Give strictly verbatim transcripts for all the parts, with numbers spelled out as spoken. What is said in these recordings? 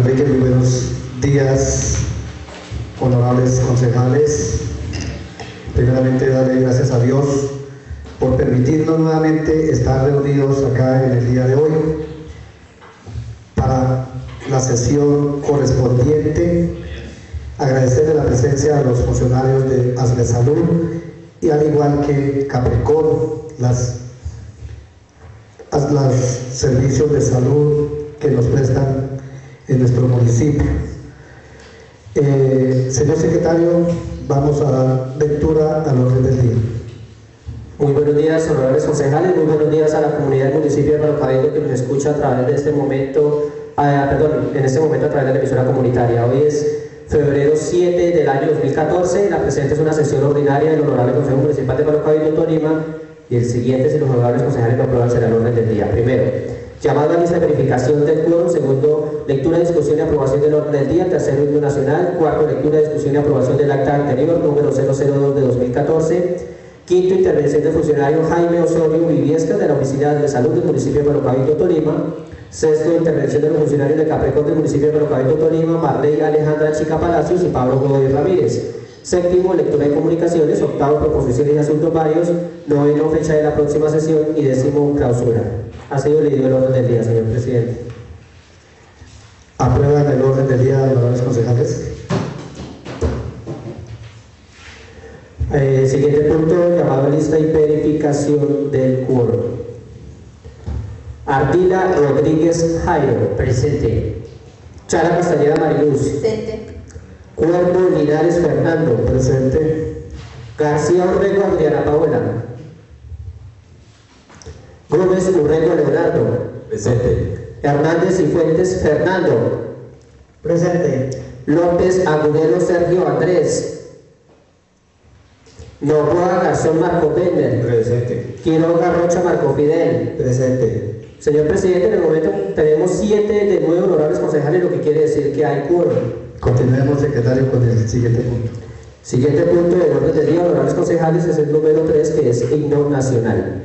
Enrique, muy buenos días, honorables concejales. Primeramente, darle gracias a Dios por permitirnos nuevamente estar reunidos acá en el día de hoy para la sesión correspondiente. Agradecerle la presencia de los funcionarios de Asmesalud y al igual que Caprecon, las, los servicios de salud que nos prestan en nuestro municipio. Eh, señor secretario, vamos a dar lectura al orden del día. Muy buenos días, honorables concejales, muy buenos días a la comunidad del municipio de Palo Cabello que nos escucha a través de este momento, ah, perdón, en este momento a través de la emisora comunitaria. Hoy es febrero siete del año dos mil catorce y la presente es una sesión ordinaria del Honorable Consejo Municipal de Palo Cabello, Tolima, y el siguiente, si los honorables concejales lo aprueban, será el orden del día. Primero, llamado a lista de verificación del quórum. Segundo, lectura, discusión y aprobación del orden del día. Tercero, himno nacional. Cuarto, lectura, discusión y aprobación del acta anterior, número cero cero dos de dos mil catorce. Quinto, intervención del funcionario Jaime Osorio Viviesca de la Oficina de Salud del municipio de Palo Cabello, Tolima. Sexto, intervención de los funcionarios de Caprecon del municipio de Palo Cabello, Tolima, Marley Alejandra Chica Palacios y Pablo Godoy Ramírez. Séptimo, lectura de comunicaciones. Octavo, proposiciones y asuntos varios. Noveno, fecha de la próxima sesión. Y décimo, clausura. Ha sido leído el orden del día, señor presidente. ¿Aprueban el orden del día, honorables concejales? Eh, siguiente punto, llamado a lista y verificación del quórum. Ardila Rodríguez Jairo, presente. Chara Castañeda Mariluz, presente. Cuervo Linares Fernando, Presente. García Urrego Adriana Paola, Gómez Urrego Leonardo, Presente. Hernández y Fuentes Fernando, Presente. López Agudelo Sergio Andrés, Novoa Garzón Marco Benner, Presente. Quiroga Rocha Marco Fidel. Presente. Señor presidente, en el momento tenemos siete de nueve honorables concejales, lo que quiere decir que hay quórum. Continuemos, secretario, con el siguiente punto. Siguiente punto del orden del día, honorables concejales, es el número tres, que es himno nacional.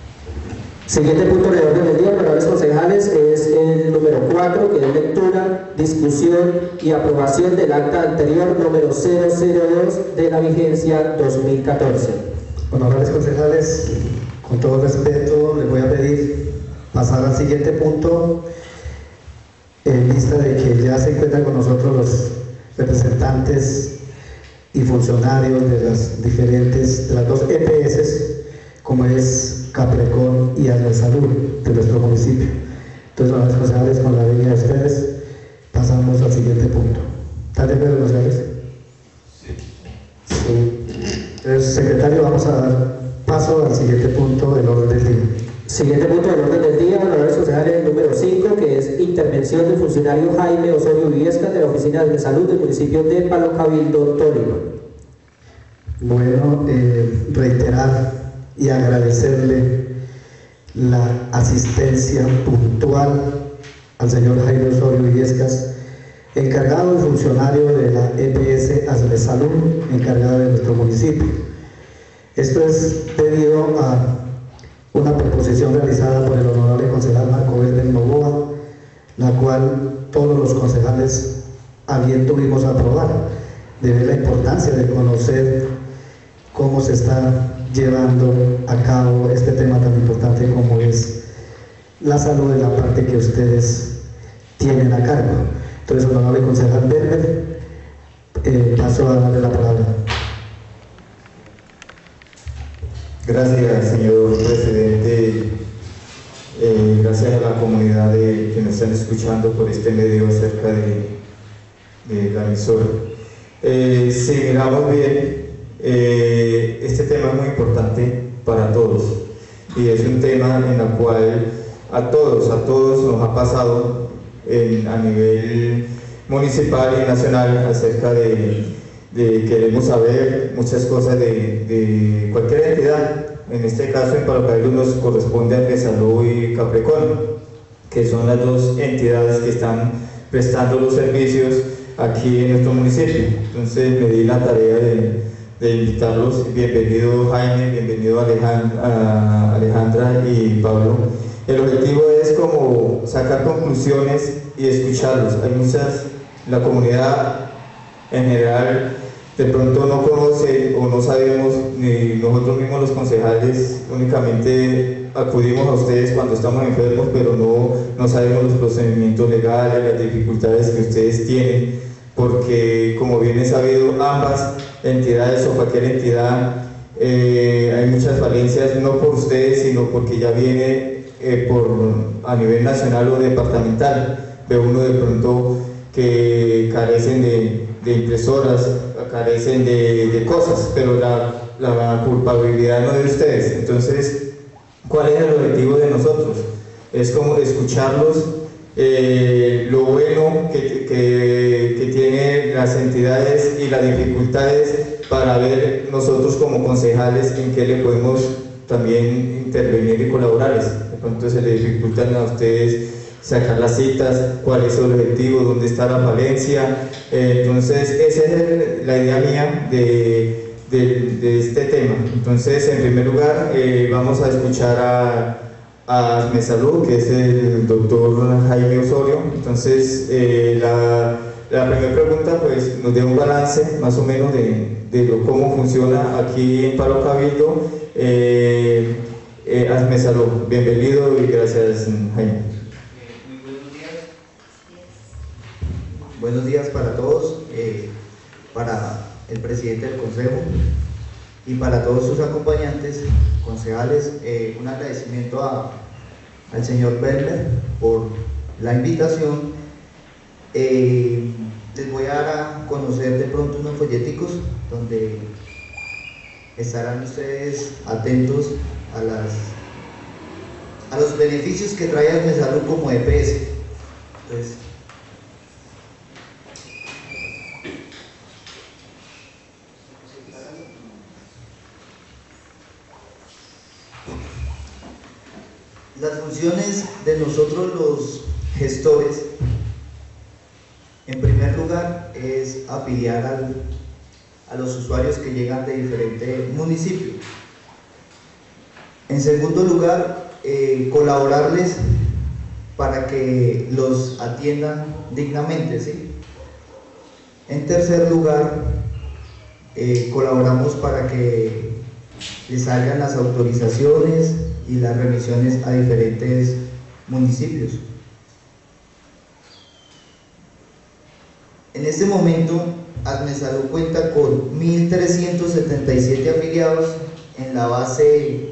Siguiente punto de orden del día, honorables concejales, es el número cuatro, que es lectura discusión y aprobación del acta anterior número cero cero dos de la vigencia dos mil catorce. Honorables concejales, con todo respeto les voy a pedir pasar al siguiente punto, en vista de que ya se encuentran con nosotros los representantes y funcionarios de las diferentes, de las dos E P S, como es Caprecon y Asmesalud de nuestro municipio. Entonces, honorables concejales, con la venia de ustedes, pasamos al siguiente punto. ¿Están de acuerdo, concejales? Sí. Sí. Entonces, secretario, vamos a dar paso al siguiente punto del orden del día. Siguiente punto del orden del día, honorables concejales, número cinco, que es intervención del funcionario Jaime Osorio Viesca de la Oficina de Salud del municipio de Palo Cabildo, Tolima. Bueno, eh, reiterar y agradecerle la asistencia puntual al señor Jaime Osorio Viescas, encargado y funcionario de la E P S Asmesalud, encargado de nuestro municipio. Esto es debido a una proposición realizada por el honorable concejal Marco Verde Novoa, la cual todos los concejales a bien tuvimos a aprobar, de ver la importancia de conocer cómo se está llevando a cabo este tema tan importante como es la salud en la parte que ustedes tienen a cargo. Entonces, honorable concejal Verde, eh, paso a darle la palabra. Gracias, señor presidente. Eh, gracias a la comunidad de, que nos están escuchando por este medio acerca de, de la emisora. Eh, si miramos bien, eh, este tema es muy importante para todos y es un tema en el cual a todos, a todos nos ha pasado en, a nivel municipal y nacional acerca de de queremos saber muchas cosas de, de cualquier entidad. En este caso en Palo Cabildo nos corresponde a Asmesalud y Caprecon, que son las dos entidades que están prestando los servicios aquí en nuestro municipio. Entonces me di la tarea de, de invitarlos. Bienvenido Jaime, bienvenido Alejandra, Alejandra y Pablo. El objetivo es como sacar conclusiones y escucharlos. Hay muchas, la comunidad en general de pronto no conoce o no sabemos, ni nosotros mismos los concejales únicamente acudimos a ustedes cuando estamos enfermos, pero no, no sabemos los procedimientos legales, las dificultades que ustedes tienen, porque como bien es sabido, ambas entidades o cualquier entidad, eh, hay muchas falencias, no por ustedes, sino porque ya viene eh, por, a nivel nacional o departamental. Ve uno de pronto que carecen de, de impresoras, carecen de, de cosas, pero la, la culpabilidad no es de ustedes. Entonces, ¿cuál es el objetivo de nosotros? Es como escucharlos, eh, lo bueno que, que, que tienen las entidades y las dificultades para ver nosotros como concejales en qué le podemos también intervenir y colaborarles. De pronto se le dificultan a ustedes sacar las citas, cuál es el objetivo, dónde está la falencia. Eh, entonces esa es el, la idea mía de, de, de este tema. Entonces, en primer lugar, eh, vamos a escuchar a, a Asmesalud, que es el doctor Jaime Osorio. Entonces, eh, la, la primera pregunta pues nos da un balance más o menos de, de lo, cómo funciona aquí en Palo Cabildo. Eh, eh, Asmesalud, bienvenido y gracias, Jaime. Buenos días para todos, eh, para el presidente del Consejo y para todos sus acompañantes, concejales. Eh, un agradecimiento a, al señor Berler por la invitación. Eh, les voy a dar a conocer de pronto unos folleticos donde estarán ustedes atentos a, las, a los beneficios que trae Asmesalud como E P S. Entonces, las funciones de nosotros los gestores, en primer lugar, es afiliar al, a los usuarios que llegan de diferentes municipios. En segundo lugar, eh, colaborarles para que los atiendan dignamente, ¿sí? En tercer lugar, eh, colaboramos para que les salgan las autorizaciones y las remisiones a diferentes municipios. En este momento, Admesalud cuenta con mil trescientos setenta y siete afiliados en la base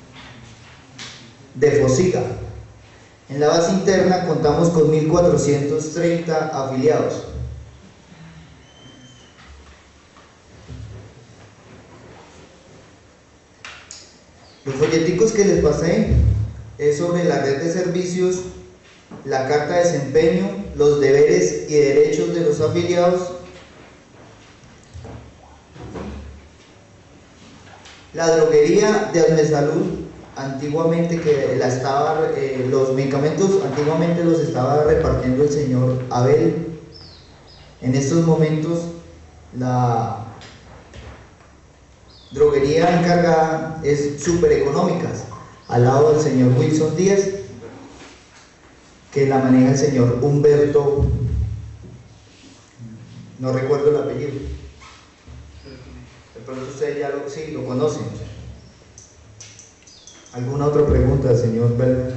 de Fosiga. En la base interna contamos con mil cuatrocientos treinta afiliados. Los folleticos que les pasé es sobre la red de servicios, la carta de desempeño, los deberes y derechos de los afiliados, la droguería de Admesalud, antiguamente que la estaba, eh, los medicamentos antiguamente los estaba repartiendo el señor Abel. En estos momentos la droguería encargada es Super Económicas, al lado del señor Wilson Díaz, que la maneja el señor Humberto, no recuerdo el apellido, de pronto ustedes ya lo, sí, lo conocen. ¿Alguna otra pregunta, señor Belmer?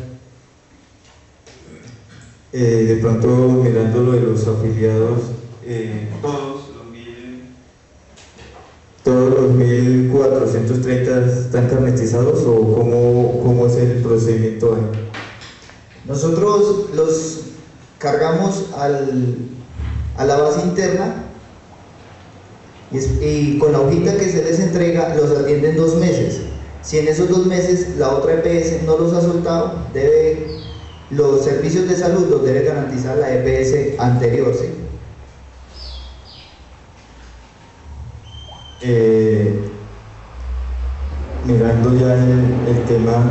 Eh, de pronto, mirando lo de los afiliados, eh, todos los mil todos los mil cuatrocientos treinta están carnetizados, o cómo, cómo es el procedimiento ahí. Nosotros los cargamos al, a la base interna y, es, y con la hojita que se les entrega los atienden dos meses. Si en esos dos meses la otra E P S no los ha soltado, debe, los servicios de salud los debe garantizar la E P S anterior, ¿sí? Eh, mirando ya el, el tema,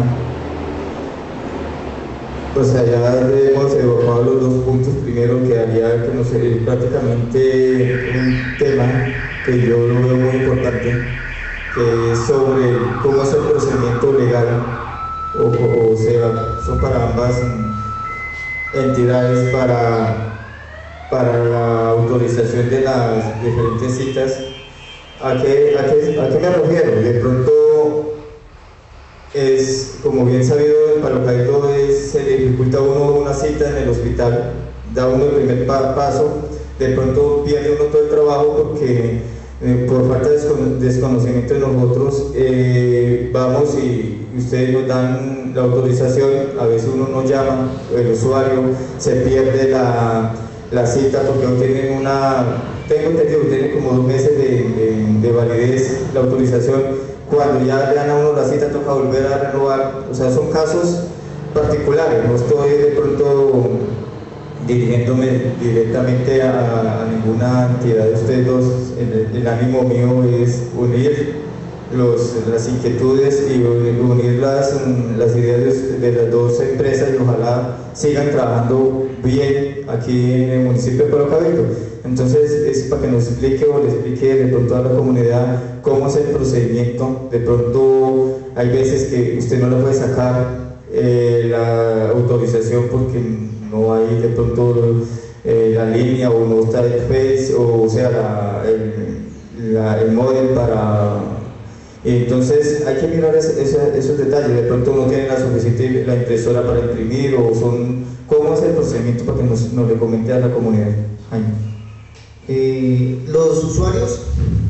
o sea, ya hemos evaluado los dos puntos. Primero, que haría que no sé, prácticamente un tema que yo lo veo muy importante, que es sobre cómo es el procedimiento legal, o, o, o sea, son para ambas entidades para, para la autorización de las diferentes citas. ¿A qué, a qué, a qué me refiero? De pronto, es, como bien sabido, para el cabildo es, se le dificulta a uno una cita en el hospital, da uno el primer pa paso, de pronto pierde uno todo el trabajo porque eh, por falta de desconocimiento de nosotros eh, vamos y ustedes nos dan la autorización, a veces uno no llama, el usuario se pierde la, la cita porque no tienen una, tengo entendido que tienen como dos meses de, de, de validez la autorización. Cuando ya le dan a uno la cita toca volver a renovar, o sea, son casos particulares. No estoy de pronto dirigiéndome directamente a, a ninguna entidad de ustedes dos. El, el ánimo mío es unir los, las inquietudes y unir las, las ideas de, de las dos empresas, y ojalá sigan trabajando bien aquí en el municipio de Palo Cabildo. Entonces es para que nos explique o le explique de pronto a la comunidad cómo es el procedimiento. De pronto hay veces que usted no le puede sacar eh, la autorización porque no hay de pronto eh, la línea, o no está el Face, o, o sea la, el, la, el módem para... Entonces hay que mirar ese, ese, esos detalles. De pronto no tienen la suficiente la impresora para imprimir, o son... ¿Cómo es el procedimiento para que nos, nos le comente a la comunidad? Jaime. Eh, los usuarios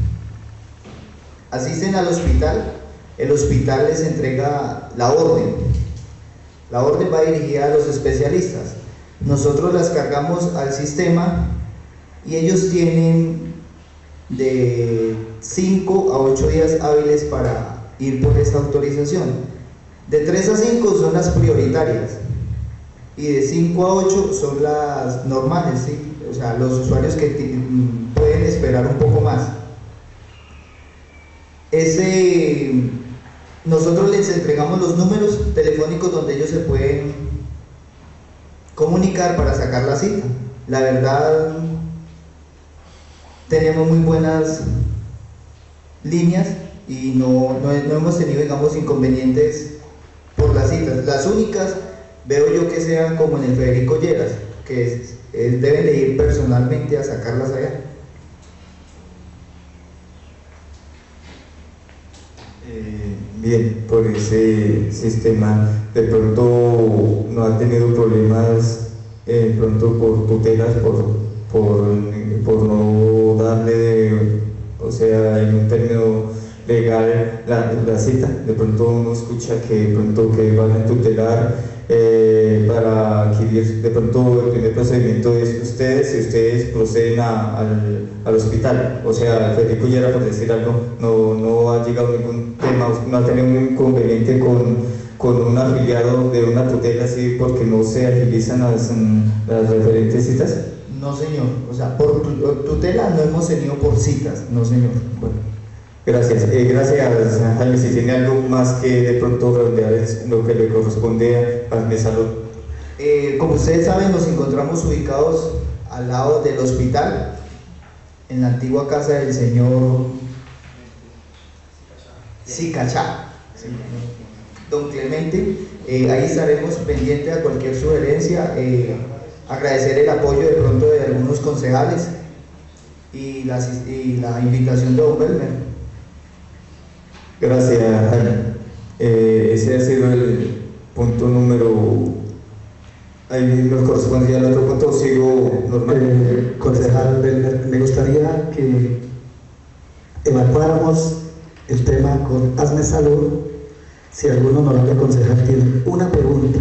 asisten al hospital, el hospital les entrega la orden, la orden va dirigida a los especialistas, nosotros las cargamos al sistema y ellos tienen de cinco a ocho días hábiles para ir por esta autorización. De tres a cinco son las prioritarias y de cinco a ocho son las normales, ¿sí? O sea, los usuarios que pueden esperar un poco más. Ese, nosotros les entregamos los números telefónicos donde ellos se pueden comunicar para sacar la cita. La verdad, tenemos muy buenas líneas y no, no, no hemos tenido, digamos, inconvenientes por las citas. Las únicas veo yo que sean como en el Federico Lleras, que es, es, deben de ir personalmente a sacarlas allá. Eh, bien, por ese sistema, de pronto no han tenido problemas, eh, pronto por tutelas, por, por, por no darle, de, o sea, en un término legal la, la cita. De pronto uno escucha que de pronto que van a tutelar eh, para adquirir, de pronto el primer procedimiento es ustedes, y ustedes proceden a, al, al hospital, o sea, Federico Lleras, por decir algo, no, no ha llegado ningún tema, no ha tenido un inconveniente con, con un afiliado de una tutela así porque no se agilizan las, las referentes citas. No, señor, o sea, por tutela no hemos tenido por citas, no, señor. Bueno, gracias. Eh, gracias, Jaime. Si tiene algo más que de pronto redondear es lo que le corresponde a mi salud. Eh, como ustedes saben, nos encontramos ubicados al lado del hospital, en la antigua casa del señor Sicachá, ¿sí? Don Clemente. Eh, ahí estaremos pendientes a cualquier sugerencia. Eh, agradecer el apoyo de pronto de algunos concejales y la, y la invitación de don Belmer. Gracias, Jaime. Eh, ese ha sido el punto número. Ahí nos correspondía al otro punto, sigo normal. Eh, concejal Belmer, me gustaría que evaluáramos el tema con Hazme Salud. Si algún honorable concejal tiene una pregunta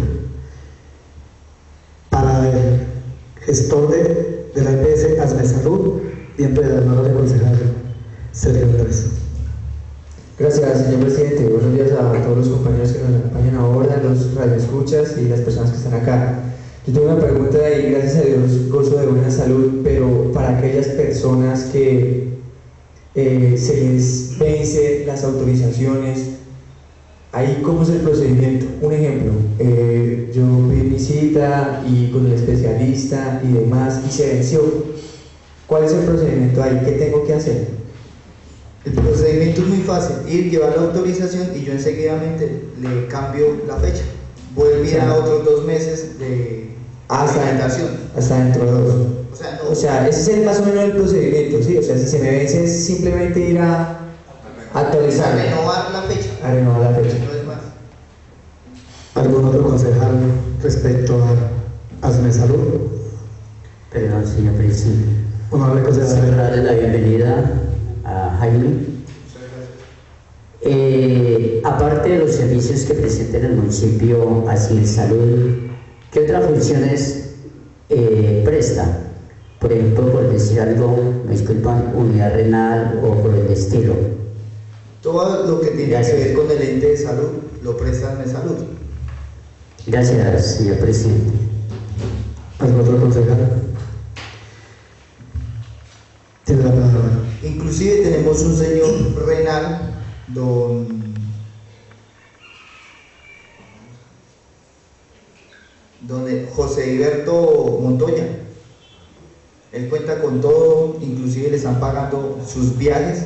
para el gestor de, de la E P S Hazme Salud, miembro del honorable concejal Sergio Andrés. Gracias, señor presidente. Buenos días a todos los compañeros que nos acompañan ahora, los radioescuchas y las personas que están acá. Yo tengo una pregunta y gracias a Dios gozo de buena salud, pero para aquellas personas que eh, se les vence las autorizaciones, ahí ¿cómo es el procedimiento? Un ejemplo, eh, yo pedí mi cita y con el especialista y demás y se venció. ¿Cuál es el procedimiento ahí? ¿Qué tengo que hacer? El procedimiento es muy fácil, ir, llevar la autorización y yo enseguidamente le cambio la fecha. Vuelve o sea, a otros dos meses de presentación. Hasta dentro de dos. O sea, no, o sea, ese es el, más o menos el procedimiento, ¿sí? O sea, si se me vence es simplemente ir a actualizar. A renovar la fecha. A renovar la fecha. No es más. ¿Algún otro concejal respecto a Hazme Salud? Perdón, señor presidente. Honorable concejal. Quiero darle la bienvenida a Jaime. Eh, aparte de los servicios que presenta el municipio así en salud, ¿qué otras funciones eh, presta? Por ejemplo, por decir algo, me disculpan, unidad renal o por el estilo. Todo lo que tiene Gracias. que ver con el ente de salud lo presta Hazme Salud. Gracias, señor presidente. ¿Algún otro concejal? Tiene la palabra. Inclusive tenemos un señor renal, don don José Hiberto Montoya. Él cuenta con todo, inclusive le están pagando sus viajes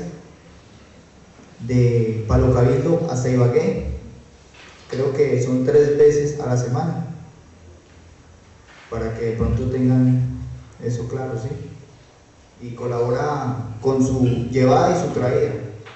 de Palo Cabildo hasta Ibagué. Creo que son tres veces a la semana, para que de pronto tengan eso claro, ¿sí? Y colabora con su llevada y su traída.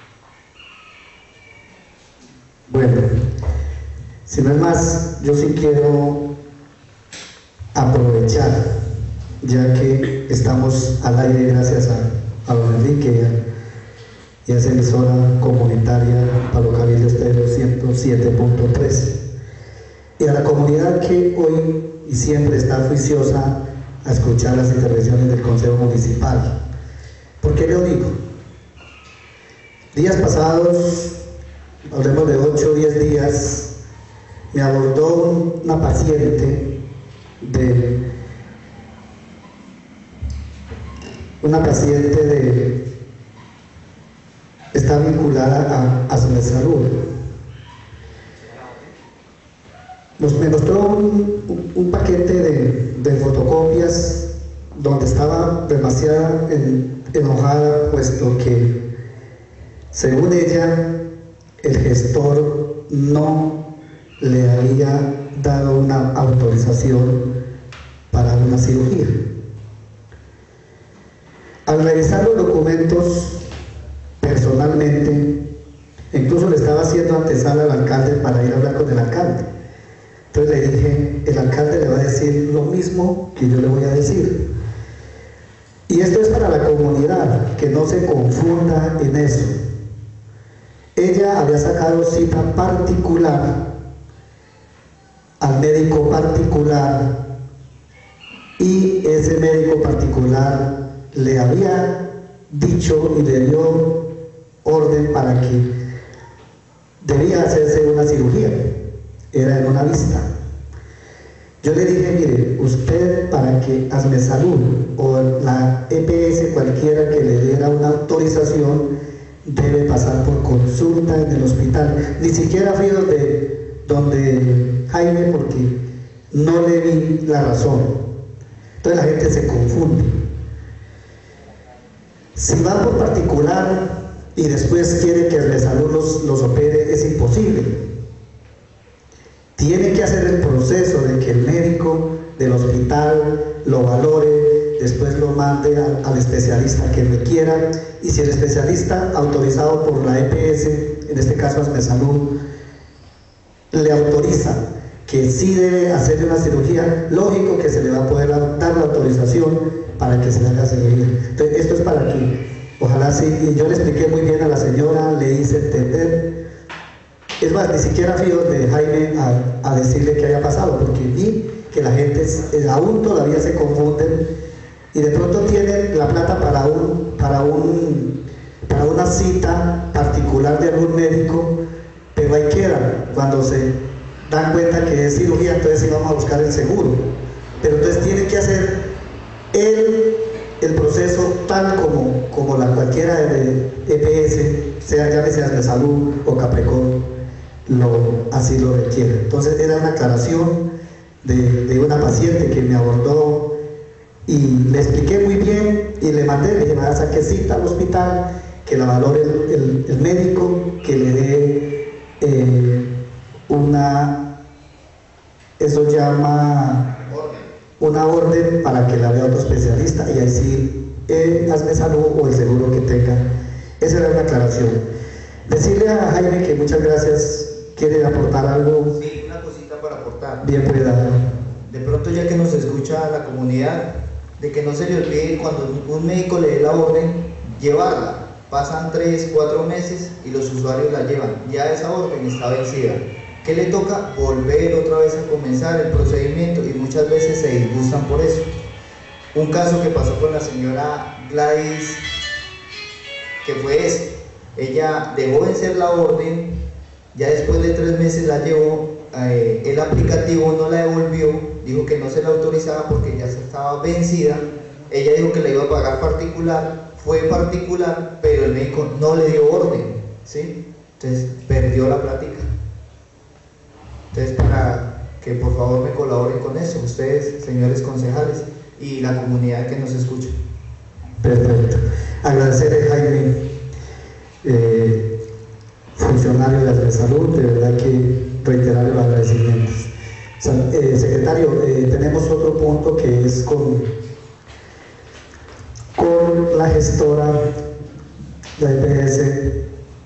Bueno, si no es más, yo sí quiero aprovechar, ya que estamos al aire gracias a, a don Enrique y a esa emisora comunitaria Palo Cabildo Estéreo ciento siete punto tres, y a la comunidad que hoy y siempre está juiciosa a escuchar las intervenciones del Consejo Municipal. ¿Por qué lo digo? Días pasados, hablemos de ocho o diez días, me abordó una paciente de una paciente de está vinculada a Hazme Salud. Nos, me mostró un, un, un paquete de, de fotocopias donde estaba demasiado en, enojada, puesto que, según ella, el gestor no le había dado una autorización para una cirugía. Al revisar los documentos personalmente, incluso le estaba haciendo antesala al alcalde para ir a hablar con el alcalde. Entonces le dije, el alcalde le va a decir lo mismo que yo le voy a decir. Y esto es para la comunidad, que no se confunda en eso. Ella había sacado cita particular al médico particular y ese médico particular le había dicho y le dio orden para que debía hacerse una cirugía, era en una vista. Yo le dije, mire, usted para que Asmesalud o la E P S cualquiera que le diera una autorización debe pasar por consulta en el hospital. Ni siquiera fui donde, donde Jaime porque no le vi la razón. Entonces la gente se confunde. Si va por particular y después quiere que Asmesalud los, los opere, es imposible. Tiene que hacer el proceso de que el médico del hospital lo valore, después lo mande al, al especialista que requiera, y si el especialista autorizado por la E P S, en este caso Asmesalud, le autoriza que sí debe hacerle una cirugía, lógico que se le va a poder dar la autorización para que se haga cirugía. Entonces esto es para que, ojalá sí, y yo le expliqué muy bien a la señora, le hice entender. Es más, ni siquiera fui donde Jaime a, a decirle qué había pasado, porque vi que la gente eh, aún todavía se confunden y de pronto tienen la plata para, un, para, un, para una cita particular de algún médico, pero ahí quedan. Cuando se dan cuenta que es cirugía, entonces sí vamos a buscar el seguro. Pero entonces tienen que hacer el, el proceso tal como, como la cualquiera de E P S, sea llámese Asmesalud o Caprecón, Lo, así lo requiere. Entonces era una aclaración de, de una paciente que me abordó y le expliqué muy bien y le mandé, le dije, vaya, saque cita al hospital, que la valore el, el, el médico, que le dé eh, una, eso llama una orden para que la vea otro especialista y ahí sí, eh, Asmesalud o el seguro que tenga. Esa era una aclaración. Decirle a Jaime que muchas gracias. ¿Quiere aportar algo? Sí, una cosita para aportar. Bien, pueda. De pronto, ya que nos escucha la comunidad, de que no se le olvide cuando un médico le dé la orden, llevarla. Pasan tres, cuatro meses y los usuarios la llevan. Ya esa orden está vencida. ¿Qué le toca? Volver otra vez a comenzar el procedimiento y muchas veces se disgustan por eso. Un caso que pasó con la señora Gladys, que fue este. Ella dejó vencer la orden. Ya después de tres meses la llevó, eh, el aplicativo no la devolvió, dijo que no se la autorizaba porque ya se estaba vencida. Ella dijo que la iba a pagar particular, fue particular, pero el médico no le dio orden, ¿sí? Entonces perdió la plática. Entonces, para que por favor me colaboren con eso, ustedes, señores concejales, y la comunidad que nos escucha. Perfecto. Agradecerle, Jaime. Eh, funcionario de Asmesalud, de verdad que reiterar los agradecimientos. Eh, secretario, eh, tenemos otro punto que es con, con la gestora de E P S.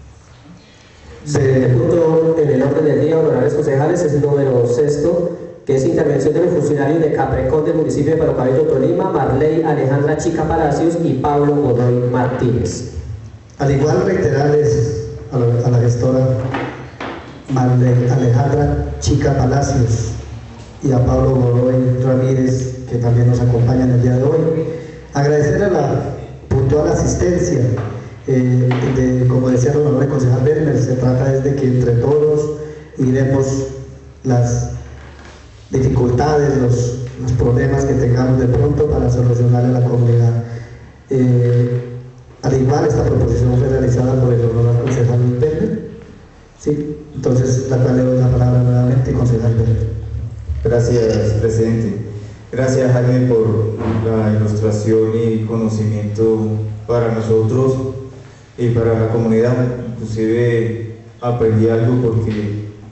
El punto en el orden del día, honorables concejales, es el número sexto, que es intervención de los funcionarios de Caprecón del municipio de Paropavito, Tolima, Marley Alejandra Chica Palacios y Pablo Godoy Martínez. Al igual reiterarles a la, a la gestora Marley Alejandra Chica Palacios y a Pablo Godoy Ramírez, que también nos acompañan el día de hoy, agradecerle la puntual asistencia. Eh, de, como decía el honorable concejal Werner, se trata es de que entre todos miremos las dificultades, los, los problemas que tengamos de pronto para solucionarle a la comunidad. Eh, al igual, esta proposición fue realizada por el honorable concejal Werner. Sí, entonces la cual le doy la palabra nuevamente, concejal Werner. Gracias, presidente. Gracias, Jaime, por la ilustración y conocimiento para nosotros y para la comunidad. Inclusive aprendí algo porque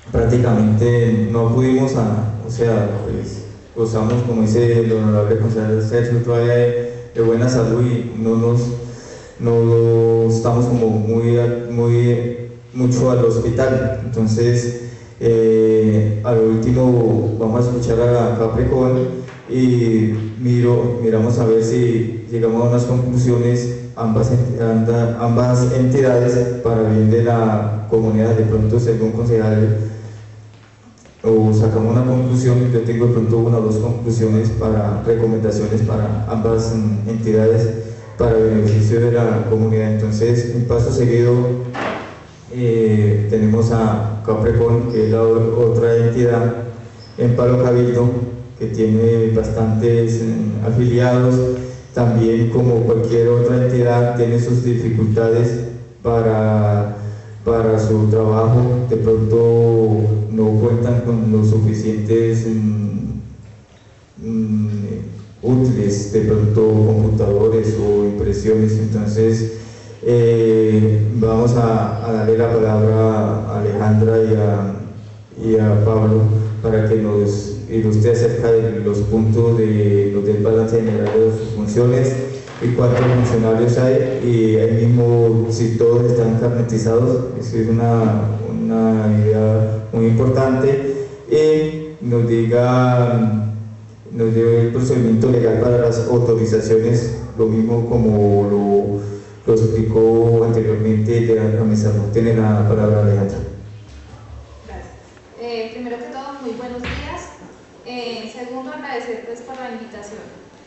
prácticamente no pudimos, a, o sea, pues gozamos, como dice el honorable concejal Sergio, todavía de, de buena salud y no nos, no estamos como muy, muy mucho al hospital. Entonces, eh, al último vamos a escuchar a Capricorn y miro, miramos a ver si llegamos a unas conclusiones ambas, ambas entidades para bien de la comunidad. De pronto, según concejal, o sacamos una conclusión. Yo tengo de pronto una o dos conclusiones para recomendaciones para ambas entidades para el beneficio de la comunidad. Entonces, en paso seguido, eh, tenemos a Capricorn, que es la otra entidad en Palo Cabildo, que tiene bastantes eh, afiliados. También, como cualquier otra entidad, tiene sus dificultades para, para su trabajo. De pronto no cuentan con los suficientes mm, mm, útiles, de pronto computadores o impresiones. Entonces, eh, vamos a, a darle la palabra a Alejandra y a, y a Pablo para que nos ilustre acerca de los puntos de los del balance general de sus funciones y cuántos funcionarios hay, y ahí mismo si todos están carnetizados. Eso es una, una idea muy importante, y nos diga, nos dio el procedimiento legal para las autorizaciones, lo mismo como lo, lo explicó anteriormente de la mesa. Tiene la palabra Alejandra. Gracias. Eh, primero que todo, muy buenos días. Eh, segundo, agradecerles por la invitación.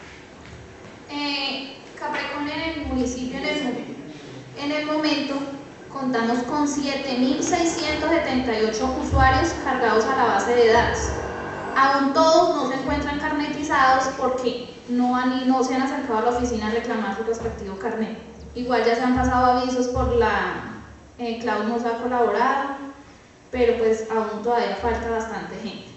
Eh, Capricorn, en el municipio en el, en el momento contamos con siete mil seiscientos setenta y ocho usuarios cargados a la base de datos. Aún todos no se encuentran carnetizados porque no, han, no se han acercado a la oficina a reclamar su respectivo carnet. Igual ya se han pasado avisos por la eh, Cloud nos ha colaborado, pero pues aún todavía falta bastante gente.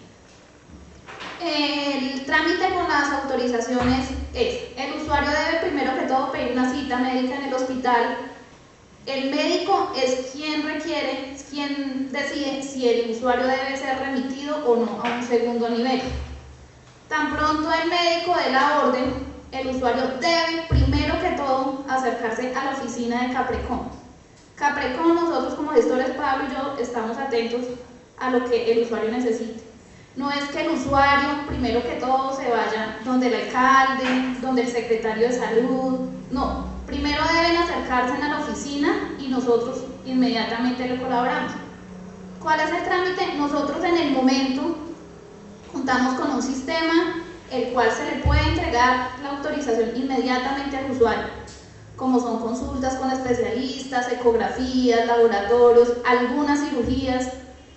El trámite con las autorizaciones es: el usuario debe primero que todo pedir una cita médica en el hospital. El médico es quien requiere, es quien decide si el usuario debe ser remitido o no a un segundo nivel. Tan pronto el médico dé la orden, el usuario debe primero que todo acercarse a la oficina de Capricorn. Capricorn, nosotros como gestores, Pablo y yo, estamos atentos a lo que el usuario necesite. No es que el usuario, primero que todo, se vaya donde el alcalde, donde el secretario de salud, no. Primero deben acercarse a la oficina y nosotros inmediatamente le colaboramos. ¿Cuál es el trámite? Nosotros en el momento contamos con un sistema el cual se le puede entregar la autorización inmediatamente al usuario, como son consultas con especialistas, ecografías, laboratorios, algunas cirugías.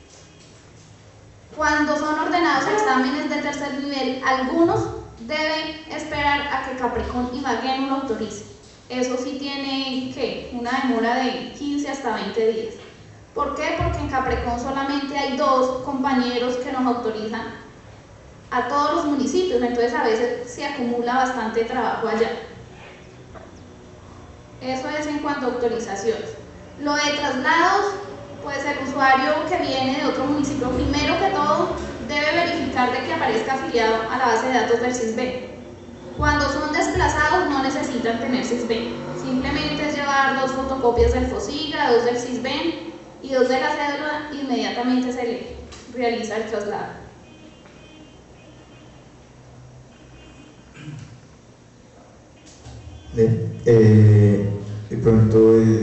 Cuando son ordenados exámenes de tercer nivel, algunos deben esperar a que Capricorn y Imagen lo autorice. Eso sí tiene ¿qué? Una demora de quince hasta veinte días. ¿Por qué? Porque en Capricorn solamente hay dos compañeros que nos autorizan a todos los municipios, entonces a veces se acumula bastante trabajo allá. Eso es en cuanto a autorizaciones. Lo de traslados, pues el usuario que viene de otro municipio, primero que todo, debe verificar de que aparezca afiliado a la base de datos del SISBEN. Cuando son desplazados no necesitan tener SISBEN, simplemente es llevar dos fotocopias del FOSIGA, dos del SISBEN y dos de la cédula, inmediatamente se le realiza el traslado. Bien, eh, de pronto el,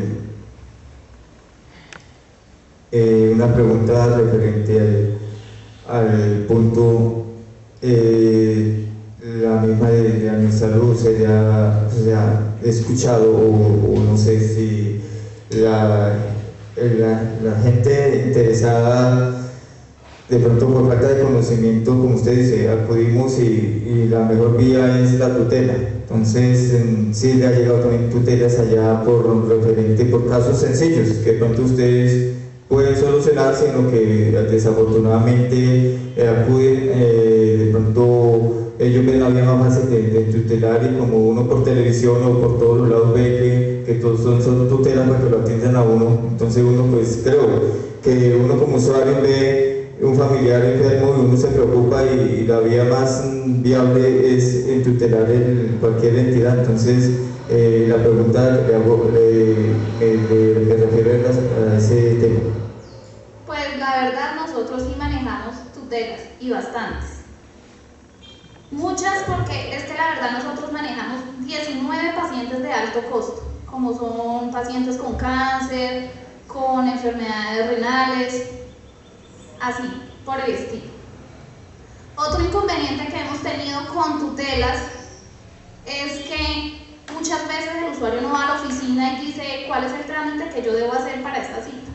eh, una pregunta referente al, al punto, eh, la misma de, de administrarlo se ha, se ha escuchado o, o no sé si la, la, la gente interesada, de pronto por falta de conocimiento, como usted dice, acudimos y, y la mejor vía es la tutela. Entonces, en, sí le ha llegado también tutelas allá por referente, por casos sencillos, que de pronto ustedes pueden solucionar, sino que desafortunadamente eh, acuden, eh, de pronto ellos ven la vía más fácil de, de tutelar, y como uno por televisión o por todos los lados ve que, que todos son, son tutelas para que lo atiendan a uno, entonces uno pues creo que uno como usuario ve un familiar enfermo y uno se preocupa y, y la vía más viable es en tutelar en cualquier entidad. Entonces, eh, la pregunta que le hago, le, me, me refiero a ese tema. Pues la verdad nosotros sí manejamos tutelas y bastantes. Muchas porque es que la verdad nosotros manejamos diecinueve pacientes de alto costo, como son pacientes con cáncer, con enfermedades renales, así, por el estilo. Otro inconveniente que hemos tenido con tutelas es que muchas veces el usuario no va a la oficina y dice cuál es el trámite que yo debo hacer para esta cita.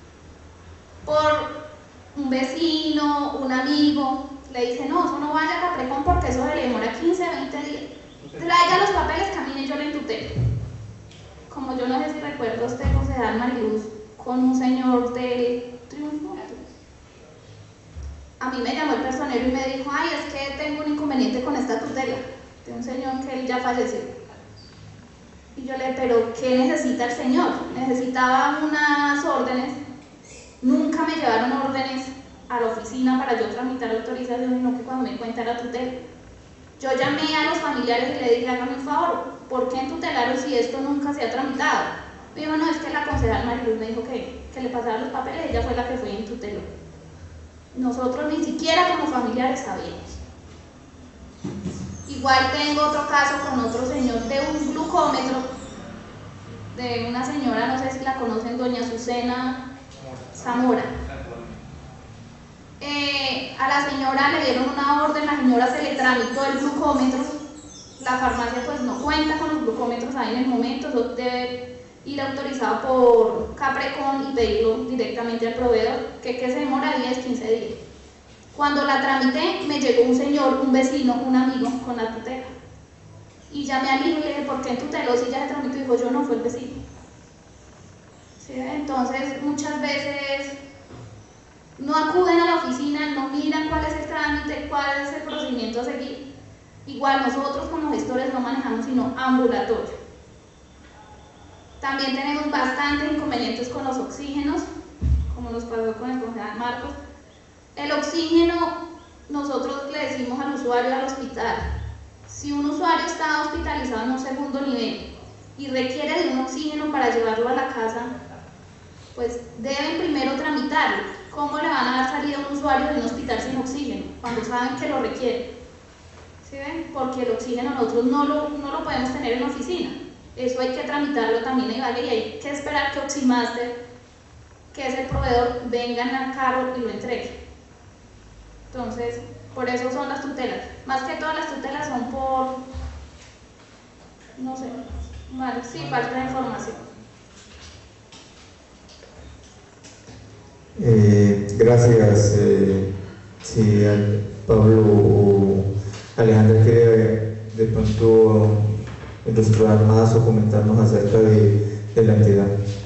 Por un vecino, un amigo, le dice no, eso no vaya a Caprecón porque eso se le demora quince, veinte días. Traiga los papeles, camine, yo le entutelo. Como yo no sé si recuerdo usted, concejal Mariluz, con un señor del Triunfo. A mí me llamó el personero y me dijo, ay, es que tengo un inconveniente con esta tutela de un señor que él ya falleció. Y yo le, pero ¿qué necesita el señor? Necesitaba unas órdenes, nunca me llevaron órdenes a la oficina para yo tramitar autorización, sino que cuando me cuenta la tutela. Yo llamé a los familiares y le dije, hágame un favor, ¿por qué entutelaron si esto nunca se ha tramitado? Me dijo, no, es que la concejal Mariluz me dijo que, que le pasara los papeles, ella fue la que fue y entuteló. Nosotros ni siquiera como familiares sabíamos. Igual tengo otro caso con otro señor de un glucómetro, de una señora, no sé si la conocen, doña Azucena Zamora. Eh, a la señora le dieron una orden, la señora se le tramitó el glucómetro, la farmacia pues no cuenta con los glucómetros ahí en el momento, eso debe ir autorizado por Caprecón y pedirlo directamente al proveedor, que, que se demora diez, quince días. Cuando la tramité, me llegó un señor, un vecino, un amigo con la tutela. Y llamé al hijo y le dije, ¿por qué tuteló si ya se tramitó? Y dijo, yo no, fue el vecino. ¿Sí? Entonces, muchas veces no acuden a la oficina, no miran cuál es el trámite, cuál es el procedimiento a seguir. Igual nosotros como gestores no manejamos sino ambulatorio. También tenemos bastantes inconvenientes con los oxígenos, como nos pasó con el concejal Marcos. El oxígeno, nosotros le decimos al usuario al hospital, si un usuario está hospitalizado en un segundo nivel y requiere de un oxígeno para llevarlo a la casa, pues deben primero tramitarlo. ¿Cómo le van a dar salida a un usuario de un hospital sin oxígeno cuando saben que lo requiere? ¿Sí ven? Porque el oxígeno nosotros no lo, no lo podemos tener en la oficina. Eso hay que tramitarlo también en Ibagué y hay que esperar que Oximaster, que es el proveedor, vengan al carro y lo entregue. Entonces, por eso son las tutelas. Más que todas las tutelas son por, no sé, vale, sí, falta de información. Eh, gracias. Eh, si Pablo o Alejandra quiere de pronto ilustrar más o comentarnos acerca de, de la entidad.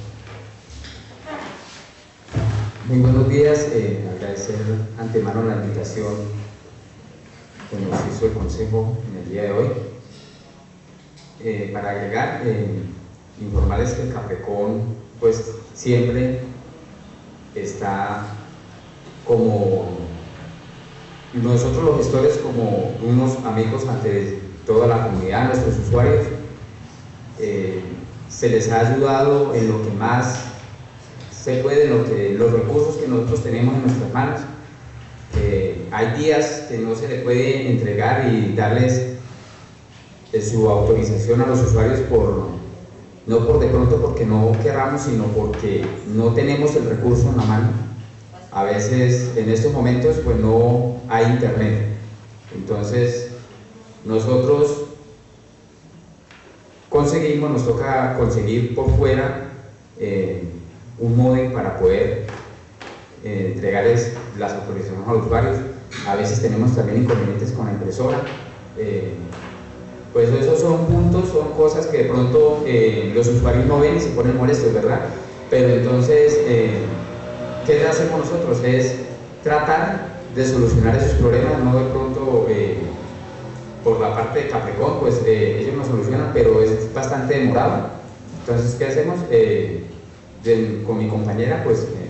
Muy buenos días, eh, agradecer antemano la invitación que nos hizo el Consejo en el día de hoy. Eh, para agregar, eh, informarles que el Caprecón pues siempre está como nosotros los gestores, como unos amigos ante toda la comunidad, nuestros usuarios. Eh, se les ha ayudado en lo que más se puede, en lo que, los recursos que nosotros tenemos en nuestras manos. Eh, hay días que no se le puede entregar y darles eh, su autorización a los usuarios por, no por de pronto porque no queramos, sino porque no tenemos el recurso en la mano. A veces en estos momentos pues no hay internet, entonces nosotros conseguimos, nos toca conseguir por fuera eh, un módem para poder eh, entregarles las autorizaciones a los usuarios. A veces tenemos también inconvenientes con la impresora. Eh, pues esos son puntos, son cosas que de pronto eh, los usuarios no ven y se ponen molestos, ¿verdad? Pero entonces, eh, ¿qué hacemos nosotros? Es tratar de solucionar esos problemas, no de pronto eh, por la parte de Caprecón, pues eh, ellos nos solucionan, pero es bastante demorado. Entonces, ¿qué hacemos? Eh, de, con mi compañera, pues eh,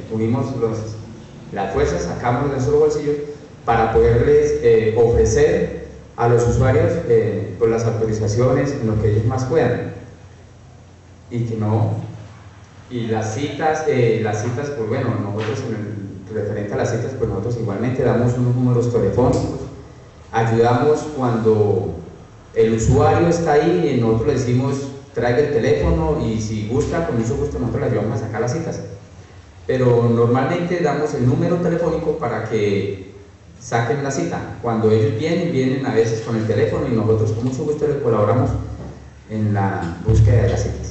unimos los, las fuerzas, sacamos de nuestros bolsillos para poderles eh, ofrecer a los usuarios eh, pues las autorizaciones en lo que ellos más puedan. Y que no, y las citas, eh, las citas, pues bueno, nosotros en el referente a las citas, pues nosotros igualmente damos unos números telefónicos, ayudamos cuando el usuario está ahí y nosotros le decimos traiga el teléfono y si gusta, con mucho gusto nosotros le ayudamos a sacar las citas. Pero normalmente damos el número telefónico para que saquen la cita. Cuando ellos vienen, vienen a veces con el teléfono y nosotros con mucho gusto les colaboramos en la búsqueda de las citas.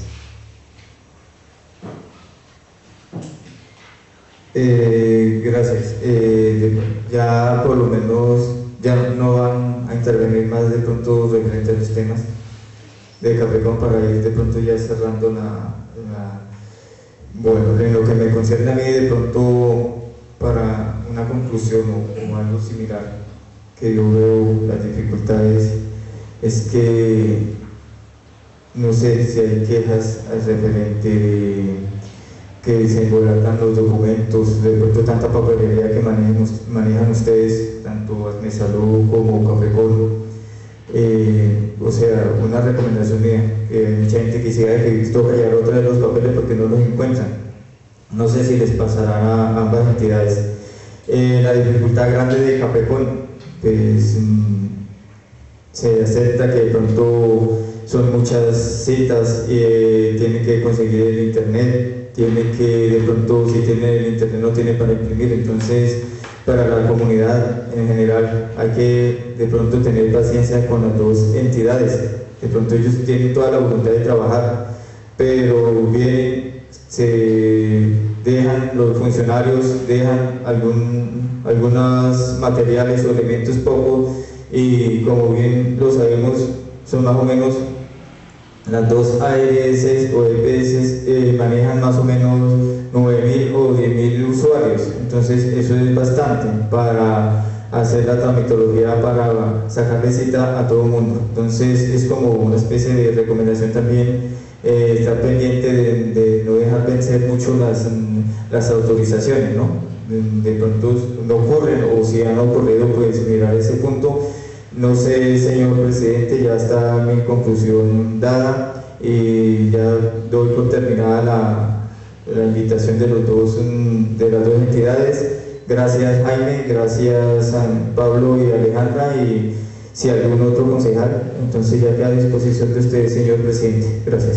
Eh, gracias. Eh, ya por lo menos ya no van a intervenir más de pronto referente a los temas de Capricorn para ir de pronto ya cerrando la, la bueno, en lo que me concierne a mí de pronto para una conclusión o, o algo similar que yo veo las dificultades es que no sé si hay quejas al referente de que se embolatan los documentos, de pronto tanta papelería que manejan, manejan ustedes, tanto Asmesalud como Capricorn. Eh, o sea, una recomendación mía, que mucha gente quisiera que toca llevar otra vez los papeles porque no los encuentran. No sé si les pasará a ambas entidades. Eh, la dificultad grande de Capricorn, pues mmm, se acepta que de pronto son muchas citas y eh, tienen que conseguir el internet, tiene que de pronto si tiene el internet no tiene para imprimir, entonces para la comunidad en general hay que de pronto tener paciencia con las dos entidades. De pronto ellos tienen toda la voluntad de trabajar, pero bien se dejan, los funcionarios dejan algún, algunos materiales o elementos pocos y como bien lo sabemos son más o menos las dos A R S o E P S eh, manejan más o menos nueve mil o diez mil usuarios, entonces eso es bastante para hacer la tramitología para sacarle cita a todo el mundo. Entonces es como una especie de recomendación también eh, estar pendiente de, de no dejar vencer mucho las, las autorizaciones, ¿no? De, de pronto no ocurren o si han ocurrido pues mirar ese punto. No sé, señor presidente, ya está mi conclusión dada y ya doy por terminada la, la invitación de, los dos, de las dos entidades. Gracias Jaime, gracias a Pablo y Alejandra y si algún otro concejal, entonces ya queda a disposición de usted, señor presidente. Gracias.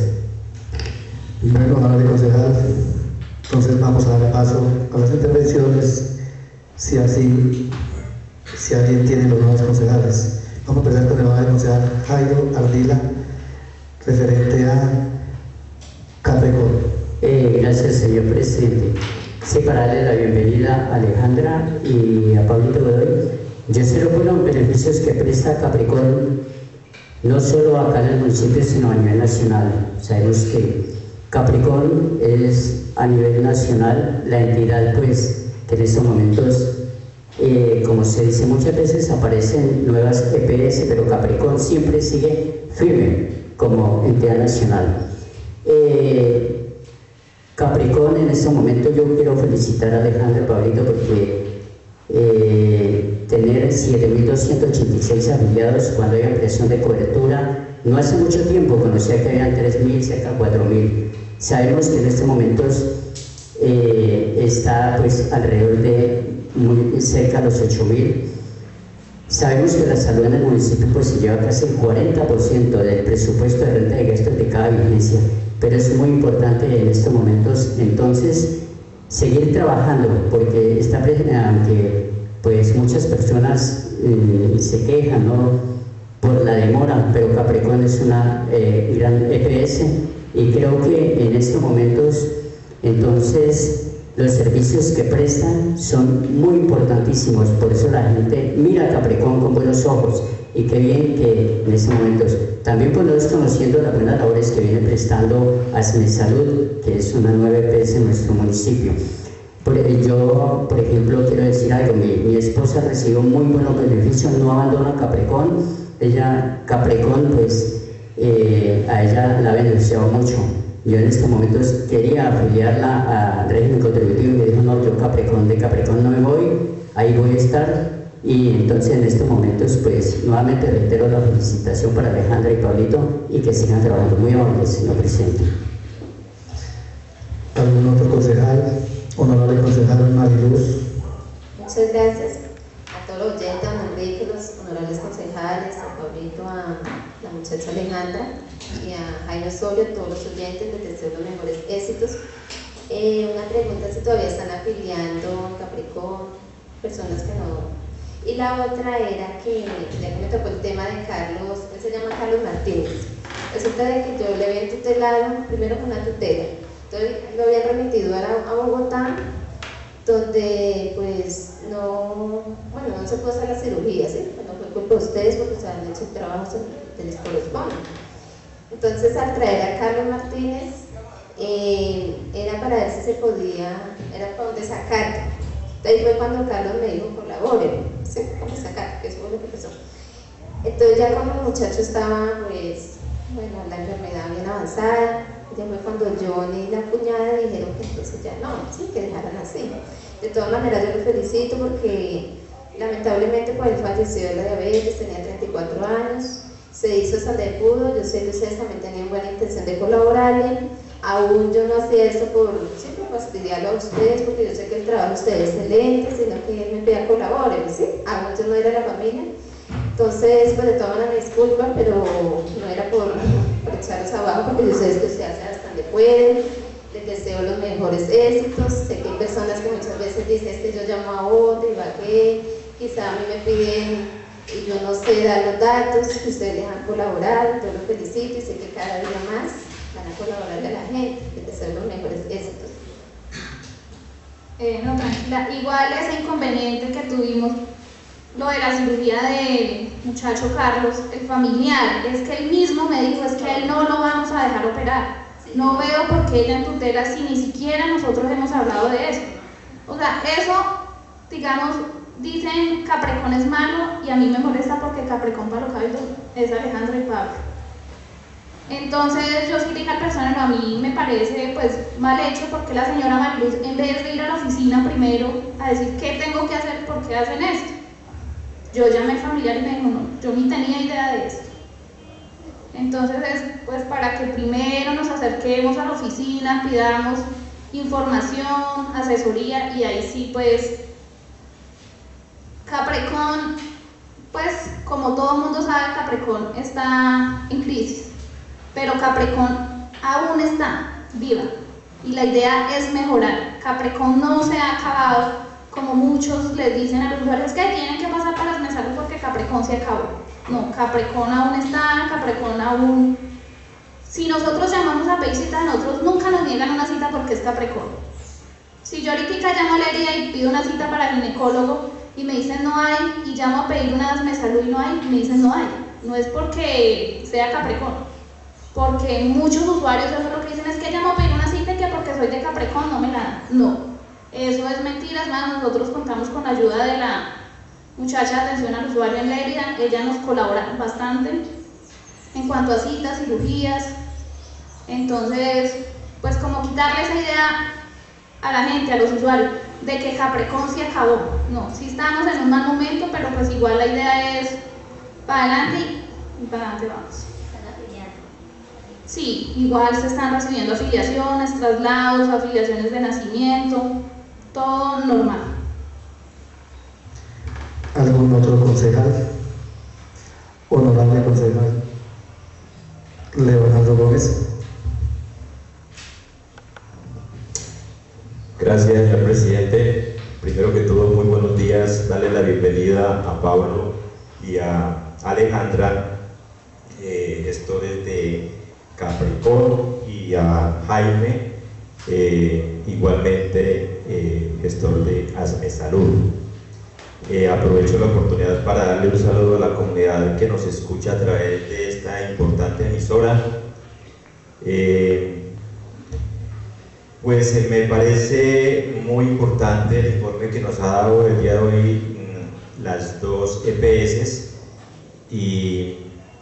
Bueno, honorable concejal, entonces vamos a dar paso a las intervenciones, si así si alguien tiene los nuevos concejales. Vamos a empezar con el nuevo concejal Jairo Ardila, referente a Capricorn. Eh, gracias, señor presidente. Sí, para darle la bienvenida a Alejandra y a Pablito Godoy. Yo sé por los beneficios que presta Capricorn, no solo acá en el municipio, sino a nivel nacional. Sabemos que Capricorn es a nivel nacional la entidad pues, que en estos momentos Eh, como se dice muchas veces, aparecen nuevas E P S, pero Capricorn siempre sigue firme como entidad nacional. Eh, Capricorn en este momento yo quiero felicitar a Alejandro Pablito porque eh, tener siete mil doscientos ochenta y seis afiliados cuando hay ampliación de cobertura, no hace mucho tiempo conocía que habían tres mil, cerca de cuatro mil. Sabemos que en estos momentos eh, está pues alrededor de muy cerca de los ocho mil. Sabemos que la salud en el municipio pues se lleva casi el cuarenta por ciento del presupuesto de renta de gastos de cada vigencia, pero es muy importante en estos momentos entonces seguir trabajando porque está aunque pues muchas personas eh, se quejan, ¿no?, por la demora, pero Capricorn es una eh, gran E P S y creo que en estos momentos entonces los servicios que prestan son muy importantísimos, por eso la gente mira a Capricorn con buenos ojos y qué bien que en estos momentos también podemos conociendo las buenas labores que viene prestando Asmesalud, que es una nueva E P S en nuestro municipio. Por, yo, por ejemplo, quiero decir algo, mi, mi esposa recibió muy buenos beneficios, no abandona Capricorn, ella, Capricorn, pues eh, a ella la ha beneficiado mucho. Yo en estos momentos quería afiliarla al régimen contributivo y me dijo, no, Capricorn, de Capricorn no me voy, ahí voy a estar. Y entonces en estos momentos, pues nuevamente reitero la felicitación para Alejandra y Pablito y que sigan trabajando. Muy amables, señor presidente. ¿Algún otro concejal? Honorable concejal Mariluz. Muchas gracias a todos los oyentes, a don Enrique, los honorables concejales, a Pablito, a la muchacha Alejandra y a Jaime Osorio, a todos los oyentes, les deseo los mejores éxitos. Eh, una pregunta si todavía están afiliando Capricorn, personas que no. Y la otra era que, ya que me tocó el tema de Carlos, él se llama Carlos Martínez. Resulta de que yo le había tutelado, primero con una tutela, entonces lo había remitido a, a Bogotá, donde pues no, bueno, no se puede hacer la cirugía, ¿sí? No fue culpa de ustedes porque se han hecho el trabajo que les corresponde. Entonces al traer a Carlos Martínez, eh, era para ver si se podía, era para donde sacar. Ahí fue cuando Carlos me dijo colabore, ¿sí? Para sacar, que eso fue lo que pasó. Entonces ya cuando el muchacho estaba, pues, bueno, la enfermedad bien avanzada, ya fue cuando John y la cuñada dijeron que entonces ya no, sí, que dejaran así. De todas maneras yo lo felicito porque lamentablemente pues él falleció de la diabetes, tenía treinta y cuatro años, se hizo hasta donde pudo. Yo sé que ustedes también tenían buena intención de colaborarle, aún yo no hacía esto por siempre fastidiarlo a ustedes porque yo sé que el trabajo de ustedes es excelente, sino que él me pedía colaborar, ¿sí? Aún yo no era la familia. Entonces, pues de todas maneras me disculpan, pero no era por, por echarlos abajo, porque yo sé que ustedes hacen hasta donde pueden. Les deseo los mejores éxitos. Sé que hay personas que muchas veces dicen, es que yo llamo a otro y va que quizá a mí me piden y yo no sé dar los datos, que ustedes dejan colaborar. Yo los felicito y sé que cada día más van a colaborarle a la gente. Les deseo los mejores éxitos. Eh, no, tranquila. Igual ese inconveniente que tuvimos, lo de la cirugía del muchacho Carlos, el familiar, es que él mismo me dijo, es que a él no lo vamos a dejar operar. No veo por qué ella en tutela si ni siquiera nosotros hemos hablado de eso. O sea, eso, digamos, dicen Capricorn es malo y a mí me molesta porque Capricorn para lo cabildo es Alejandro y Pablo. Entonces yo sí dije al personal, a mí me parece pues mal hecho porque la señora Mariluz, en vez de ir a la oficina primero a decir qué tengo que hacer, por qué hacen esto. Yo llamé al familiar y me dijo, no, yo ni tenía idea de esto. Entonces es pues para que primero nos acerquemos a la oficina, pidamos información, asesoría y ahí sí pues Capricorn, pues como todo el mundo sabe, Capricorn está en crisis, pero Capricorn aún está viva y la idea es mejorar. Capricorn no se ha acabado, como muchos les dicen a los usuarios que tienen que pasar para las mesas porque Capricorn se acabó. No, Capricorn aún está, Capricorn aún... Si nosotros llamamos a pedir cita, nosotros nunca nos niegan una cita porque es Capricorn. Si yo ahorita llamo a la herida y pido una cita para el ginecólogo y me dicen no hay, y llamo a pedir una Dasmesalud y no hay, y me dicen no hay. No es porque sea Capricorn, porque muchos usuarios eso es lo que dicen, es que llamo a pedir una cita y que porque soy de Capricorn no me la dan. No, eso es mentira. Es más, nosotros contamos con la ayuda de la muchacha de atención al usuario en Lérida, ella nos colabora bastante en cuanto a citas, cirugías. Entonces, pues como quitarle esa idea a la gente, a los usuarios, de que Capricorn se acabó. No, sí estamos en un mal momento, pero pues igual la idea es para adelante y para adelante vamos. Sí, igual se están recibiendo afiliaciones, traslados, afiliaciones de nacimiento, todo normal. ¿Algún otro concejal? Honorable concejal Leonardo Gómez. Gracias, señor presidente. Primero que todo, muy buenos días. Darle la bienvenida a Pablo y a Alejandra, eh, gestores de Capricorn, y a Jaime, eh, igualmente eh, gestor de Dasmesalud. Eh, aprovecho la oportunidad para darle un saludo a la comunidad que nos escucha a través de esta importante emisora. Eh, pues eh, me parece muy importante el informe que nos ha dado el día de hoy mmm, las dos E P S, y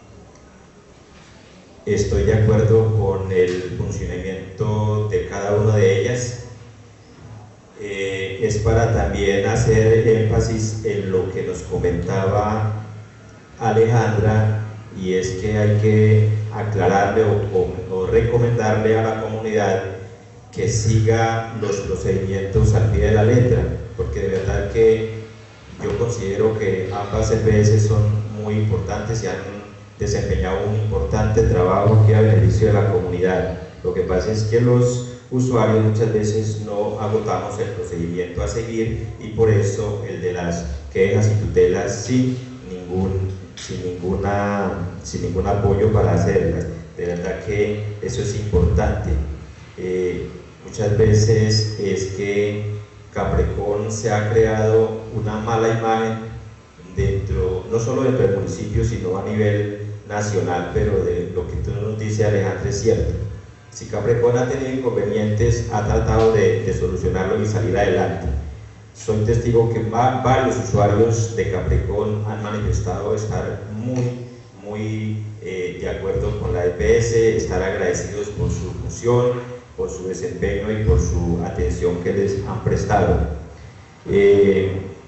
estoy de acuerdo con el funcionamiento de cada una de ellas. Eh, es para también hacer énfasis en lo que nos comentaba Alejandra, y es que hay que aclararle o, o, o recomendarle a la comunidad que siga los procedimientos al pie de la letra, porque de verdad que yo considero que ambas E P S son muy importantes y han desempeñado un importante trabajo aquí a beneficio de la comunidad. Lo que pasa es que los usuarios muchas veces no agotamos el procedimiento a seguir, y por eso el de las quejas y tutelas sin ningún, sin ninguna, sin ningún apoyo para hacerlas. De verdad que eso es importante. Eh, muchas veces es que Caprecón se ha creado una mala imagen dentro, no solo dentro del municipio, sino a nivel nacional, pero de lo que tú nos dices, Alejandra, es cierto. Si Caprecón ha tenido inconvenientes, ha tratado de, de solucionarlo y salir adelante. Soy testigo que va, varios usuarios de Caprecón han manifestado estar muy, muy eh, de acuerdo con la E P S, estar agradecidos por su función, por su desempeño y por su atención que les han prestado. Eh,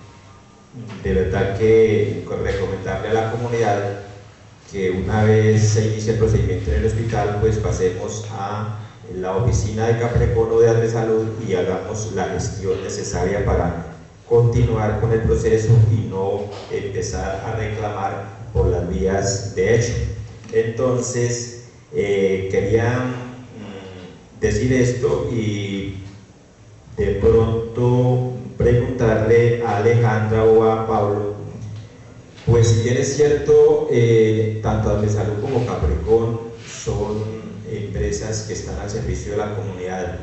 de verdad que recomendarle a la comunidad que una vez se inicie el procedimiento en el hospital, pues pasemos a la oficina de Caprecón o de ADMESalud y hagamos la gestión necesaria para continuar con el proceso y no empezar a reclamar por las vías de hecho. Entonces, eh, quería mm, decir esto y de pronto preguntarle a Alejandra o a Pablo, pues si bien es cierto, eh, tanto ADMESalud como Caprecón son empresas que están al servicio de la comunidad.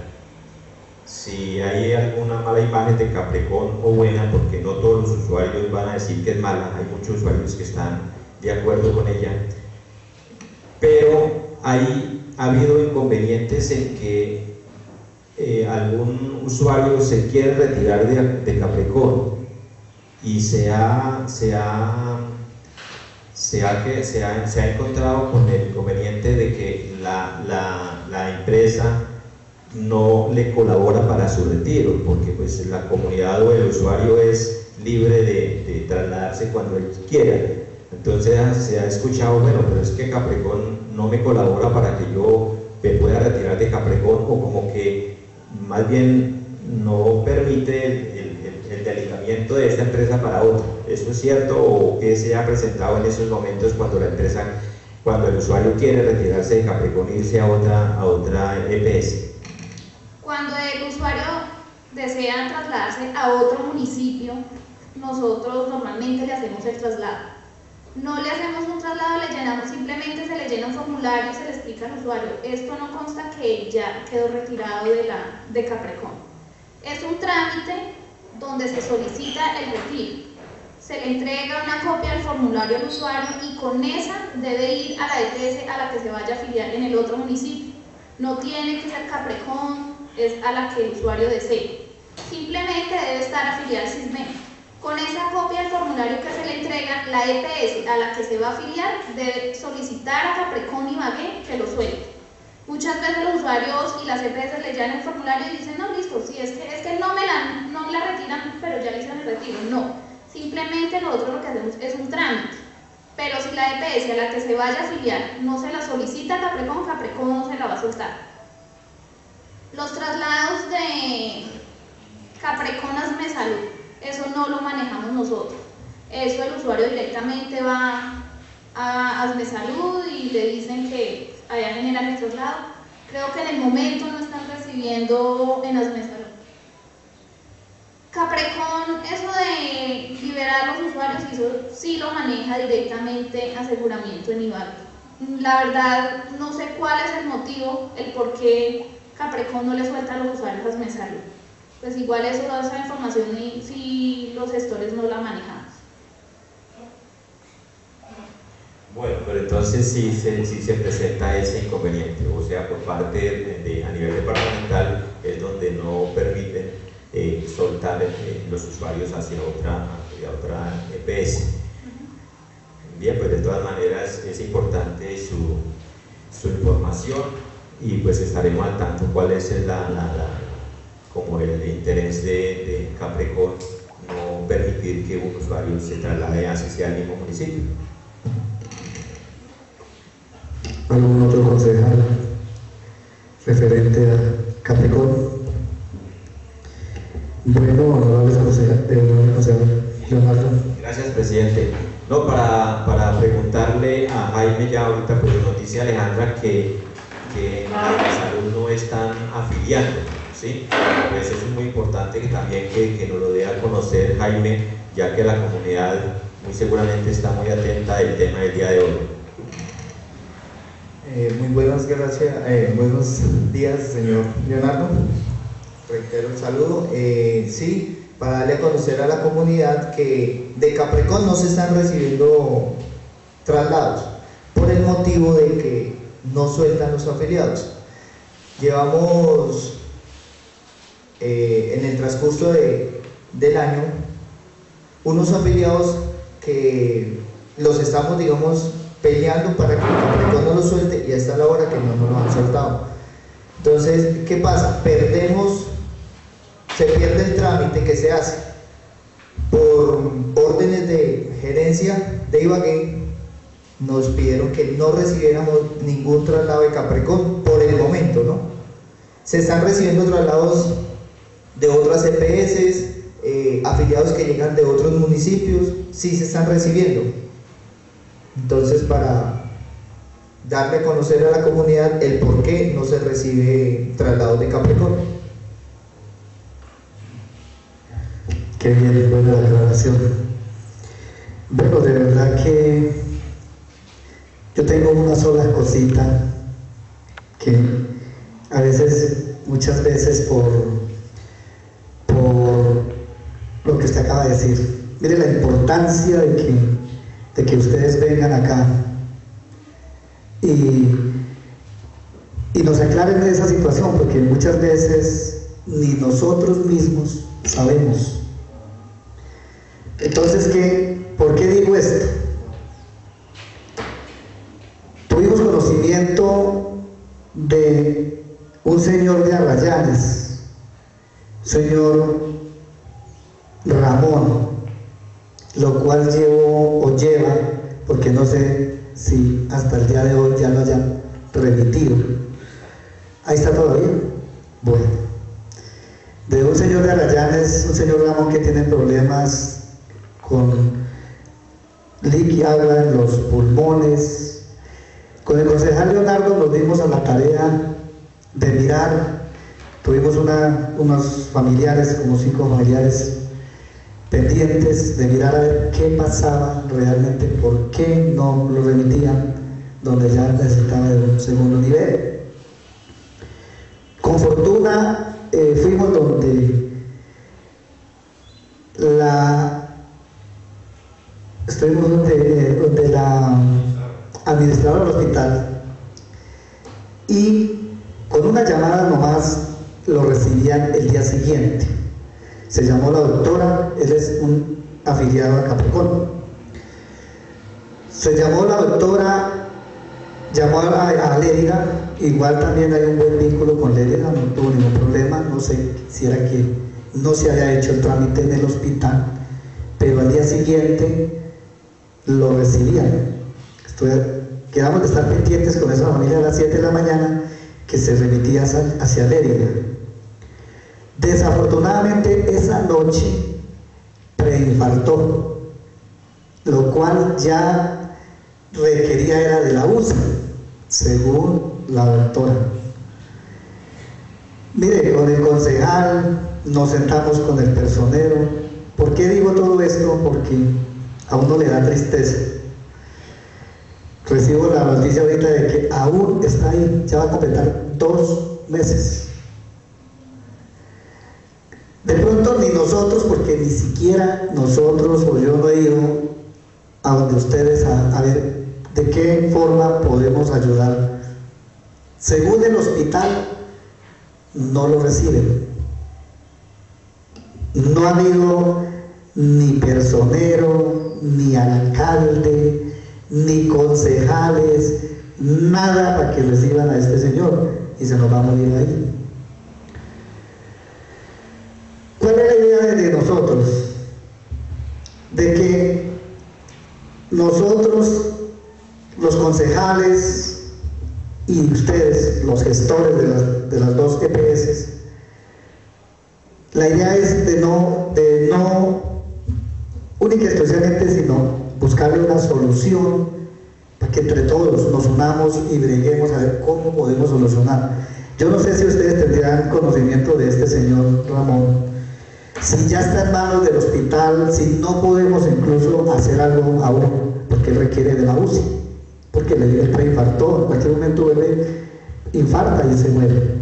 Si hay alguna mala imagen de Caprecón o buena, porque no todos los usuarios van a decir que es mala, hay muchos usuarios que están de acuerdo con ella, pero hay, ha habido inconvenientes en que eh, algún usuario se quiere retirar de, de Caprecón y se ha, se ha, se ha, que, se ha, se ha encontrado con el inconveniente de que la, la, la empresa no le colabora para su retiro, porque pues la comunidad o el usuario es libre de, de trasladarse cuando él quiera. Entonces se ha escuchado, bueno, pero es que Caprecón no me colabora para que yo me pueda retirar de Caprecón, o como que más bien no permite el, el, el deslizamiento de esta empresa para otra. ¿Eso es cierto o qué se ha presentado en esos momentos cuando la empresa, cuando el usuario quiere retirarse de Caprecón e irse a otra, a otra E P S? Cuando el usuario desea trasladarse a otro municipio, nosotros normalmente le hacemos el traslado. No le hacemos un traslado, le llenamos, simplemente se le llena un formulario y se le explica al usuario. Esto no consta que ya quedó retirado de, la, de Caprecón. Es un trámite donde se solicita el retiro. Se le entrega una copia del formulario al usuario y con esa debe ir a la E P S a la que se vaya a afiliar en el otro municipio. No tiene que ser Caprecón, es a la que el usuario desee. Simplemente debe estar afiliado al SISBEN. Con esa copia del formulario que se le entrega, la E P S a la que se va a afiliar debe solicitar a Caprecón y Ibagué que lo suelte. Muchas veces los usuarios y las E P S le llenan el formulario y dicen, no, listo, sí, es que, es que no, me la, no me la retiran, pero ya le hicieron el retiro. No, simplemente nosotros lo que hacemos es un trámite. Pero si la E P S a la que se vaya a afiliar no se la solicita a Caprecón, Caprecón no se la va a soltar. Los traslados de Caprecón a ADMESalud, eso no lo manejamos nosotros. Eso el usuario directamente va a ADMESalud y le dicen que allá generan el traslado. Creo que en el momento no están recibiendo en ADMESalud. Caprecón, eso de liberar a los usuarios, eso sí lo maneja directamente Aseguramiento en Ibagué. La verdad, no sé cuál es el motivo, el por qué Caprecón no le suelta a los usuarios a ADMESalud. Pues igual eso, esa información si los gestores no la manejamos. Bueno, pero entonces sí se, sí se presenta ese inconveniente, o sea, por parte de, de, a nivel departamental es donde no permiten eh, soltar eh, los usuarios hacia otra, hacia otra E P S. Bien, pues de todas maneras es importante su, su información y pues estaremos al tanto cuál es la, la, la como el interés de, de Capricorn no permitir que un usuario se traslade hacia el mismo municipio. ¿Algún otro concejal referente a Capricorn? Bueno, honorables concejales, Leonardo. Gracias, presidente. No, para, para preguntarle a Jaime, ya ahorita pues nos dice Alejandra que, que en la salud no están afiliando, ¿sí? Pues eso es muy importante que también que, que nos lo dé a conocer Jaime, ya que la comunidad muy seguramente está muy atenta del tema del día de hoy. Eh, muy buenas gracias, eh, buenos días, señor Leonardo. Reitero el saludo. Eh, sí, para darle a conocer a la comunidad que de Capricorn no se están recibiendo traslados por el motivo de que no sueltan los afiliados. Llevamos eh, en el transcurso de, del año unos afiliados que los estamos, digamos, peleando para que Capricorn no lo suelte, y hasta la hora que no nos lo han soltado. Entonces, ¿qué pasa? Perdemos, se pierde el trámite que se hace por órdenes de gerencia de Ibagué. Nos pidieron que no recibiéramos ningún traslado de Capricorn por el momento, ¿no? Se están recibiendo traslados de otras E P S, eh, afiliados que llegan de otros municipios, sí se están recibiendo. Entonces, para darle a conocer a la comunidad el por qué no se recibe traslados de Capricorn. Qué bien, buena declaración. Bueno, de verdad que yo tengo una sola cosita que a veces, muchas veces por, por lo que usted acaba de decir, mire la importancia de que, de que ustedes vengan acá y, y nos aclaren de esa situación, porque muchas veces ni nosotros mismos sabemos. Entonces, ¿qué? ¿Por qué digo esto? Tuvimos conocimiento de un señor de Arrayanes, señor Ramón, lo cual llevó o lleva, porque no sé si hasta el día de hoy ya lo hayan remitido. Ahí está todavía. Bueno, de un señor de Arrayanes, un señor Ramón que tiene problemas con líquido, agua en los pulmones. Con el concejal Leonardo nos dimos a la tarea de mirar. Tuvimos una, unos familiares, como cinco familiares pendientes, de mirar a ver qué pasaba realmente, por qué no lo remitían donde ya necesitaba de un segundo nivel. Con fortuna eh, fuimos donde la estuvimos donde, donde la administradora del hospital, y con una llamada nomás lo recibían el día siguiente. Se llamó la doctora, él es un afiliado a Capricorn. Se llamó la doctora, llamó a, a Lérida, igual también hay un buen vínculo con Lérida, no tuvo ningún problema. No sé si era que no se había hecho el trámite en el hospital, pero al día siguiente lo recibían. Estuve, quedamos de estar pendientes con esa familia a las siete de la mañana, que se remitía hacia, hacia Lérida. Desafortunadamente esa noche preinfartó, lo cual ya requería era de la U C I, según la doctora. Mire, con el concejal nos sentamos con el personero. ¿Por qué digo todo esto? Porque a uno le da tristeza. Recibo la noticia ahorita de que aún está ahí, ya va a completar dos meses. De pronto ni nosotros, porque ni siquiera nosotros o yo no he ido a donde ustedes a, a ver de qué forma podemos ayudar. Según el hospital, no lo reciben. No han ido ni personero, ni alcalde, ni concejales, nada para que reciban a este señor, y se nos va a morir ahí. ¿Cuál es la idea de, de nosotros? De que nosotros, los concejales y ustedes, los gestores de las, de las dos E P S, la idea es de no, de no única y exclusivamente, sino buscarle una solución para que entre todos nos unamos y breguemos a ver cómo podemos solucionar. Yo no sé si ustedes tendrán conocimiento de este señor Ramón, si ya está en manos del hospital, si no podemos incluso hacer algo aún, porque él requiere de la U C I, porque le dio el preinfarto, en cualquier momento él infarta y se muere.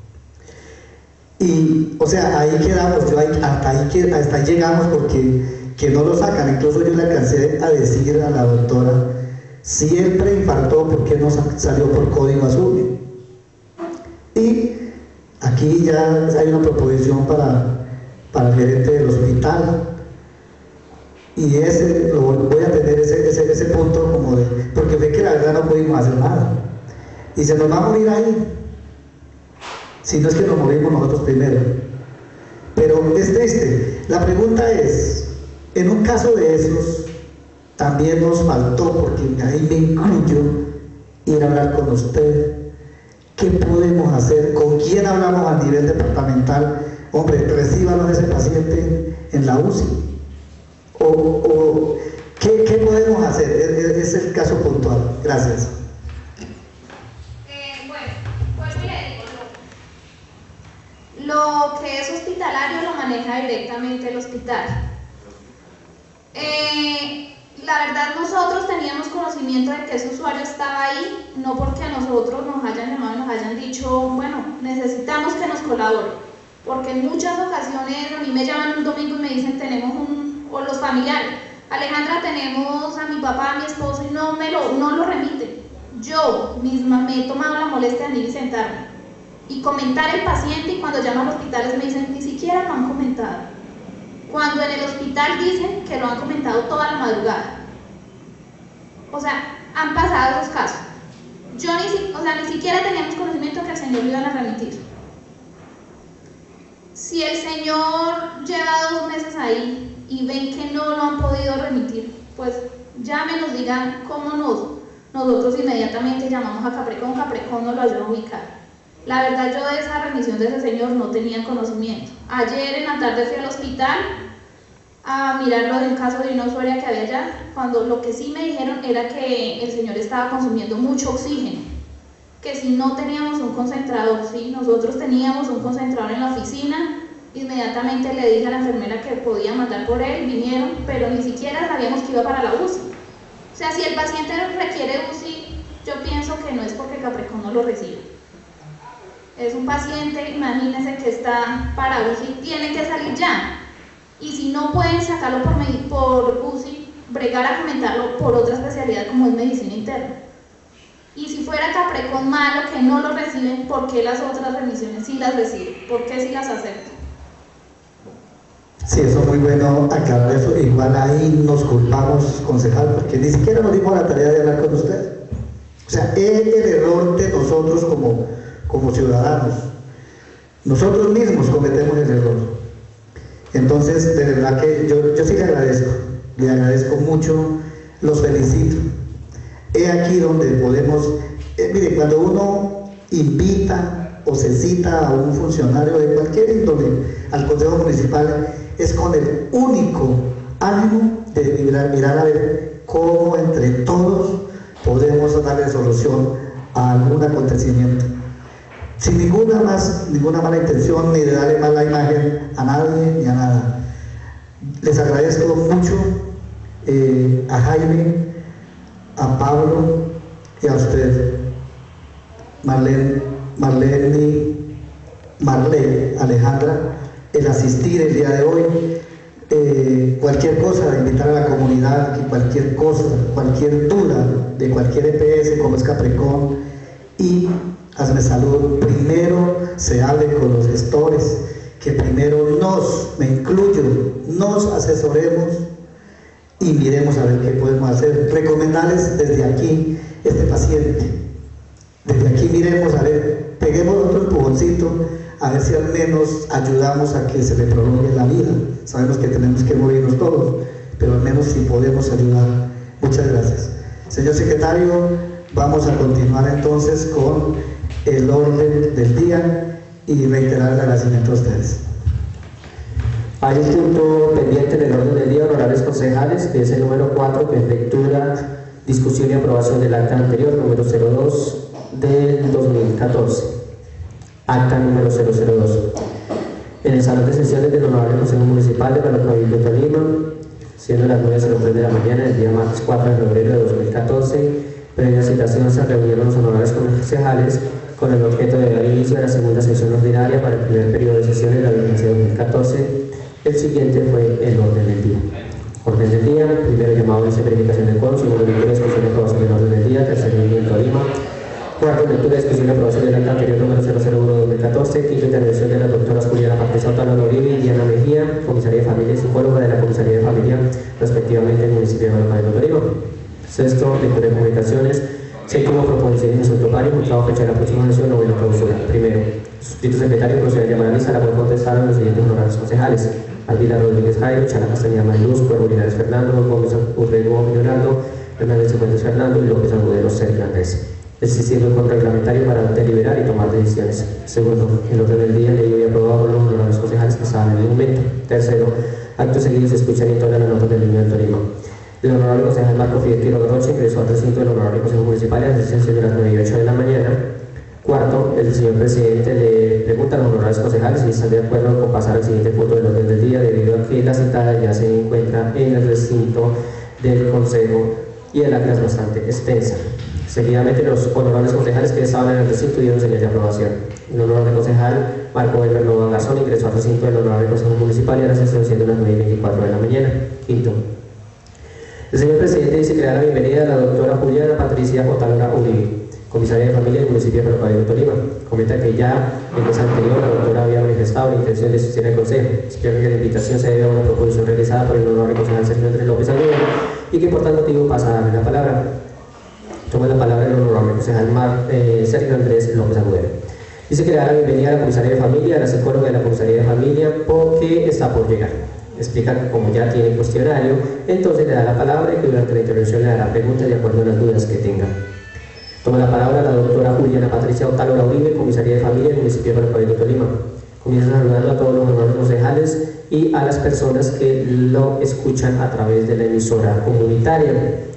Y, o sea, ahí quedamos, yo ahí, hasta, ahí, hasta ahí llegamos porque que no lo sacan. Incluso yo le alcancé a decir a la doctora, si él preinfartó, ¿por qué no salió por código azul? Y aquí ya hay una proposición para, para el gerente del hospital, y ese, lo, voy a tener ese, ese, ese punto como de, porque ve que la verdad no pudimos hacer nada, y se nos va a morir ahí, si no es que nos morimos nosotros primero. Pero es triste. La pregunta es, en un caso de esos, también nos faltó, porque ahí me incluyo, ir a hablar con usted. ¿Qué podemos hacer? ¿Con quién hablamos a nivel departamental? Hombre, recíbanos ese paciente en la U C I. O, o ¿qué, ¿qué podemos hacer? Es, es el caso puntual. Gracias. Eh, bueno, pues le digo, lo, lo que es hospitalario lo maneja directamente el hospital. Eh, la verdad, nosotros teníamos conocimiento de que ese usuario estaba ahí, no porque a nosotros nos hayan llamado y nos hayan dicho, bueno, necesitamos que nos colabore, porque en muchas ocasiones a mí me llaman un domingo y me dicen, tenemos un, o los familiares, Alejandra, tenemos a mi papá, a mi esposo, y no me lo, no lo remiten. Yo misma me he tomado la molestia de ir y sentarme y comentar el paciente, y cuando llaman a hospitales me dicen, ni siquiera lo han comentado. Cuando en el hospital dicen que lo han comentado toda la madrugada. O sea, han pasado esos casos. Yo ni, o sea, ni siquiera teníamos conocimiento que el señor lo iban a remitir. Si el señor lleva dos meses ahí y ven que no lo han podido remitir, pues llámenos, digan cómo nos, nosotros inmediatamente llamamos a Caprecon, Caprecon nos lo ayuda a ubicar. La verdad, yo de esa remisión de ese señor no tenía conocimiento. Ayer en la tarde fui al hospital a mirar lo del caso de una usuaria que había allá, cuando lo que sí me dijeron era que el señor estaba consumiendo mucho oxígeno, que si no teníamos un concentrador, ¿sí? Nosotros teníamos un concentrador en la oficina, inmediatamente le dije a la enfermera que podía mandar por él, vinieron, pero ni siquiera sabíamos que iba para la U C I. O sea, si el paciente requiere U C I, yo pienso que no es porque Caprecon no lo recibe. Es un paciente, imagínense, que está para U C I, tiene que salir ya. Y si no pueden sacarlo por, por U C I, bregar a comentarlo por otra especialidad como es medicina interna. Y si fuera Caprecon malo que no lo reciben, ¿por qué las otras remisiones sí las reciben? ¿Por qué sí las aceptan? Sí, eso es muy bueno aclarar eso. Igual ahí nos culpamos, concejal, porque ni siquiera nos dimos la tarea de hablar con usted. O sea, es el error de nosotros como, como ciudadanos. Nosotros mismos cometemos el error. Entonces, de verdad que yo, yo sí le agradezco, le agradezco mucho, los felicito. He aquí donde podemos, eh, mire, cuando uno invita o se cita a un funcionario de cualquier índole al Consejo Municipal, es con el único ánimo de mirar, mirar a ver cómo entre todos podemos darle solución a algún acontecimiento. Sin ninguna, más, ninguna mala intención, ni de darle mala imagen a nadie ni a nada. Les agradezco mucho eh, a Jaime, a Pablo y a usted, Marlene, Marlene, Marlene, Alejandra, el asistir el día de hoy. Eh, cualquier cosa, de invitar a la comunidad, que cualquier cosa, cualquier duda de cualquier E P S como es Caprecon y Hazme Salud, primero se hable con los gestores, que primero nos, me incluyo, nos asesoremos y miremos a ver qué podemos hacer. Recomendarles desde aquí este paciente, desde aquí miremos a ver, peguemos otro empujoncito a ver si al menos ayudamos a que se le prolongue la vida. Sabemos que tenemos que morirnos todos, pero al menos si podemos ayudar. Muchas gracias. Señor secretario, vamos a continuar entonces con el orden del día y reiterar el agradecimiento a ustedes. Hay un punto pendiente en el orden del día, honorables concejales, que es el número cuatro, que es lectura, discusión y aprobación del acta anterior, número cero dos del dos mil catorce. Acta número cero cero dos. En el salón de sesiones del Honorable Consejo Municipal de Palo Cabildo, Tolima, siendo las nueve cero tres de la mañana del día martes cuatro de febrero de dos mil catorce, previa citación se reunieron los honorables concejales con el objeto de dar inicio a la segunda sesión ordinaria para el primer periodo de sesiones de la vigencia de dos mil catorce. El siguiente fue el orden del día. Orden del día, primero llamado de verificación del quórum, segundo lectura, discusión y aprobación del orden del día, tercer movimiento de Lima, cuarto lectura, discusión y aprobación del acta anterior número cero cero uno de dos mil catorce, quinto intervención de las doctoras Juliana Patricia Otálora Uribe y Diana Mejía, comisaría de familia y psicóloga de la comisaría de familia, respectivamente en el municipio de Palo Cabildo, Tolima. Sexto, lectura de comunicaciones. Séptimo, proposición de insulto varios, mostrado fecha de la próxima sesión, noveno clausura. Primero, suscrito secretario procede a llamar a lista, la cual contestaron los siguientes honorables concejales: Alvila Rodríguez Jairo, Chala Castañeda Mariluz, Cuervo Linares Fernando, Gómez Urrego Leonardo, Hernández Cifuentes Fernando y López Agudelo Sergio Andrés. Existiendo el control reglamentario para deliberar y tomar decisiones. Segundo, el orden del día leído y aprobado por los honorables concejales que estaban en el momento. Tercero, actos seguidos se escuchan y todas las notas del Tribunal del Tolima. El honorable concejal Marco Fidel Quiroga Rocha ingresó al recinto del honorable Consejo Municipal a las sesión de las nueve y ocho de la mañana. Cuarto, el señor presidente le pregunta a los honorables concejales si están de acuerdo con pasar al siguiente punto del orden del día, debido a que la citada ya se encuentra en el recinto del Consejo y el acta es bastante extensa. Seguidamente, los honorables concejales que estaban en el recinto dieron señal de aprobación. El honorable concejal Marco Elber Nova Garzón ingresó al recinto del honorable Consejo Municipal y a la sesión siendo las nueve y veinticuatro de la mañana. Quinto, el señor presidente dice que le da la bienvenida a la doctora Juliana Patricia Otálora Uribe, comisaria de familia del municipio de Palo Cabildo, Tolima. Comenta que ya el mes anterior la doctora había manifestado la intención de asistir al consejo. Explica que la invitación se debe a una proposición realizada por el honorable concejal Sergio Andrés López Agudelo y que por tal motivo pasa a darle la palabra. Toma la palabra el honorable concejal Mar, eh, Sergio Andrés López Agudelo. Dice que le da la bienvenida a la comisaria de familia, a la psicóloga de la comisaria de familia, porque está por llegar. Explica que como ya tiene cuestionario, entonces le da la palabra y que durante la intervención le dará preguntas de acuerdo a las dudas que tenga. Toma la palabra la doctora Juliana Patricia Otálora Uribe, comisaría de familia del municipio de Palo Cabildo, Tolima. Comienza saludando a todos los honorables concejales y a las personas que lo escuchan a través de la emisora comunitaria.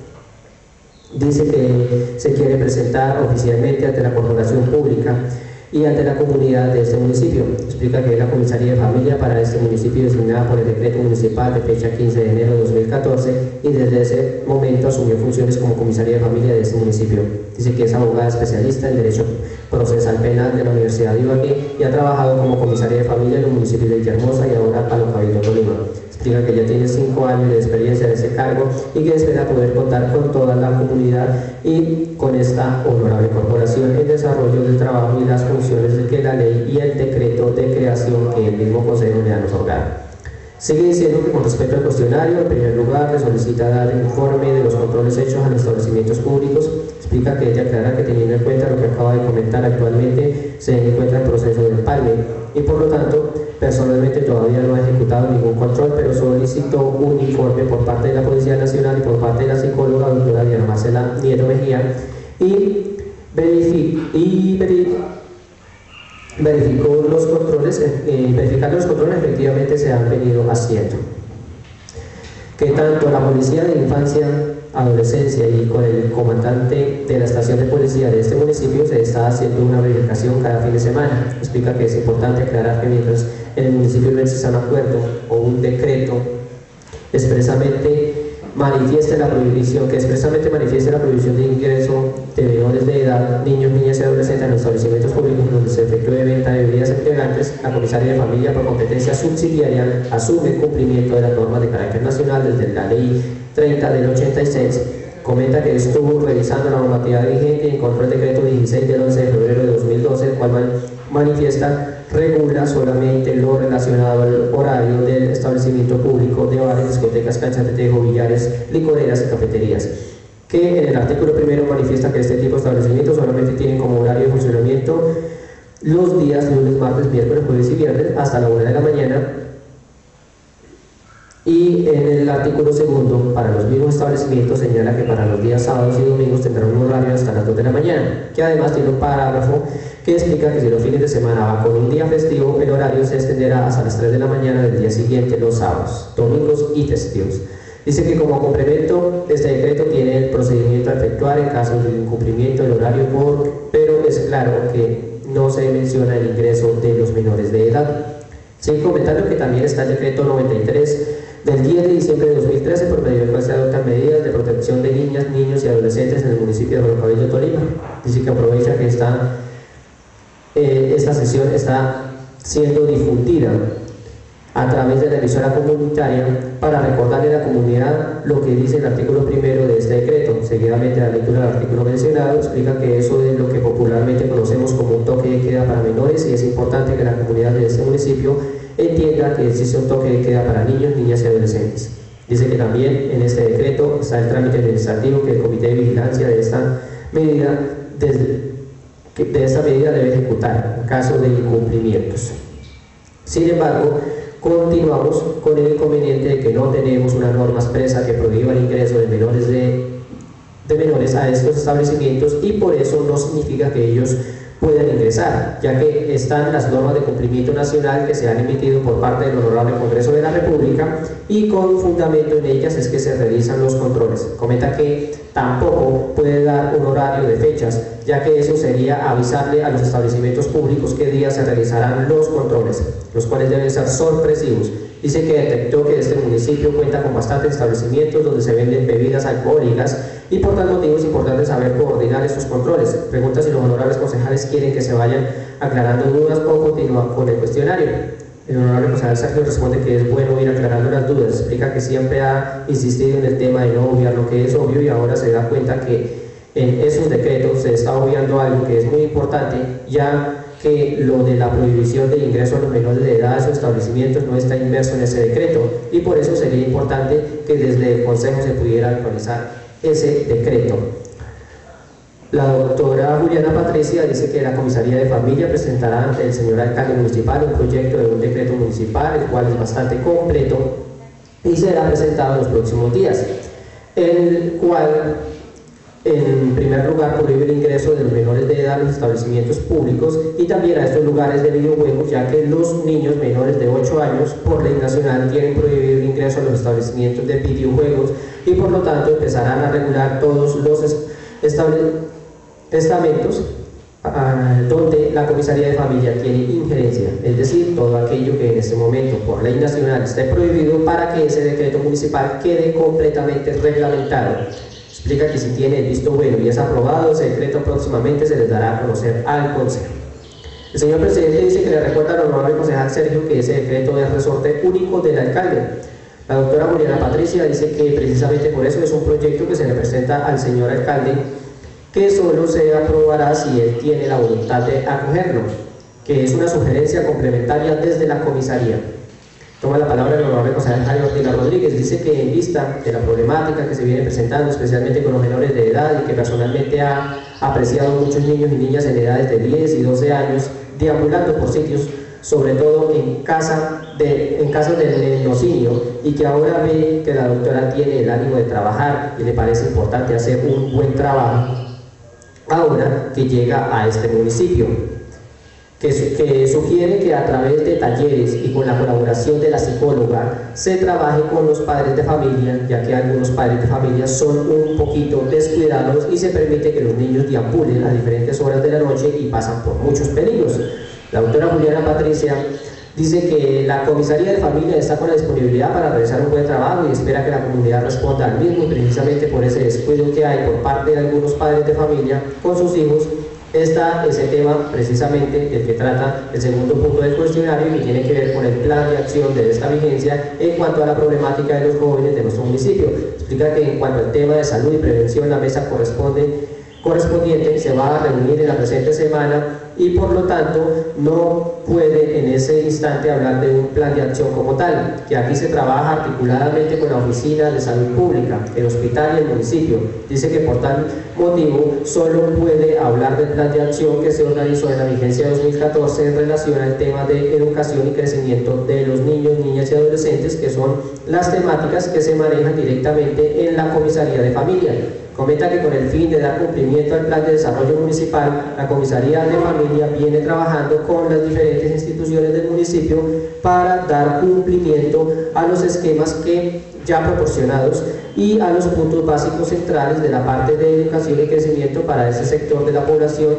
Dice que se quiere presentar oficialmente ante la corporación pública y ante la comunidad de este municipio. Explica que es la comisaría de familia para este municipio designada por el decreto municipal de fecha quince de enero de dos mil catorce y desde ese momento asumió funciones como comisaría de familia de este municipio. Dice que es abogada especialista en Derecho Procesal Penal de la Universidad de Ibagué y ha trabajado como comisaria de familia en los municipios de Villahermosa y ahora Palo Cabildo, Tolima. Explica que ya tiene cinco años de experiencia en ese cargo y que espera poder contar con toda la comunidad y con esta honorable corporación en desarrollo del trabajo y las funciones de que la ley y el decreto de creación que el mismo Consejo le han otorgado. Sigue diciendo que con respecto al cuestionario, en primer lugar, le solicita dar informe de los controles hechos a los establecimientos públicos. Explica que ella aclara que teniendo en cuenta lo que acaba de comentar, actualmente se encuentra en proceso de empalme y por lo tanto personalmente todavía no ha ejecutado ningún control, pero solicitó un informe por parte de la Policía Nacional y por parte de la psicóloga doctora Diana Marcela Nieto Mejía y, verific y verific verificó los controles, eh, verificando los controles efectivamente se han venido haciendo. Que tanto la Policía de Infancia, Adolescencia y con el comandante de la estación de policía de este municipio se está haciendo una verificación cada fin de semana. Explica que es importante aclarar que mientras en el municipio no exista un acuerdo o un decreto expresamente manifieste la prohibición, que expresamente manifieste la prohibición de ingreso de menores de edad, niños, niñas y adolescentes en los establecimientos públicos donde se efectúe venta de bebidas embriagantes, la comisaria de familia por competencia subsidiaria asume el cumplimiento de las normas de carácter nacional desde la ley treinta del ochenta y seis. Comenta que estuvo revisando la normativa vigente y encontró el decreto dieciséis del once de febrero de dos mil doce, el cual man, manifiesta regula solamente lo relacionado al horario del establecimiento público de bares, discotecas, canchas de tejo, billares, licoreras y cafeterías, que en el artículo primero manifiesta que este tipo de establecimientos solamente tienen como horario de funcionamiento los días lunes, martes, miércoles, jueves y viernes hasta la una de la mañana. Y en el artículo segundo, para los mismos establecimientos, señala que para los días sábados y domingos tendrán un horario hasta las dos de la mañana, que además tiene un parágrafo que explica que si los fines de semana va con un día festivo, el horario se extenderá hasta las tres de la mañana del día siguiente, los sábados, domingos y festivos. Dice que como complemento, este decreto tiene el procedimiento a efectuar en caso de incumplimiento del horario, por, pero es claro que no se menciona el ingreso de los menores de edad. Sigue comentando que también está el decreto noventa y tres del diez de diciembre de dos mil trece, por medio del cual se adoptan medidas de protección de niñas, niños y adolescentes en el municipio de Barranquilla, Tolima. Dice que aprovecha que esta, eh, esta sesión está siendo difundida a través de la emisora comunitaria para recordarle a la comunidad lo que dice el artículo primero de este decreto. Seguidamente la lectura del artículo mencionado explica que eso es lo que popularmente conocemos como un toque de queda para menores, y es importante que la comunidad de este municipio entienda que existe un toque de queda para niños, niñas y adolescentes. Dice que también en este decreto está el trámite administrativo que el comité de vigilancia de esta medida, de, de esta medida debe ejecutar en caso de incumplimientos. Sin embargo, continuamos con el inconveniente de que no tenemos una norma expresa que prohíba el ingreso de menores, de, de menores a estos establecimientos, y por eso no significa que ellos puedan ingresar, ya que están las normas de cumplimiento nacional que se han emitido por parte del Honorable Congreso de la República, y con fundamento en ellas es que se realizan los controles. Comenta que tampoco puede dar un horario de fechas, ya que eso sería avisarle a los establecimientos públicos qué días se realizarán los controles, los cuales deben ser sorpresivos. Dice que detectó que este municipio cuenta con bastantes establecimientos donde se venden bebidas alcohólicas, y por tal motivo es importante saber coordinar estos controles. Pregunta si los honorables concejales quieren que se vayan aclarando dudas o continúan con el cuestionario. El honorable concejal Sergio responde que es bueno ir aclarando las dudas. Explica que siempre ha insistido en el tema de no obviar lo que es obvio, y ahora se da cuenta que en esos decretos se está obviando algo que es muy importante, ya que lo de la prohibición de ingreso a los menores de edad a esos establecimientos no está inmerso en ese decreto, y por eso sería importante que desde el Consejo se pudiera actualizar ese decreto. La doctora Juliana Patricia dice que la Comisaría de Familia presentará ante el señor alcalde municipal un proyecto de un decreto municipal, el cual es bastante completo y será presentado en los próximos días, el cual en primer lugar prohíbe el ingreso de los menores de edad a los establecimientos públicos y también a estos lugares de videojuegos, ya que los niños menores de ocho años por ley nacional tienen prohibido el ingreso a los establecimientos de videojuegos, y por lo tanto empezarán a regular todos los estamentos ah, donde la Comisaría de Familia tiene injerencia, es decir, todo aquello que en este momento por ley nacional esté prohibido, para que ese decreto municipal quede completamente reglamentado. Explica que si tiene el visto bueno y es aprobado, ese decreto próximamente se les dará a conocer al Consejo. El señor presidente dice que le recuerda al honorable concejal Sergio que ese decreto es resorte único del alcalde. La doctora Juliana Patricia dice que precisamente por eso es un proyecto que se le presenta al señor alcalde, que solo se aprobará si él tiene la voluntad de acogerlo, que es una sugerencia complementaria desde la comisaría. Toma la palabra el honorable concejal Jaime Ortega Rodríguez. Dice que en vista de la problemática que se viene presentando, especialmente con los menores de edad, y que personalmente ha apreciado muchos niños y niñas en edades de diez y doce años deambulando por sitios, sobre todo en, casa de, en casos de lenocinio, y que ahora ve que la doctora tiene el ánimo de trabajar y le parece importante hacer un buen trabajo, ahora que llega a este municipio. Que, que sugiere que a través de talleres y con la colaboración de la psicóloga se trabaje con los padres de familia, ya que algunos padres de familia son un poquito descuidados y se permite que los niños deambulen a diferentes horas de la noche y pasan por muchos peligros. La doctora Juliana Patricia dice que la Comisaría de Familia está con la disponibilidad para realizar un buen trabajo y espera que la comunidad responda al mismo, y precisamente por ese descuido que hay por parte de algunos padres de familia con sus hijos está ese tema precisamente el que trata el segundo punto del cuestionario, y que tiene que ver con el plan de acción de esta vigencia en cuanto a la problemática de los jóvenes de nuestro municipio. Explica que en cuanto al tema de salud y prevención, la mesa corresponde correspondiente se va a reunir en la presente semana y por lo tanto no puede en ese instante hablar de un plan de acción como tal, que aquí se trabaja articuladamente con la Oficina de Salud Pública, el hospital y el municipio. Dice que por tal motivo solo puede hablar del plan de acción que se organizó en la vigencia de dos mil catorce en relación al tema de educación y crecimiento de los niños, niñas y adolescentes, que son las temáticas que se manejan directamente en la Comisaría de Familia. Comenta que con el fin de dar cumplimiento al plan de desarrollo municipal, la Comisaría de Familia viene trabajando con las diferentes instituciones del municipio para dar cumplimiento a los esquemas que ya proporcionados y a los puntos básicos centrales de la parte de educación y crecimiento para ese sector de la población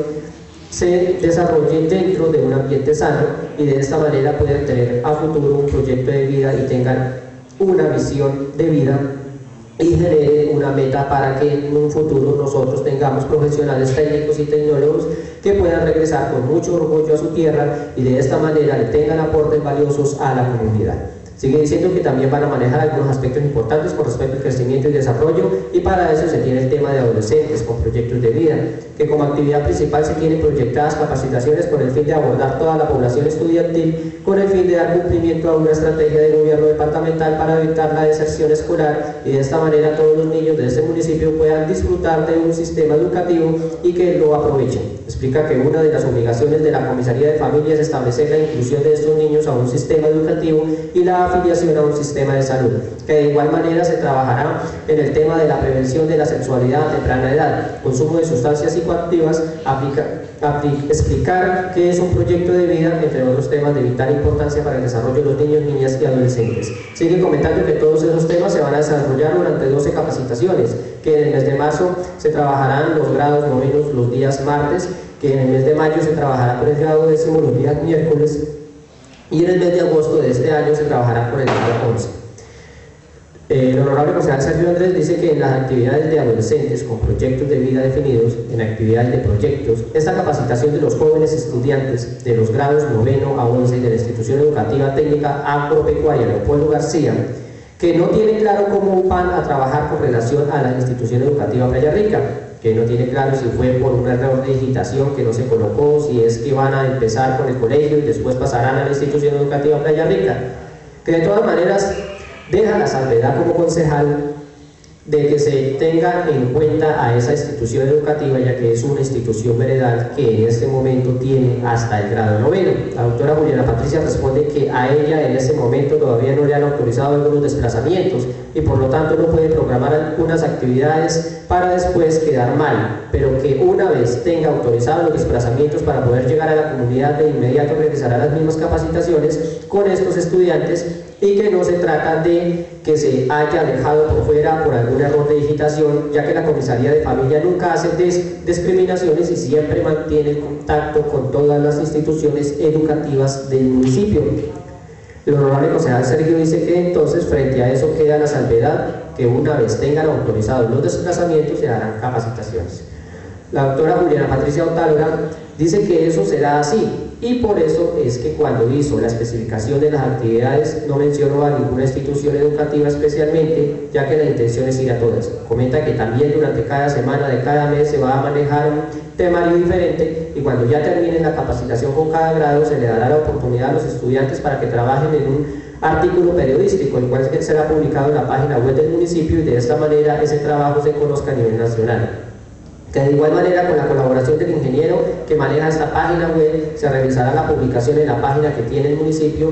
se desarrolle dentro de un ambiente sano y de esta manera puedan tener a futuro un proyecto de vida y tengan una visión de vida y genere una meta para que en un futuro nosotros tengamos profesionales técnicos y tecnólogos que puedan regresar con mucho orgullo a su tierra y de esta manera le tengan aportes valiosos a la comunidad. Sigue diciendo que también van a manejar algunos aspectos importantes con respecto al crecimiento y desarrollo y para eso se tiene el tema de adolescentes con proyectos de vida, que como actividad principal se tienen proyectadas capacitaciones con el fin de abordar toda la población estudiantil con el fin de dar cumplimiento a una estrategia de gobierno departamental para evitar la deserción escolar y de esta manera todos los niños de este municipio puedan disfrutar de un sistema educativo y que lo aprovechen. Explica que una de las obligaciones de la Comisaría de Familia es establecer la inclusión de estos niños a un sistema educativo y la afiliación a un sistema de salud, que de igual manera se trabajará en el tema de la prevención de la sexualidad a temprana edad, consumo de sustancias psicoactivas, aplica, aplica, explicar qué es un proyecto de vida, entre otros temas de vital importancia para el desarrollo de los niños, niñas y adolescentes. Sigue comentando que todos esos temas se van a desarrollar durante doce capacitaciones, que en el mes de marzo se trabajarán los grados novenos los días martes, que en el mes de mayo se trabajará con el grado décimo los días miércoles, y en el mes de agosto de este año se trabajará por el grado once. El honorable concejal Sergio Andrés dice que en las actividades de adolescentes con proyectos de vida definidos, en actividades de proyectos, esta capacitación de los jóvenes estudiantes de los grados noveno a once de la institución educativa técnica agropecuaria Leopoldo García, que no tiene claro cómo van a trabajar con relación a la institución educativa Playa Rica, que no tiene claro si fue por un error de digitación que no se colocó, si es que van a empezar con el colegio y después pasarán a la institución educativa Playa Rica, que de todas maneras deja la salvedad como concejal de que se tenga en cuenta a esa institución educativa, ya que es una institución veredal que en este momento tiene hasta el grado noveno. La doctora Juliana Patricia responde que a ella en ese momento todavía no le han autorizado algunos desplazamientos y por lo tanto no puede programar algunas actividades para después quedar mal, pero que una vez tenga autorizados los desplazamientos para poder llegar a la comunidad, de inmediato realizará las mismas capacitaciones con estos estudiantes y que no se trata de que se haya dejado por fuera por algún error de digitación, ya que la Comisaría de Familia nunca hace des discriminaciones y siempre mantiene el contacto con todas las instituciones educativas del municipio. El honorable concejal Sergio dice que entonces frente a eso queda la salvedad que una vez tengan autorizados los desplazamientos se harán capacitaciones. La doctora Juliana Patricia Otálora dice que eso será así y por eso es que cuando hizo la especificación de las actividades no mencionó a ninguna institución educativa especialmente, ya que la intención es ir a todas. Comenta que también durante cada semana de cada mes se va a manejar un temario diferente y cuando ya terminen la capacitación con cada grado se le dará la oportunidad a los estudiantes para que trabajen en un artículo periodístico, el cual será publicado en la página web del municipio y de esta manera ese trabajo se conozca a nivel nacional. Que de igual manera, con la colaboración del ingeniero que maneja esta página web, se realizará la publicación en la página que tiene el municipio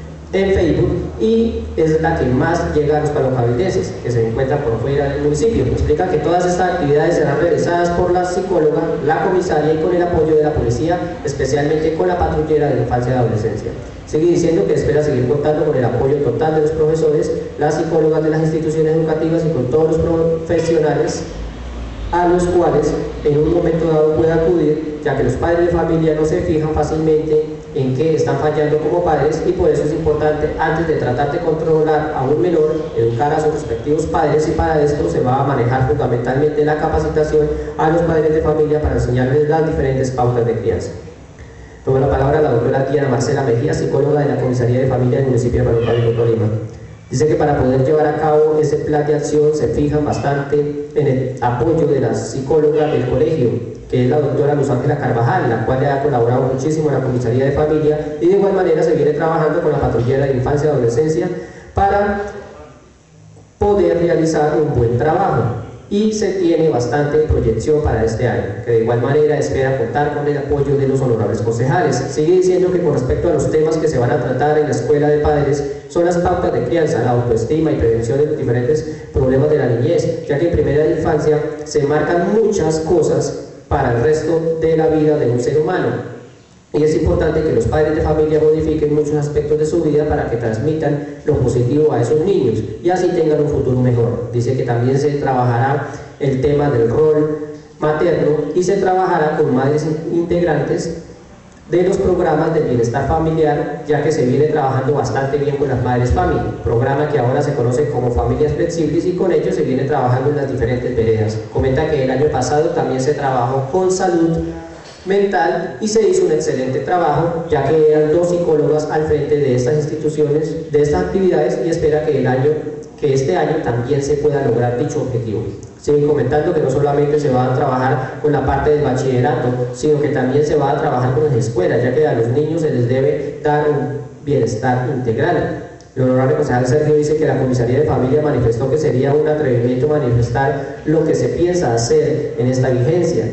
en Facebook y es la que más llega a los palocabildenses que se encuentran por fuera del municipio. Explica que todas estas actividades serán realizadas por la psicóloga, la comisaria y con el apoyo de la policía, especialmente con la patrullera de la infancia y adolescencia. Sigue diciendo que espera seguir contando con el apoyo total de los profesores, las psicólogas de las instituciones educativas y con todos los profesionales a los cuales en un momento dado puede acudir, ya que los padres de familia no se fijan fácilmente en qué están fallando como padres y por eso es importante, antes de tratar de controlar a un menor, educar a sus respectivos padres y para esto se va a manejar fundamentalmente la capacitación a los padres de familia para enseñarles las diferentes pautas de crianza. Toma la palabra la doctora Diana Marcela Mejía, psicóloga de la Comisaría de Familia del municipio de Manizales, Tolima. Dice que para poder llevar a cabo ese plan de acción se fijan bastante en el apoyo de la psicóloga del colegio, que es la doctora Luz Ángela Carvajal, la cual le ha colaborado muchísimo en la comisaría de familia, y de igual manera se viene trabajando con la patrullera de infancia y adolescencia para poder realizar un buen trabajo. Y se tiene bastante proyección para este año, que de igual manera espera contar con el apoyo de los honorables concejales. Sigue diciendo que con respecto a los temas que se van a tratar en la escuela de padres son las pautas de crianza, la autoestima y prevención de los diferentes problemas de la niñez, ya que en primera infancia se marcan muchas cosas para el resto de la vida de un ser humano. Y es importante que los padres de familia modifiquen muchos aspectos de su vida para que transmitan lo positivo a esos niños y así tengan un futuro mejor. Dice que también se trabajará el tema del rol materno y se trabajará con madres integrantes de los programas del bienestar familiar, ya que se viene trabajando bastante bien con las madres familia, programa que ahora se conoce como familias flexibles, y con ello se viene trabajando en las diferentes veredas. Comenta que el año pasado también se trabajó con salud mental y se hizo un excelente trabajo, ya que eran dos psicólogas al frente de estas instituciones, de estas actividades, y espera que el año, que este año también se pueda lograr dicho objetivo. Siguen comentando que no solamente se va a trabajar con la parte del bachillerato, sino que también se va a trabajar con las escuelas, ya que a los niños se les debe dar un bienestar integral. El honorable concejal Sergio dice que la comisaría de familia manifestó que sería un atrevimiento manifestar lo que se piensa hacer en esta vigencia,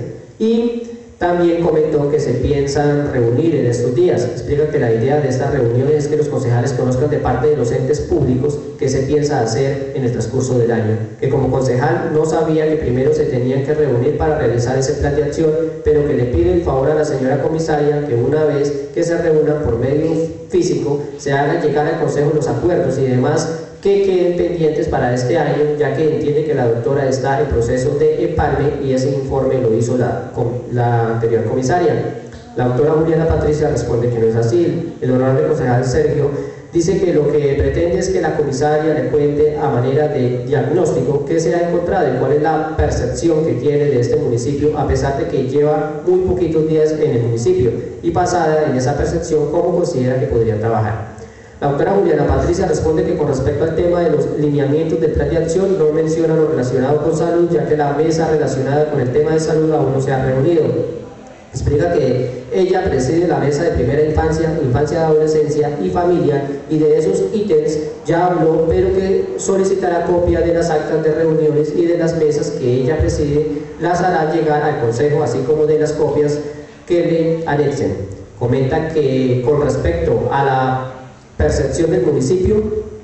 y también comentó que se piensan reunir en estos días. Explica que la idea de estas reuniones es que los concejales conozcan de parte de los entes públicos qué se piensa hacer en el transcurso del año. Que como concejal no sabía que primero se tenían que reunir para realizar ese plan de acción, pero que le pide el favor a la señora comisaria que una vez que se reúnan por medio físico se hagan llegar al consejo los acuerdos y demás que queden pendientes para este año, ya que entiende que la doctora está en proceso de empalme y ese informe lo hizo la, la anterior comisaria. La doctora Juliana Patricia responde que no es así. El honorable concejal Sergio dice que lo que pretende es que la comisaria le cuente a manera de diagnóstico qué se ha encontrado y cuál es la percepción que tiene de este municipio, a pesar de que lleva muy poquitos días en el municipio, y basada en esa percepción cómo considera que podría trabajar. La doctora Juliana Patricia responde que con respecto al tema de los lineamientos del plan de acción no menciona lo relacionado con salud, ya que la mesa relacionada con el tema de salud aún no se ha reunido. Explica que ella preside la mesa de primera infancia, infancia, adolescencia y familia, y de esos ítems ya habló, pero que solicitará copia de las actas de reuniones y de las mesas que ella preside, las hará llegar al consejo, así como de las copias que le anexen. Comenta que con respecto a la percepción del municipio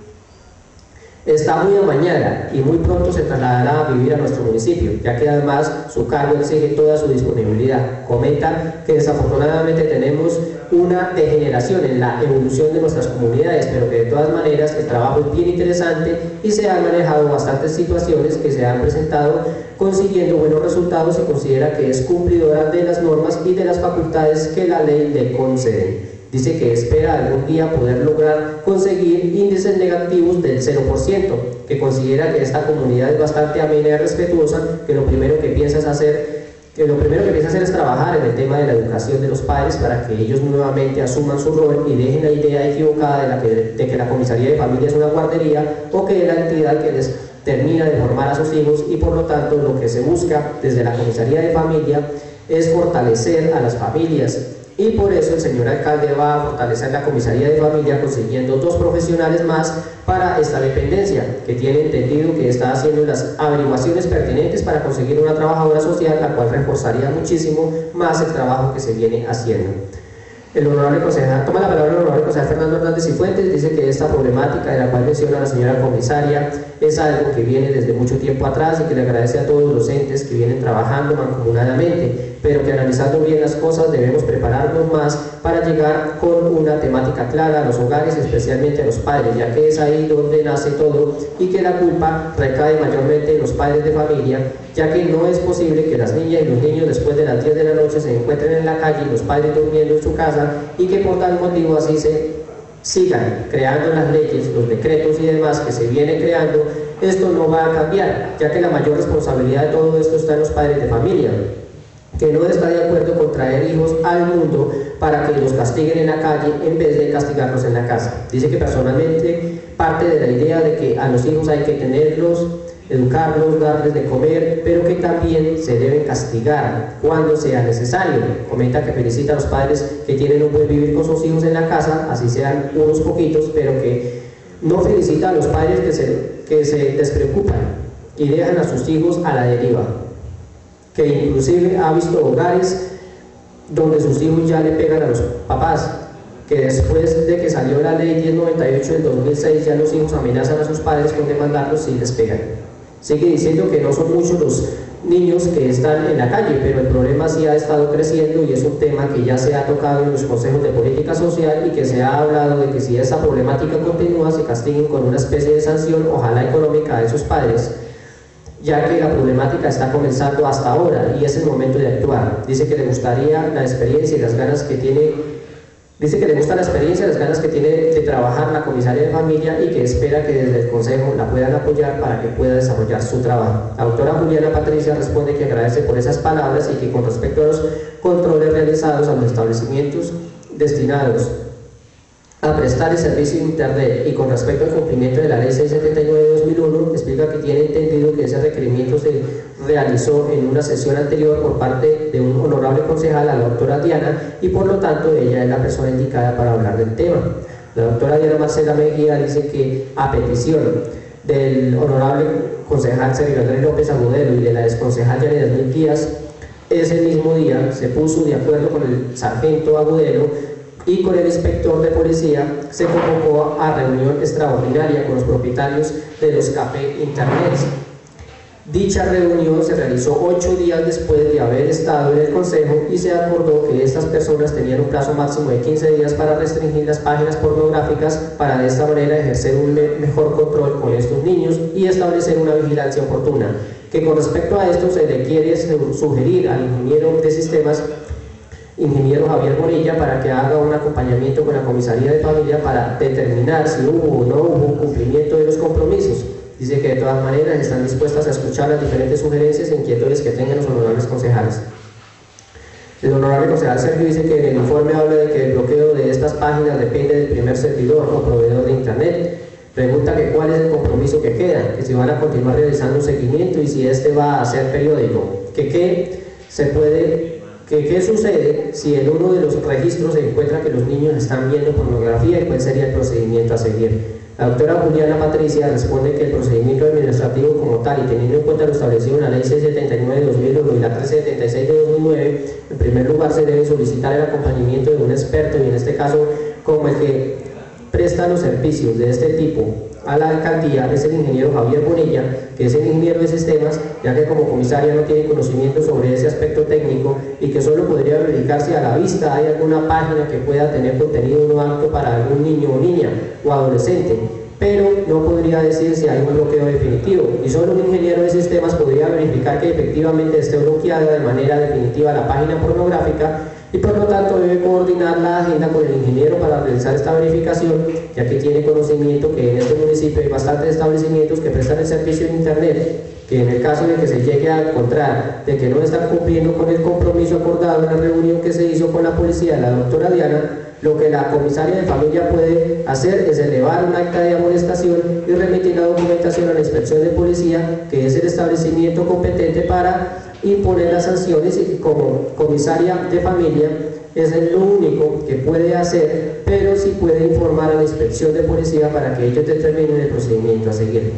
está muy amañada y muy pronto se trasladará a vivir a nuestro municipio, ya que además su cargo exige toda su disponibilidad. Comenta que desafortunadamente tenemos una degeneración en la evolución de nuestras comunidades, pero que de todas maneras el trabajo es bien interesante y se han manejado bastantes situaciones que se han presentado consiguiendo buenos resultados, y considera que es cumplidora de las normas y de las facultades que la ley le concede. Dice que espera algún día poder lograr conseguir índices negativos del cero por ciento, que considera que esta comunidad es bastante amena y respetuosa, que lo primero que piensa es hacer, que lo primero que piensa hacer es trabajar en el tema de la educación de los padres para que ellos nuevamente asuman su rol y dejen la idea equivocada de, la que, de que la comisaría de familia es una guardería o que es la entidad que les termina de formar a sus hijos, y por lo tanto lo que se busca desde la comisaría de familia es fortalecer a las familias. Y por eso el señor alcalde va a fortalecer la comisaría de familia consiguiendo dos profesionales más para esta dependencia, que tiene entendido que está haciendo las averiguaciones pertinentes para conseguir una trabajadora social, la cual reforzaría muchísimo más el trabajo que se viene haciendo. El honorable concejal, toma la palabra el honorable concejal Fernando Hernández Cifuentes, dice que esta problemática de la cual menciona la señora comisaria es algo que viene desde mucho tiempo atrás y que le agradece a todos los entes que vienen trabajando mancomunadamente, pero que analizando bien las cosas debemos prepararnos más para llegar con una temática clara a los hogares, especialmente a los padres, ya que es ahí donde nace todo, y que la culpa recae mayormente en los padres de familia, ya que no es posible que las niñas y los niños después de las diez de la noche se encuentren en la calle y los padres durmiendo en su casa, y que por tal motivo así se sigan creando las leyes, los decretos y demás que se viene creando. Esto no va a cambiar, ya que la mayor responsabilidad de todo esto está en los padres de familia. que no está de acuerdo con traer hijos al mundo para que los castiguen en la calle en vez de castigarlos en la casa. Dice que personalmente parte de la idea de que a los hijos hay que tenerlos, educarlos, darles de comer, pero que también se deben castigar cuando sea necesario. Comenta que felicita a los padres que tienen un buen vivir con sus hijos en la casa, así sean unos poquitos, pero que no felicita a los padres que se, que se despreocupan y dejan a sus hijos a la deriva, que inclusive ha visto hogares donde sus hijos ya le pegan a los papás, que después de que salió la ley diez noventa y ocho del dos mil seis ya los hijos amenazan a sus padres con demandarlos si les pegan. Sigue diciendo que no son muchos los niños que están en la calle, pero el problema sí ha estado creciendo y es un tema que ya se ha tocado en los consejos de política social y que se ha hablado de que si esa problemática continúa se castiguen con una especie de sanción, ojalá económica, a esos padres, ya que la problemática está comenzando hasta ahora y es el momento de actuar. Dice que le gustaría la experiencia y las ganas que tiene Dice que le gusta la experiencia y las ganas que tiene de trabajar la comisaria de familia y que espera que desde el Consejo la puedan apoyar para que pueda desarrollar su trabajo. La doctora Juliana Patricia responde que agradece por esas palabras y que con respecto a los controles realizados a los establecimientos destinados a prestar el servicio de Internet y con respecto al cumplimiento de la ley seiscientos setenta y nueve de dos mil uno, explica que tiene entendido que ese requerimiento se realizó en una sesión anterior por parte de un honorable concejal, a la doctora Diana, y por lo tanto ella es la persona indicada para hablar del tema. La doctora Diana Marcela Mejía dice que a petición del honorable concejal Sergio Andrés López Agudelo y de la exconcejal Yaneda Smith Díaz, ese mismo día se puso de acuerdo con el sargento Agudelo y con el inspector de policía se convocó a reunión extraordinaria con los propietarios de los cafés internet. Dicha reunión se realizó ocho días después de haber estado en el Consejo y se acordó que estas personas tenían un plazo máximo de quince días para restringir las páginas pornográficas para de esta manera ejercer un mejor control con estos niños y establecer una vigilancia oportuna. Que con respecto a esto se le quiere sugerir al ingeniero de sistemas ingeniero Javier Morilla para que haga un acompañamiento con la comisaría de familia para determinar si hubo o no hubo un cumplimiento de los compromisos. Dice que de todas maneras están dispuestas a escuchar las diferentes sugerencias e inquietudes que tengan los honorables concejales. El honorable concejal Sergio dice que en el informe habla de que el bloqueo de estas páginas depende del primer servidor o proveedor de internet. Pregunta que cuál es el compromiso que queda, que si van a continuar realizando un seguimiento y si este va a ser periódico, que qué se puede que qué sucede si en uno de los registros se encuentra que los niños están viendo pornografía y cuál sería el procedimiento a seguir. La doctora Juliana Patricia responde que el procedimiento administrativo como tal y teniendo en cuenta lo establecido en la ley seiscientos setenta y nueve de dos mil uno y la trescientos setenta y seis de dos mil nueve, en primer lugar se debe solicitar el acompañamiento de un experto y en este caso como el que presta los servicios de este tipo a la alcaldía es el ingeniero Javier Bonilla, que es el ingeniero de sistemas, ya que como comisaria no tiene conocimiento sobre ese aspecto técnico y que solo podría verificar si a la vista hay alguna página que pueda tener contenido no apto para algún niño o niña o adolescente, pero no podría decir si hay un bloqueo definitivo y solo un ingeniero de sistemas podría verificar que efectivamente esté bloqueada de manera definitiva la página pornográfica y por lo tanto debe coordinar la agenda con el ingeniero para realizar esta verificación, ya que tiene conocimiento que en este municipio hay bastantes establecimientos que prestan el servicio de internet, que en el caso de que se llegue a encontrar de que no están cumpliendo con el compromiso acordado en la reunión que se hizo con la policía de la doctora Diana, lo que la comisaria de familia puede hacer es elevar un acta de amonestación y remitir la documentación a la inspección de policía, que es el establecimiento competente para imponer las sanciones, y como comisaria de familia es lo único que puede hacer, pero sí puede informar a la inspección de policía para que ellos determinen el procedimiento a seguir.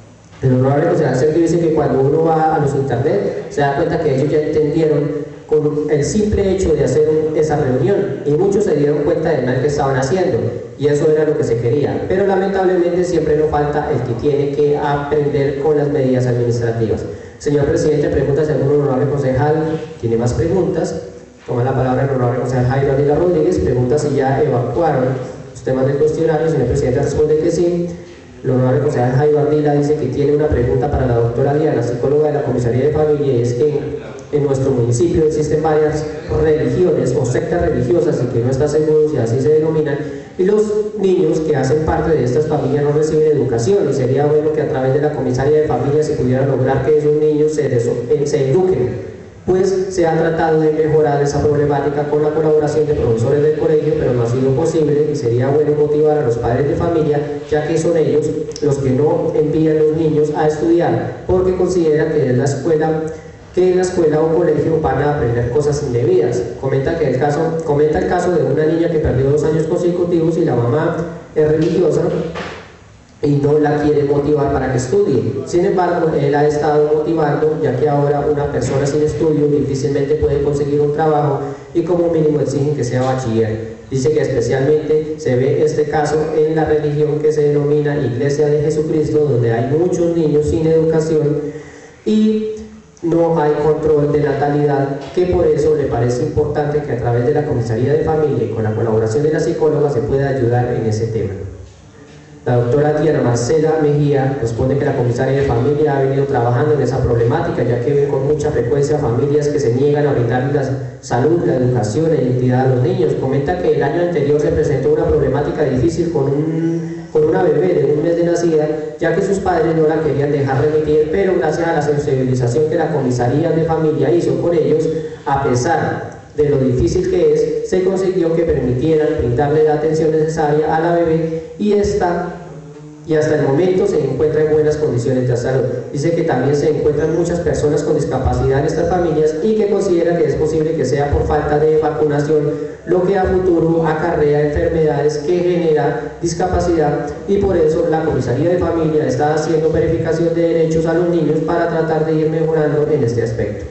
El honorable concejal Sergio dice que cuando uno va a los internet se da cuenta que ellos ya entendieron con el simple hecho de hacer esa reunión y muchos se dieron cuenta del mal que estaban haciendo y eso era lo que se quería, pero lamentablemente siempre nos falta el que tiene que aprender con las medidas administrativas. Señor presidente, pregunta si algún honorable concejal tiene más preguntas. Toma la palabra el honorable concejal Jairo Ardila Rodríguez, pregunta si ya evacuaron los temas del cuestionario. Señor presidente responde que sí. El honorable concejal Jairo Ardila dice que tiene una pregunta para la doctora Diana, psicóloga de la comisaría de familia, y es que en nuestro municipio existen varias religiones o sectas religiosas y que no está seguro si así se denominan, y los niños que hacen parte de estas familias no reciben educación y sería bueno que a través de la comisaría de familia se pudiera lograr que esos niños se, se eduquen pues se ha tratado de mejorar esa problemática con la colaboración de profesores del colegio, pero no ha sido posible, y sería bueno motivar a los padres de familia, ya que son ellos los que no envían a los niños a estudiar, porque consideran que en la escuela que en la escuela o colegio van a aprender cosas indebidas. Comenta, que el caso, comenta el caso de una niña que perdió dos años consecutivos y la mamá es religiosa y no la quiere motivar para que estudie. Sin embargo, él ha estado motivando, ya que ahora una persona sin estudio difícilmente puede conseguir un trabajo y como mínimo exigen que sea bachiller. Dice que especialmente se ve este caso en la religión que se denomina Iglesia de Jesucristo, donde hay muchos niños sin educación y no hay control de natalidad, que por eso le parece importante que a través de la Comisaría de Familia y con la colaboración de la psicóloga se pueda ayudar en ese tema. La doctora Diana Marcela Mejía responde que la Comisaría de Familia ha venido trabajando en esa problemática, ya que ven con mucha frecuencia familias que se niegan a brindar la salud, la educación e identidad a los niños. Comenta que el año anterior se presentó una problemática difícil con, un, con una bebé de un mes de nacida, ya que sus padres no la querían dejar remitir, pero gracias a la sensibilización que la Comisaría de Familia hizo con ellos, a pesar de lo difícil que es, se consiguió que permitieran brindarle la atención necesaria a la bebé y esta y hasta el momento se encuentra en buenas condiciones de salud. Dice que también se encuentran muchas personas con discapacidad en estas familias y que considera que es posible que sea por falta de vacunación, lo que a futuro acarrea enfermedades que generan discapacidad, y por eso la Comisaría de Familia está haciendo verificación de derechos a los niños para tratar de ir mejorando en este aspecto.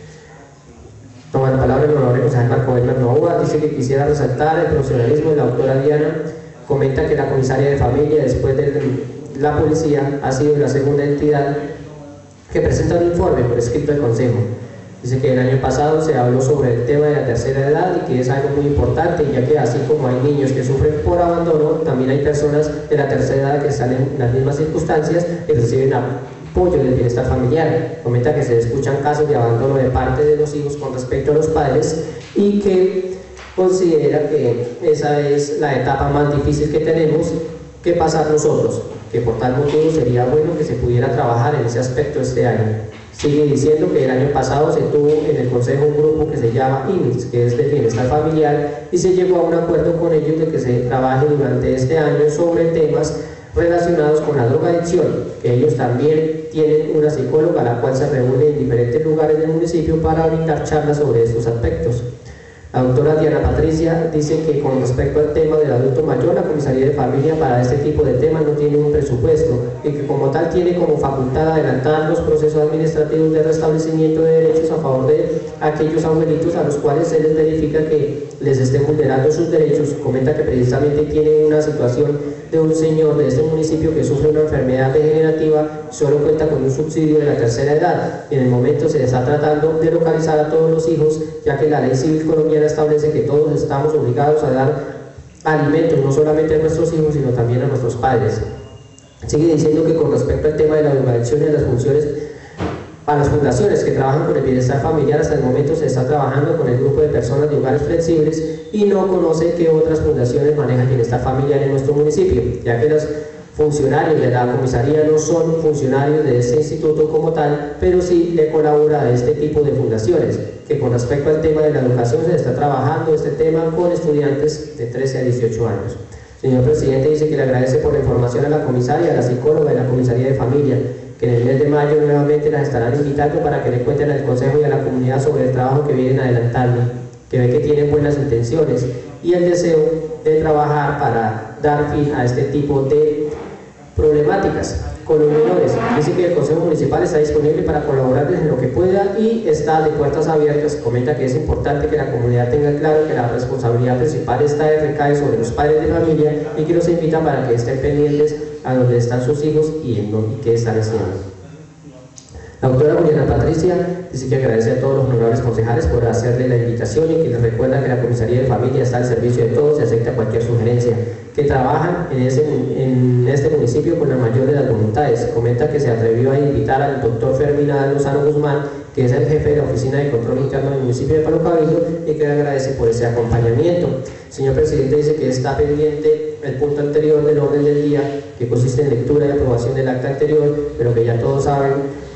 Toma la palabra el honorable concejal Marco Edmer Novoa. Dice que quisiera resaltar el profesionalismo de la doctora Diana. Comenta que la Comisaría de Familia, después de la policía, ha sido la segunda entidad que presenta un informe por escrito al Consejo. Dice que el año pasado se habló sobre el tema de la tercera edad y que es algo muy importante, ya que así como hay niños que sufren por abandono, también hay personas de la tercera edad que están en las mismas circunstancias y reciben apoyo del bienestar familiar. Comenta que se escuchan casos de abandono de parte de los hijos con respecto a los padres y que considera que esa es la etapa más difícil que tenemos que pasar nosotros, que por tal motivo sería bueno que se pudiera trabajar en ese aspecto este año. Sigue diciendo que el año pasado se tuvo en el Consejo un grupo que se llama I N I S, que es de Bienestar Familiar, y se llegó a un acuerdo con ellos de que se trabaje durante este año sobre temas relacionados con la drogadicción, que ellos también tienen una psicóloga la cual se reúne en diferentes lugares del municipio para brindar charlas sobre estos aspectos. La doctora Diana Patricia dice que con respecto al tema del adulto mayor, la Comisaría de Familia para este tipo de temas no tiene un presupuesto y que como tal tiene como facultad adelantar los procesos administrativos de restablecimiento de derechos a favor de aquellos abuelitos a los cuales se les verifica que les estén vulnerando sus derechos. Comenta que precisamente tiene una situación de un señor de este municipio que sufre una enfermedad degenerativa, solo cuenta con un subsidio de la tercera edad. En el momento se está tratando de localizar a todos los hijos, ya que la ley civil colombiana establece que todos estamos obligados a dar alimentos, no solamente a nuestros hijos, sino también a nuestros padres. Sigue diciendo que con respecto al tema de la drogadicción y de las funciones a las fundaciones que trabajan con el bienestar familiar, hasta el momento se está trabajando con el grupo de personas de hogares flexibles y no conoce qué otras fundaciones manejan bienestar familiar en nuestro municipio, ya que los funcionarios de la comisaría no son funcionarios de este instituto como tal, pero sí le colabora a este tipo de fundaciones, que con respecto al tema de la educación se está trabajando este tema con estudiantes de trece a dieciocho años. Señor presidente, dice que le agradece por la información a la comisaria, a la psicóloga y a la Comisaría de Familia, que en el mes de mayo nuevamente las estarán invitando para que le cuenten al Consejo y a la comunidad sobre el trabajo que vienen adelantando, que ve que tienen buenas intenciones y el deseo de trabajar para dar fin a este tipo de problemáticas con los menores. Dice que el Consejo Municipal está disponible para colaborarles en lo que pueda y está de puertas abiertas. Comenta que es importante que la comunidad tenga claro que la responsabilidad principal está recae sobre los padres de familia y que los invita para que estén pendientes a donde están sus hijos y en dónde, qué están haciendo. La doctora Juliana Patricia dice que agradece a todos los honorables concejales por hacerle la invitación y que les recuerda que la Comisaría de Familia está al servicio de todos y acepta cualquier sugerencia, que trabajan en, ese, en este municipio con la mayor de las voluntades. Comenta que se atrevió a invitar al doctor Fermín Lozano Guzmán, que es el jefe de la Oficina de Control Interno del municipio de Palo Cabildo, y que le agradece por ese acompañamiento. Señor presidente, dice que está pendiente el punto anterior del orden del día, que consiste en lectura y aprobación del acta anterior, pero que ya todos saben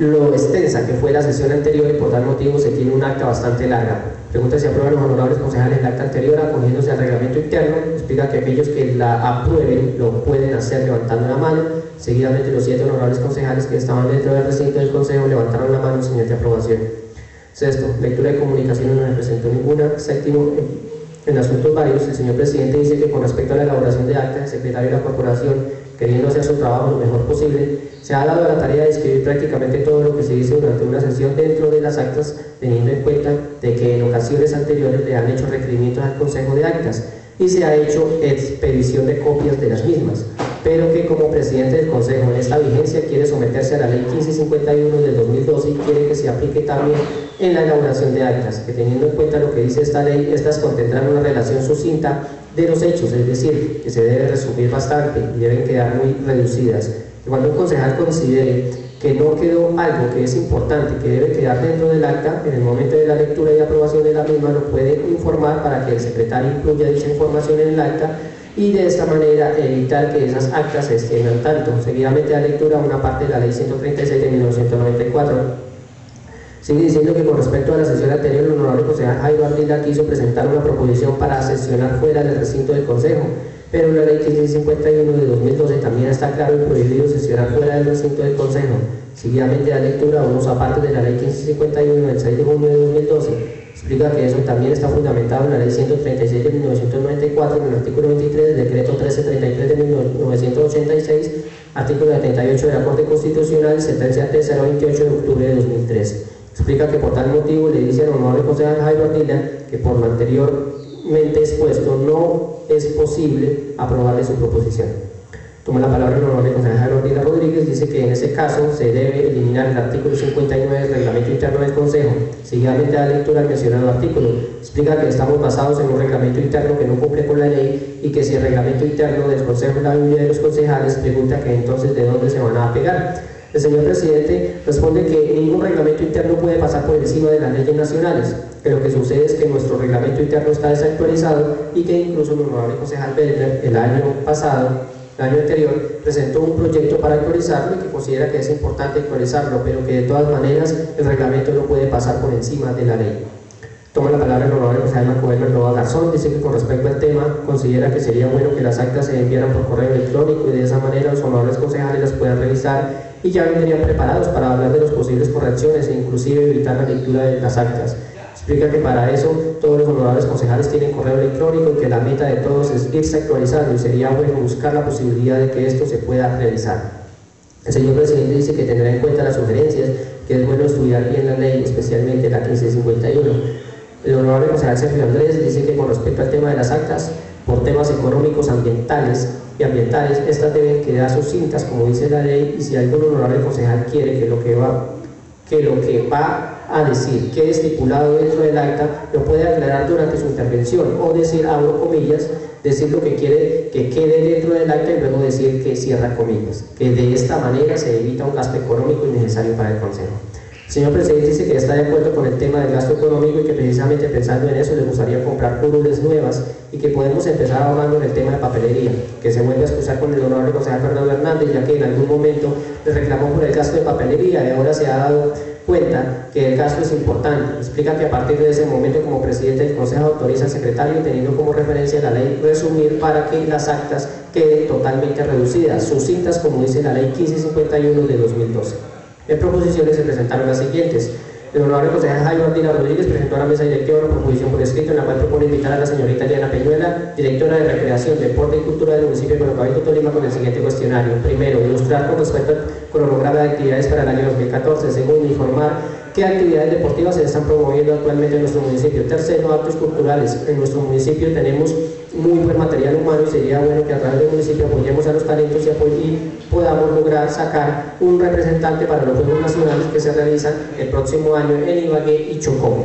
lo extensa que fue la sesión anterior y por tal motivo se tiene un acta bastante larga. Pregunta si aprueban los honorables concejales el acta anterior acogiéndose al reglamento interno. Explica que aquellos que la aprueben lo pueden hacer levantando la mano. Seguidamente los siete honorables concejales que estaban dentro del recinto del consejo levantaron la mano en señal de aprobación. Sexto, lectura de comunicaciones no se presentó ninguna. Séptimo, en asuntos varios, el señor presidente dice que con respecto a la elaboración de actas, el secretario de la corporación, queriendo hacer su trabajo lo mejor posible, se ha dado la tarea de escribir prácticamente todo lo que se dice durante una sesión dentro de las actas, teniendo en cuenta de que en ocasiones anteriores le han hecho requerimientos al Consejo de Actas y se ha hecho expedición de copias de las mismas, pero que como presidente del Consejo en esta vigencia quiere someterse a la ley quince cincuenta y uno del dos mil doce y quiere que se aplique también en la elaboración de actas, que teniendo en cuenta lo que dice esta ley, estas contendrán una relación sucinta de los hechos, es decir, que se debe resumir bastante y deben quedar muy reducidas. Cuando un concejal considere que no quedó algo que es importante, que debe quedar dentro del acta, en el momento de la lectura y aprobación de la misma lo puede informar para que el secretario incluya dicha información en el acta y de esta manera evitar que esas actas se extiendan tanto. Seguidamente la lectura una parte de la ley ciento treinta y seis de mil novecientos noventa y cuatro. Sigue diciendo que con respecto a la sesión anterior, el honorable concejal Jairo Ardila quiso presentar una proposición para sesionar fuera del recinto del Consejo, pero en la ley quince cincuenta y uno de dos mil doce también está claro y prohibido sesionar fuera del recinto del Consejo. Seguidamente la lectura, unos aparte de la ley quince cincuenta y uno del seis de junio de dos mil doce, explica que eso también está fundamentado en la ley ciento treinta y seis de mil novecientos noventa y cuatro, en el artículo veintitrés del decreto trece treinta y tres de mil novecientos ochenta y seis, artículo setenta y ocho de la Corte Constitucional, sentencia T cero veintiocho de octubre de dos mil tres. Explica que por tal motivo le dice al honorable concejal Jairo Ardila que por lo anteriormente expuesto no es posible aprobarle su proposición. Toma la palabra el honorable concejal Jairo Ardila Rodríguez, dice que en ese caso se debe eliminar el artículo cincuenta y nueve del reglamento interno del Consejo. Seguidamente da lectura al mencionado artículo. Explica que estamos basados en un reglamento interno que no cumple con la ley y que si el reglamento interno del Consejo es la Biblia de los concejales, pregunta que entonces de dónde se van a apegar. El señor presidente responde que ningún reglamento interno puede pasar por encima de las leyes nacionales, que lo que sucede es que nuestro reglamento interno está desactualizado y que incluso el honorable concejal Belmer el año pasado, el año anterior, presentó un proyecto para actualizarlo y que considera que es importante actualizarlo, pero que de todas maneras el reglamento no puede pasar por encima de la ley. Toma la palabra el honorable concejal Marco Belmer Nova Garzón, dice que con respecto al tema considera que sería bueno que las actas se enviaran por correo electrónico y de esa manera los honorables concejales las puedan revisar y ya vendrían preparados para hablar de las posibles correcciones e inclusive evitar la lectura de las actas. Explica que para eso todos los honorables concejales tienen correo electrónico y que la meta de todos es irse actualizando y sería bueno buscar la posibilidad de que esto se pueda realizar. El señor presidente dice que tendrá en cuenta las sugerencias, que es bueno estudiar bien la ley, especialmente la quince cincuenta y uno. El honorable concejal Sergio Andrés dice que con respecto al tema de las actas, por temas económicos, ambientales y ambientales, estas deben quedar sucintas, como dice la ley, y si algún honorable concejal quiere que lo que va, que lo que va a decir quede estipulado dentro del acta, lo puede aclarar durante su intervención, o decir, abro comillas, decir lo que quiere que quede dentro del acta y luego decir que cierra comillas, que de esta manera se evita un gasto económico innecesario para el Consejo. El señor presidente dice que está de acuerdo con el tema del gasto económico y que precisamente pensando en eso le gustaría comprar curules nuevas y que podemos empezar ahorrando en el tema de papelería, que se vuelve a excusar con el honorable concejal Fernando Hernández, ya que en algún momento le reclamó por el gasto de papelería y ahora se ha dado cuenta que el gasto es importante. Explica que a partir de ese momento como presidente del Consejo autoriza al secretario, teniendo como referencia la ley, resumir para que las actas queden totalmente reducidas, sucintas como dice la ley quince cincuenta y uno de dos mil doce. En proposiciones se presentaron las siguientes. El honorable concejal Jairo Ardila Rodríguez presentó a la mesa directiva una proposición por escrito en la cual propone invitar a la señorita Eliana Peñuela, directora de Recreación, Deporte y Cultura del municipio de Corocavito, Tolima, con el siguiente cuestionario. Primero, ilustrar con respecto al cronograma de actividades para el año dos mil catorce. Segundo, informar qué actividades deportivas se están promoviendo actualmente en nuestro municipio. Tercero, actos culturales. En nuestro municipio tenemos muy buen material humano y sería bueno que a través del municipio apoyemos a los talentos y, y podamos lograr sacar un representante para los Juegos Nacionales que se realizan el próximo año en Ibagué y Chocó.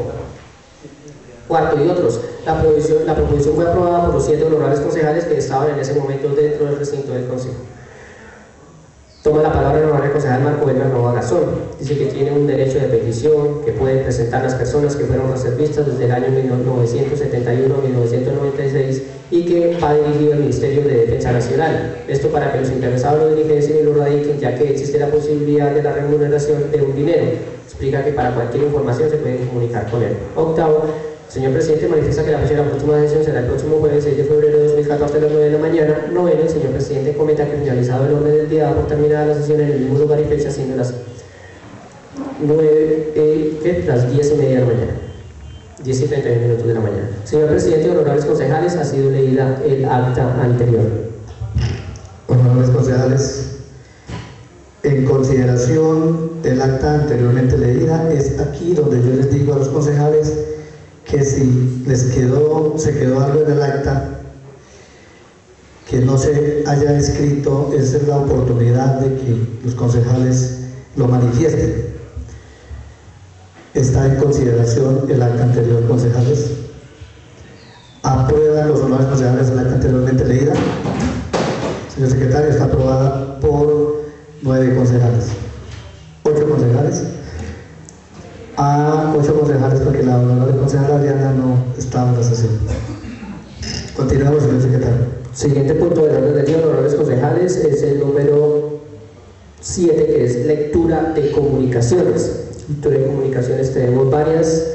Cuarto, y otros. La proposición, la proposición fue aprobada por los siete honorables concejales que estaban en ese momento dentro del recinto del Consejo. Toma la palabra el honorable concejal Marco Elmer Nova Garzón. Dice que tiene un derecho de petición que pueden presentar las personas que fueron reservistas desde el año mil novecientos setenta y uno a mil novecientos noventa y seis y que va dirigido al Ministerio de Defensa Nacional. Esto para que los interesados lo diligencien y lo radiquen, ya que existe la posibilidad de la remuneración de un dinero. Explica que para cualquier información se pueden comunicar con él. Octavo, señor presidente, manifiesta que la fecha de la próxima sesión será el próximo jueves seis de febrero de dos mil catorce a las nueve de la mañana. Noveno, el señor presidente comenta que finalizado el orden del día por terminada la sesión en el mismo lugar y fecha, siendo las nueve, eh, ¿qué? las diez y media de la mañana. diez y treinta y uno minutos de la mañana. Señor presidente, honorables concejales, ha sido leída el acta anterior. Honorables concejales, en consideración del acta anteriormente leída, es aquí donde yo les digo a los concejales que si les quedó, se quedó algo en el acta que no se haya escrito, esa es la oportunidad de que los concejales lo manifiesten. Está en consideración el acta anterior, concejales. ¿Aprueban los honorables concejales el acta anteriormente leída? Señor secretario, está aprobada por nueve concejales. ¿Ocho concejales? A ocho concejales, porque la honorable concejala Ariana no estaba en la sesión. Continuamos, señor secretario. Siguiente punto del orden del día, honorables concejales, es el número siete, que es lectura de comunicaciones. Lectura de comunicaciones tenemos varias.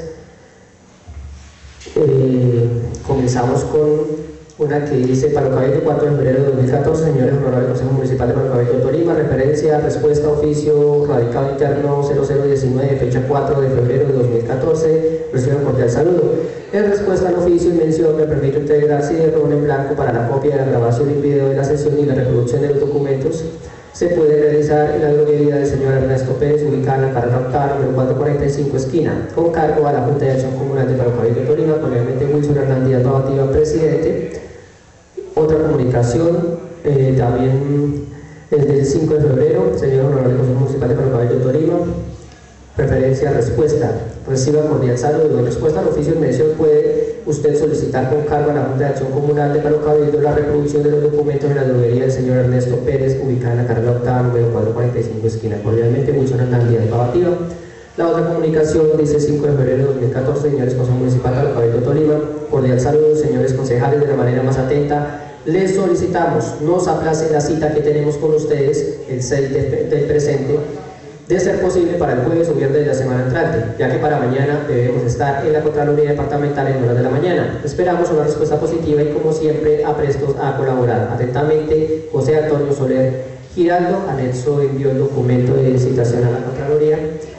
Eh, comenzamos con una que dice: para el Cabildo cuatro de febrero de dos mil catorce, señores honorables Consejo Municipal de Cabildo de Tolima, referencia, respuesta, oficio, radicado interno cero cero diecinueve, fecha cuatro de febrero de dos mil catorce, recibo un cordial saludo. En respuesta al oficio y mención, me permito integrar cierro en blanco para la copia de la grabación y video de la sesión y la reproducción de los documentos. Se puede realizar en la droguería del señor Ernesto Pérez, ubicada en la carrera octava, número cuatrocientos cuarenta y cinco, esquina, con cargo a la Junta de Acción Comunal de Cabildo de Tolima, probablemente Wilson Hernández Babativa, presidente. Otra comunicación, eh, también es del cinco de febrero, señor honorable Consejo Municipal de Cabildo de Tolima, referencia a respuesta. Reciba cordial saludo. En respuesta al oficio de mención, puede usted solicitar con cargo a la Junta de Acción Comunal de Palo Cabildo la reproducción de los documentos en la droguería del señor Ernesto Pérez, ubicada en la carrera octava, número cuatrocientos cuarenta y cinco, esquina. Cordialmente, Wilson Hernández de Babativa. La otra comunicación dice: cinco de febrero de dos mil catorce, señores Consejo Municipal de Palo Cabildo de Tolima, cordial saludo, señores concejales, de la manera más atenta. Les solicitamos, nos aplace la cita que tenemos con ustedes el seis de, del presente, de ser posible para el jueves o viernes de la semana entrante, ya que para mañana debemos estar en la Contraloría Departamental en horas de la mañana. Esperamos una respuesta positiva y, como siempre, aprestos a colaborar. Atentamente, José Antonio Soler Giraldo. Anexo envió el documento de citación a la Contraloría.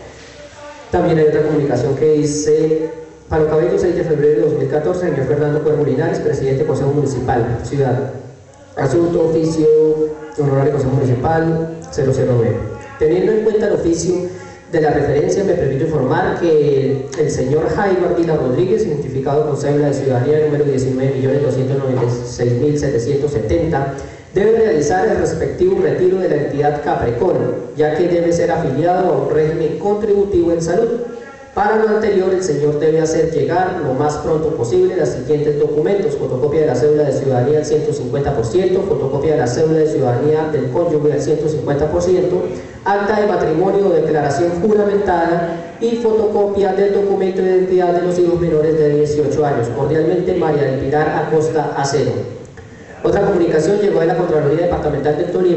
También hay otra comunicación que dice: para el Cabildo seis de febrero de dos mil catorce, señor Fernando Cuervo Linares, presidente del Consejo Municipal, Ciudad. Asunto, oficio, honorable Consejo Municipal, cero cero nueve. Teniendo en cuenta el oficio de la referencia, me permito informar que el señor Jairo Ardila Rodríguez, identificado con cédula de ciudadanía número diecinueve millones doscientos noventa y seis mil setecientos setenta, debe realizar el respectivo retiro de la entidad Caprecon, ya que debe ser afiliado a un régimen contributivo en salud. Para lo anterior, el señor debe hacer llegar lo más pronto posible los siguientes documentos: fotocopia de la cédula de ciudadanía al ciento cincuenta por ciento, fotocopia de la cédula de ciudadanía del cónyuge al ciento cincuenta por ciento, acta de matrimonio o declaración juramentada y fotocopia del documento de identidad de los hijos menores de dieciocho años. Cordialmente, María del Pilar Acosta Acero. Otra comunicación llegó de la Contraloría Departamental de Tolima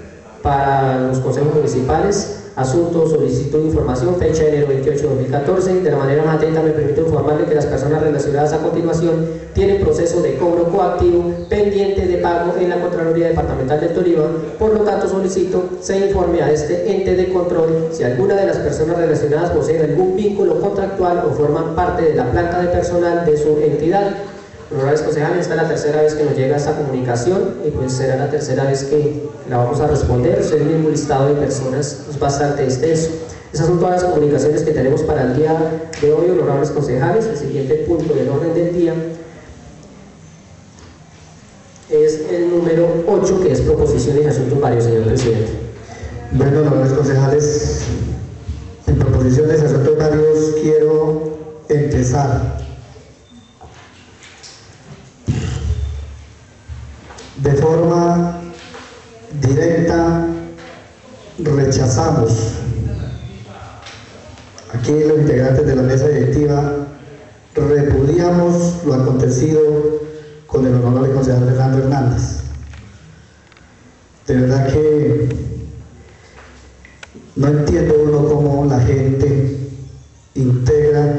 para los consejos municipales. Asunto, solicitud de información, fecha de enero veintiocho de dos mil catorce. De la manera más atenta, me permito informarle que las personas relacionadas a continuación tienen proceso de cobro coactivo pendiente de pago en la Contraloría Departamental de Tolima. Por lo tanto, solicito se informe a este ente de control si alguna de las personas relacionadas poseen algún vínculo contractual o forman parte de la planta de personal de su entidad. Honorables concejales, esta es la tercera vez que nos llega esta comunicación y pues será la tercera vez que la vamos a responder. Es el mismo listado de personas, es bastante extenso. Esas son todas las comunicaciones que tenemos para el día de hoy, honorables concejales. El siguiente punto del orden del día es el número ocho, que es proposiciones y asuntos varios, señor presidente. Bueno, honorables concejales, en proposiciones y asuntos varios quiero empezar de forma directa rechazamos, aquí los integrantes de la mesa directiva, repudiamos lo acontecido con el honorable concejal Fernando Hernández. De verdad que no entiendo uno cómo la gente integra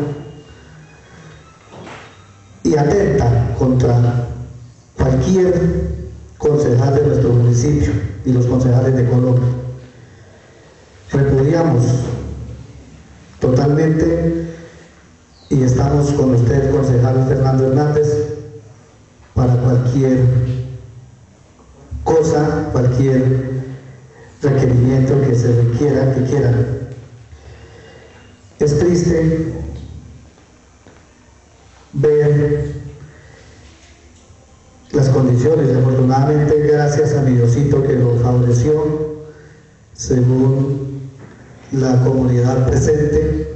y atenta contra cualquier concejal de nuestro municipio y los concejales de Colombia. Repudiamos totalmente y estamos con usted, concejal Fernando Hernández, para cualquier cosa, cualquier requerimiento que se requiera, que quieran. Es triste ver las condiciones, y afortunadamente gracias a mi Diosito que lo favoreció, según la comunidad presente,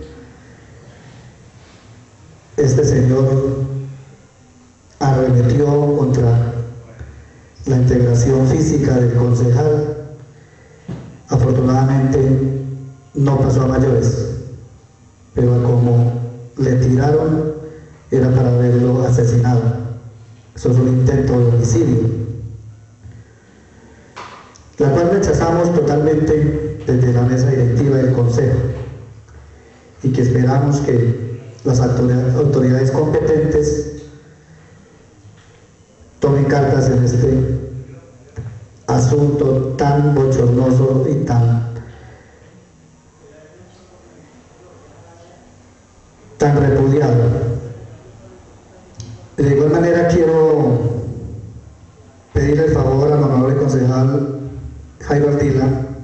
este señor arremetió contra la integración física del concejal. Afortunadamente no pasó a mayores, pero como le tiraron era para haberlo asesinado. Eso es un intento de homicidio, la cual rechazamos totalmente desde la mesa directiva del consejo, y que esperamos que las autoridades competentes tomen cartas en este asunto tan bochornoso y tan tan repudiado. De igual manera quiero pedirle el favor al honorable concejal Jairo Ardila,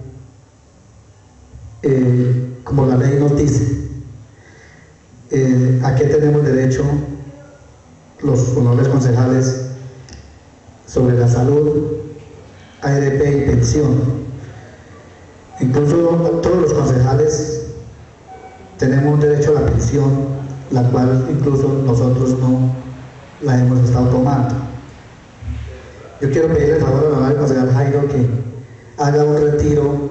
eh, como la ley nos dice, eh, a qué tenemos derecho los honorables concejales sobre la salud, A R P y pensión. Incluso todos los concejales tenemos un derecho a la pensión, la cual incluso nosotros no la hemos estado tomando. Yo quiero pedirle el favor al honorable concejal Jairo que haga un retiro,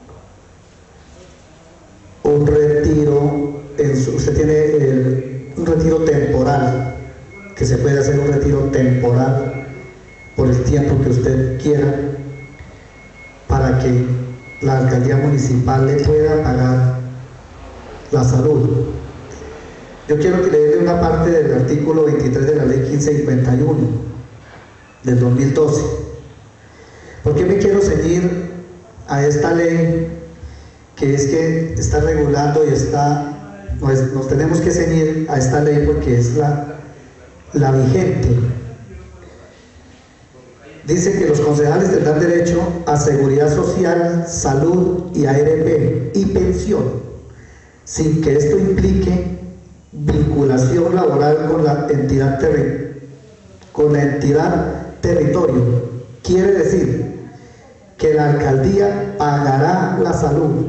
un retiro, en su, usted tiene el, un retiro temporal, que se puede hacer un retiro temporal por el tiempo que usted quiera, para que la alcaldía municipal le pueda pagar la salud. Yo quiero que le dé una parte del artículo veintitrés de la ley quince cincuenta y uno del dos mil doce. ¿Por qué me quiero ceñir a esta ley que es que está regulando y está, nos, nos tenemos que ceñir a esta ley porque es la, la vigente? Dice que los concejales tendrán derecho a seguridad social, salud y A R P y pensión, sin que esto implique vinculación laboral con la entidad, terri con la entidad territorio. Quiere decir que la alcaldía pagará la salud,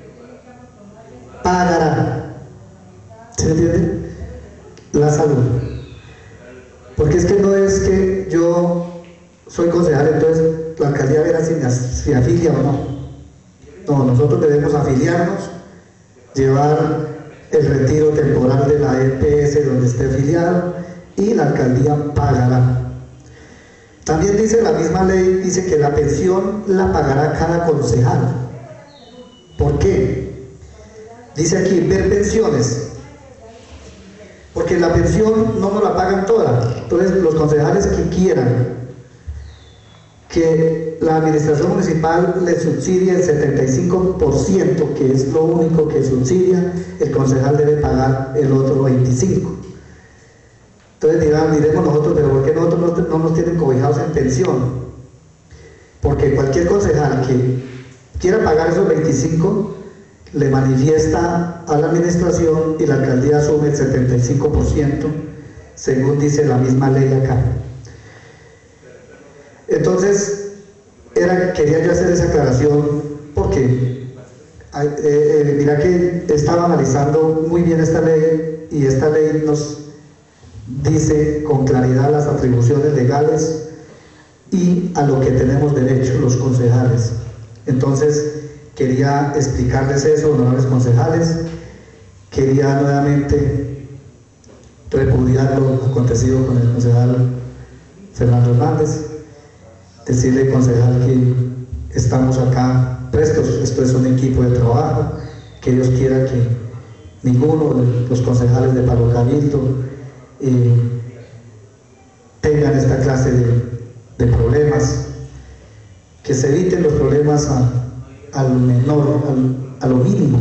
pagará, ¿se entiende? La salud, porque es que no es que yo soy concejal, entonces la alcaldía verá si me, si afilia o no. No, nosotros debemos afiliarnos, llevar el retiro temporal de la E P S donde esté afiliado, y la alcaldía pagará. También dice la misma ley, dice que la pensión la pagará cada concejal. ¿Por qué? Dice aquí, ver pensiones, porque la pensión no nos la pagan toda. Entonces los concejales que quieran que la administración municipal le subsidie el setenta y cinco por ciento, que es lo único que subsidia, el concejal debe pagar el otro veinticinco por ciento. Entonces dirán, diremos nosotros, pero ¿por qué nosotros no, no nos tienen cobijados en pensión? Porque cualquier concejal que quiera pagar esos veinticinco le manifiesta a la administración y la alcaldía asume el setenta y cinco por ciento, según dice la misma ley acá. Entonces, era, quería yo hacer esa aclaración porque eh, eh, mira que estaba analizando muy bien esta ley, y esta ley nos dice con claridad las atribuciones legales y a lo que tenemos derecho los concejales. Entonces, quería explicarles eso, honorables concejales. Quería nuevamente repudiar lo acontecido con el concejal Fernando Hernández, decirle, concejal, que estamos acá prestos, esto es un equipo de trabajo, que Dios quiera que ninguno de los concejales de Palo Cabildo eh, tengan esta clase de, de problemas, que se eviten los problemas a, al menor, al, a lo mínimo.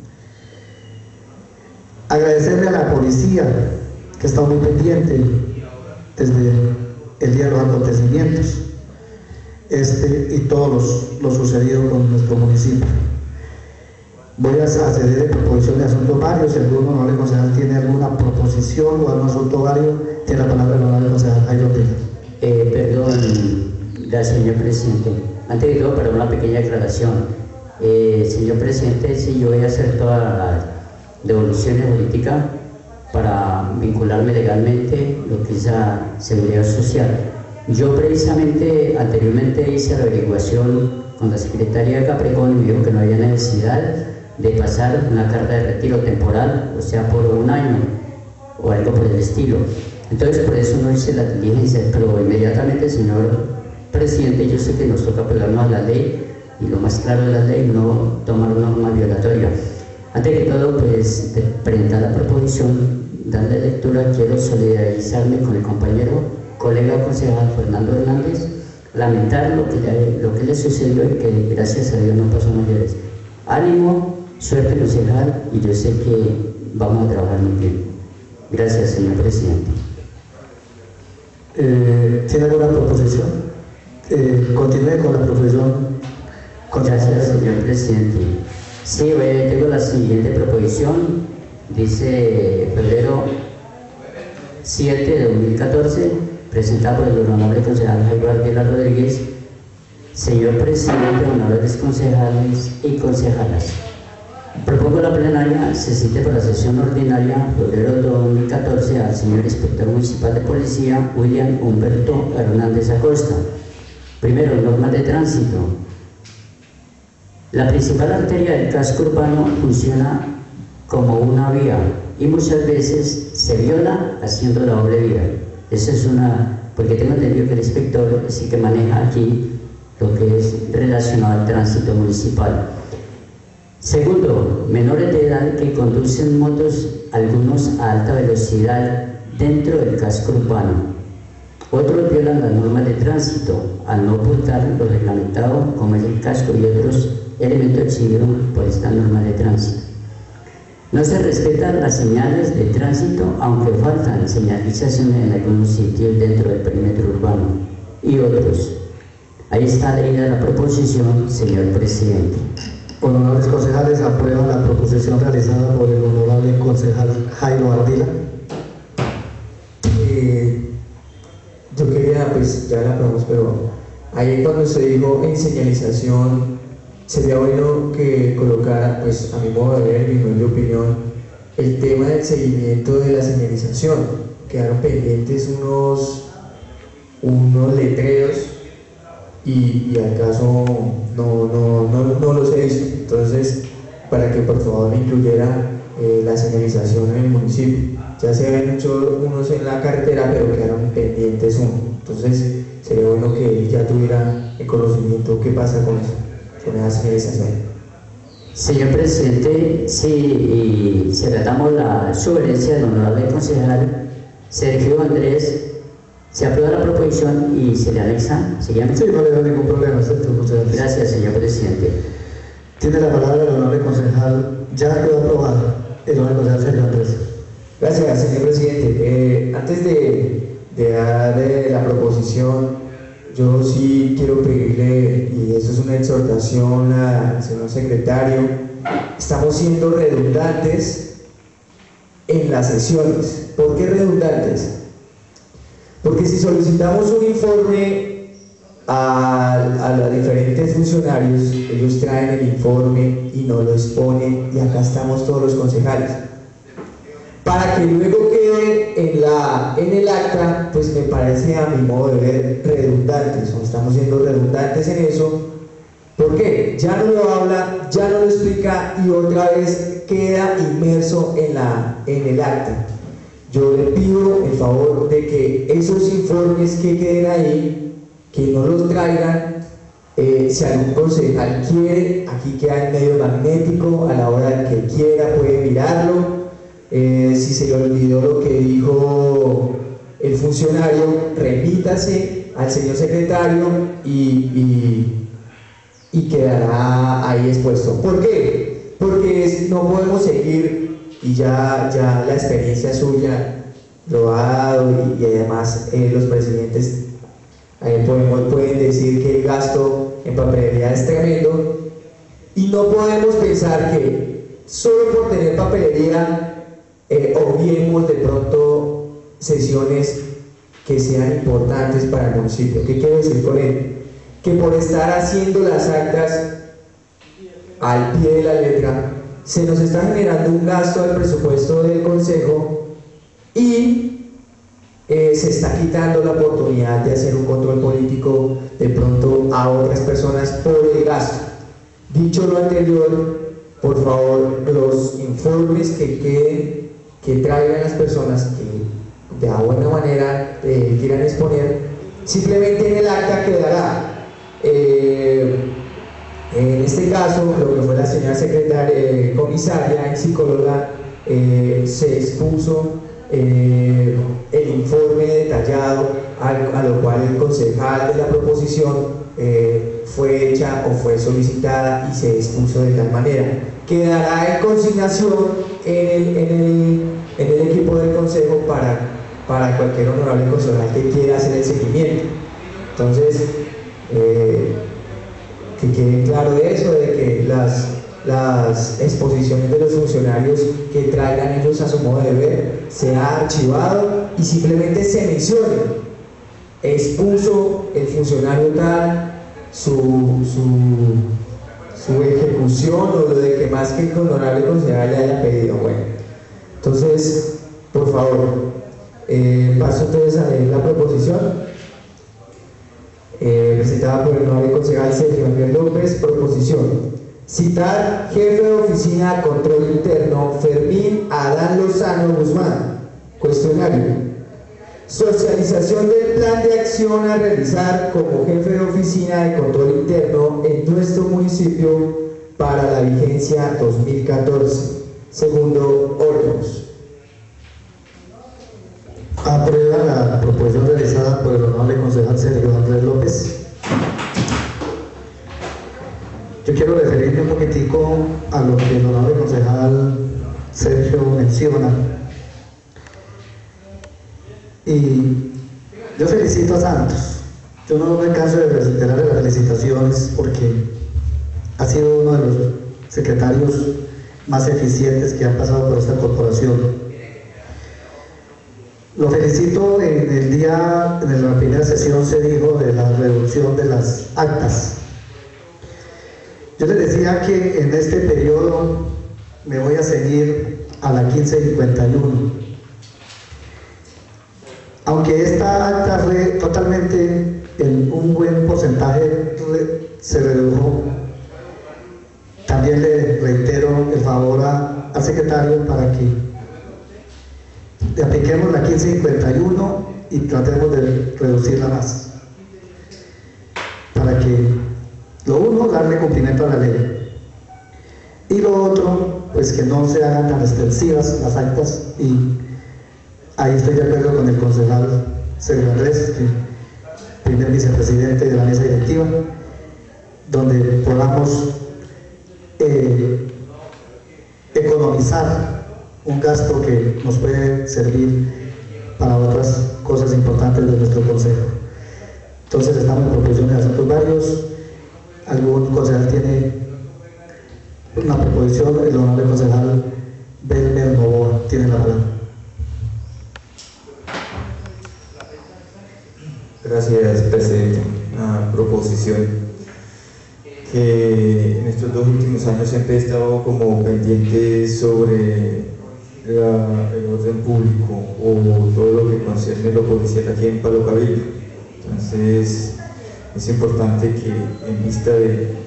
Agradecerle a la policía, que ha estado muy pendiente desde el día de los acontecimientos, este y todo los, lo sucedido con nuestro municipio. Voy a ceder de proposición de asuntos varios. Si alguno honorable concejal tiene alguna proposición o algún asunto vario, tiene la palabra el honorable concejal Jairo Pérez. Eh, perdón, gracias, señor presidente. Antes de todo, para una pequeña aclaración. Eh, señor presidente, sí, yo voy a hacer toda la devolución de política para vincularme legalmente lo que es la seguridad social. Yo precisamente anteriormente hice la averiguación con la secretaria de Capricornio y me dijo que no había necesidad de pasar una carta de retiro temporal, o sea, por un año o algo por el estilo. Entonces, por eso no hice la diligencia, pero inmediatamente, señor presidente, yo sé que nos toca pegarnos a la ley, y lo más claro de la ley, no tomar una norma violatoria. Antes que todo, pues, de presentar la proposición, darle lectura, quiero solidarizarme con el compañero, colega concejal Fernando Hernández, lamentar lo que, le, lo que le sucedió y que gracias a Dios no pasó mayores. Ánimo, suerte concejal, y yo sé que vamos a trabajar muy bien. Gracias, señor presidente. Eh, ¿Tiene alguna proposición? Eh, continúe con la proposición. Gracias, señor presidente. Sí, bueno, tengo la siguiente proposición. Dice febrero siete de dos mil catorce, presentada por el honorable concejal Jairo Ardila Rodríguez. Señor presidente, honorables concejales y concejalas, propongo la plenaria se cite para la sesión ordinaria febrero de dos mil catorce al señor inspector municipal de policía William Humberto Hernández Acosta. Primero, normas de tránsito. La principal arteria del casco urbano funciona como una vía y muchas veces se viola haciendo la doble vía. Eso es una, porque tengo entendido que el inspector sí que maneja aquí lo que es relacionado al tránsito municipal. Segundo, menores de edad que conducen motos, algunos a alta velocidad dentro del casco urbano. Otros violan las normas de tránsito al no ocultar lo reglamentado como es el casco y otros elementos exhibidos por esta norma de tránsito. No se respetan las señales de tránsito, aunque faltan señalizaciones en algunos sitios dentro del perímetro urbano y otros. Ahí está leída la proposición, señor presidente. Honorables concejales, aprueban la proposición realizada por el honorable concejal Jairo Ardila. Eh, yo quería, pues ya la aprobamos, pero ahí cuando se dijo en señalización, sería bueno que colocara, pues a mi modo de ver, mi humilde opinión, el tema del seguimiento de la señalización. Quedaron pendientes unos, unos letreros y, y al caso no, no, no, no los he visto. Entonces, para que por favor me incluyera eh, la señalización en el municipio. Ya se habían hecho unos en la carretera, pero quedaron pendientes uno. Entonces, sería bueno que él ya tuviera el conocimiento qué pasa con eso, con esa señalización. Señor presidente, sí, y si tratamos la sugerencia del honorable concejal Sergio Andrés, se aprueba la proposición y se le anexa. ¿Seguimos? Sí, no le da ningún problema, ¿cierto? Gracias, señor presidente. Tiene la palabra el honorable concejal, ya quedó aprobado, el honorable concejal Sergio Andrés. Gracias, señor presidente. Eh, antes de, de dar eh, la proposición, yo sí quiero pedirle, y eso es una exhortación al señor secretario, estamos siendo redundantes en las sesiones. ¿Por qué redundantes? Porque si solicitamos un informe a, a los diferentes funcionarios, ellos traen el informe y nos lo exponen y acá estamos todos los concejales. Para que luego quede en, la, en el acta, pues me parece a mi modo de ver redundantes, o estamos siendo redundantes en eso, ¿Por qué? Ya no lo habla, ya no lo explica y otra vez queda inmerso en, la, en el acta. Yo le pido el favor de que esos informes que queden ahí, que no los traigan, eh, si algún concejal quiere, aquí queda el medio magnético, a la hora que quiera puede mirarlo. Eh, si se le olvidó lo que dijo el funcionario, remítase al señor secretario y, y, y quedará ahí expuesto. ¿Por qué? Porque es, no podemos seguir, y ya, ya la experiencia suya lo ha dado, y, y además eh, los presidentes eh, podemos, pueden decir que el gasto en papelería es tremendo, y no podemos pensar que solo por tener papelería Eh, obviemos de pronto sesiones que sean importantes para el municipio. ¿Qué quiero decir con él? Que por estar haciendo las actas al pie de la letra se nos está generando un gasto al presupuesto del consejo y eh, se está quitando la oportunidad de hacer un control político de pronto a otras personas por el gasto. Dicho lo anterior, por favor, los informes que queden, que traigan las personas que de buena manera eh, quieran exponer, simplemente en el acta quedará eh, en este caso lo que fue la señora secretaria, eh, comisaria y psicóloga, eh, se expuso eh, el informe detallado a, a lo cual el concejal de la proposición eh, fue hecha o fue solicitada y se expuso de tal manera. Quedará en consignación en el, en el, en el equipo del consejo para, para cualquier honorable concejal que quiera hacer el seguimiento. Entonces, eh, que quede claro de eso, de que las, las exposiciones de los funcionarios que traigan ellos a su modo de ver sea archivado y simplemente se mencione: expuso el funcionario tal su, su, su ejecución o lo de que más que el honorable concejal le haya pedido. Bueno, entonces, por favor, eh, paso entonces a leer la proposición. Eh, presentada por el honorable concejal Sergio Ángel López. Proposición: citar jefe de oficina de control interno Fermín Adán Lozano Guzmán. Cuestionario: socialización del plan de acción a realizar como jefe de oficina de control interno en nuestro municipio para la vigencia dos mil catorce. Segundo, órganos. Aprueba la proposición realizada por el honorable concejal Sergio Andrés López. Yo quiero referirme un poquitico a lo que el honorable concejal Sergio menciona. Y yo felicito a Santos. Yo no me canso de reiterarle las felicitaciones porque ha sido uno de los secretarios más eficientes que han pasado por esta corporación. Lo felicito. En el día, en la primera sesión se dijo de la reducción de las actas. Yo les decía que en este periodo me voy a seguir a la quince cincuenta y uno. Aunque esta acta fue totalmente en un buen porcentaje, se redujo, también le reitero el favor a, al secretario para que apliquemos la quince cincuenta y uno y tratemos de reducirla más, para que lo uno, darle cumplimiento a la ley, y lo otro, pues que no se hagan tan extensivas las actas. Y ahí estoy de acuerdo con el concejal Sergio Andrés, que primer vicepresidente de la mesa directiva, donde podamos eh, economizar un gasto que nos puede servir para otras cosas importantes de nuestro consejo. Entonces estamos en proposiciones de asuntos varios. ¿Algún concejal tiene una proposición? El honorable concejal Belmer Novoa tiene la palabra. Gracias, presidente. Una proposición que en estos dos últimos años siempre he estado como pendiente sobre la, el orden público o todo lo que concierne lo policial aquí en Palo Cabildo. Entonces es importante que en vista de,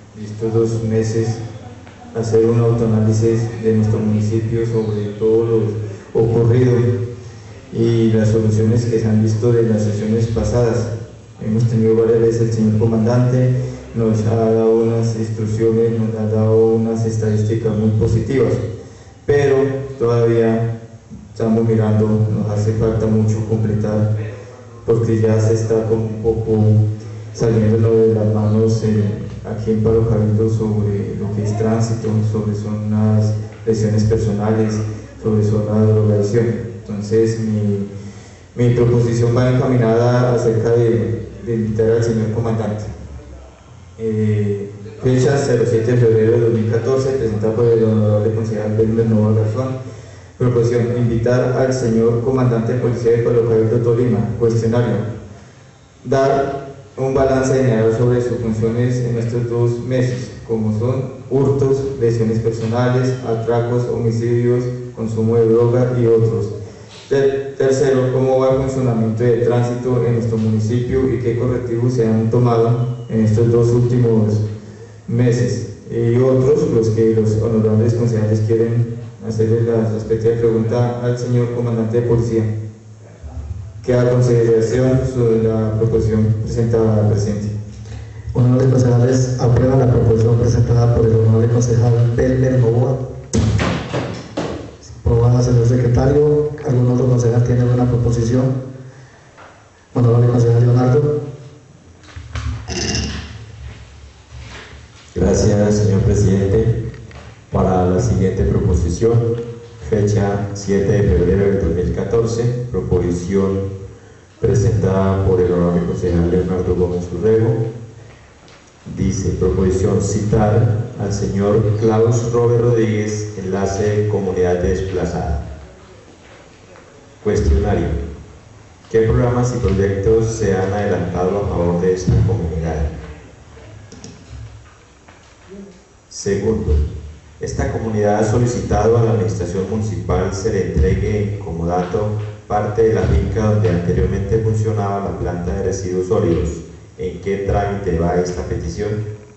estos dos meses hacer un autoanálisis de nuestro municipio sobre todo lo ocurrido y las soluciones que se han visto de las sesiones pasadas. Hemos tenido varias veces el señor comandante, nos ha dado unas instrucciones, nos ha dado unas estadísticas muy positivas, pero todavía estamos mirando, nos hace falta mucho completar, porque ya se está como un poco saliendo de las manos eh, aquí en Palo Cabildo sobre lo que es tránsito, sobre zonas, lesiones personales, sobre zona de drogadicción. Entonces mi, mi proposición va encaminada acerca de, de invitar al señor comandante. Eh, fecha cero siete de febrero de dos mil catorce, presentada por el honorable concejal Belmer Nova Garzón. Proposición: invitar al señor comandante de policía de Palo Cabildo, Tolima. Cuestionario: dar un balance general sobre sus funciones en estos dos meses, como son hurtos, lesiones personales, atracos, homicidios, consumo de droga y otros. Tercero, cómo va el funcionamiento de tránsito en nuestro municipio y qué correctivos se han tomado en estos dos últimos meses. Y otros, los que los honorables concejales quieren hacerle la respectiva pregunta al señor comandante de policía. Queda consideración sobre la proposición presentada al presidente. Honorables concejales, aprueba la proposición presentada por el honorable concejal Belmer Novoa. Aprobada, señor secretario. ¿Algún otro concejal tiene alguna proposición? Honorable concejal Leonardo. Gracias, señor presidente. Para la siguiente proposición, fecha siete de febrero del dos mil catorce, proposición presentada por el honorable concejal Leonardo Gómez Urrego. Dice: proposición, citar al señor Klaus Robert Rodríguez, enlace Comunidad Desplazada. Cuestionario: ¿qué programas y proyectos se han adelantado a favor de esta comunidad? Segundo, esta comunidad ha solicitado a la administración municipal se le entregue como dato parte de la finca donde anteriormente funcionaba la planta de residuos sólidos. ¿En qué trámite va esta petición?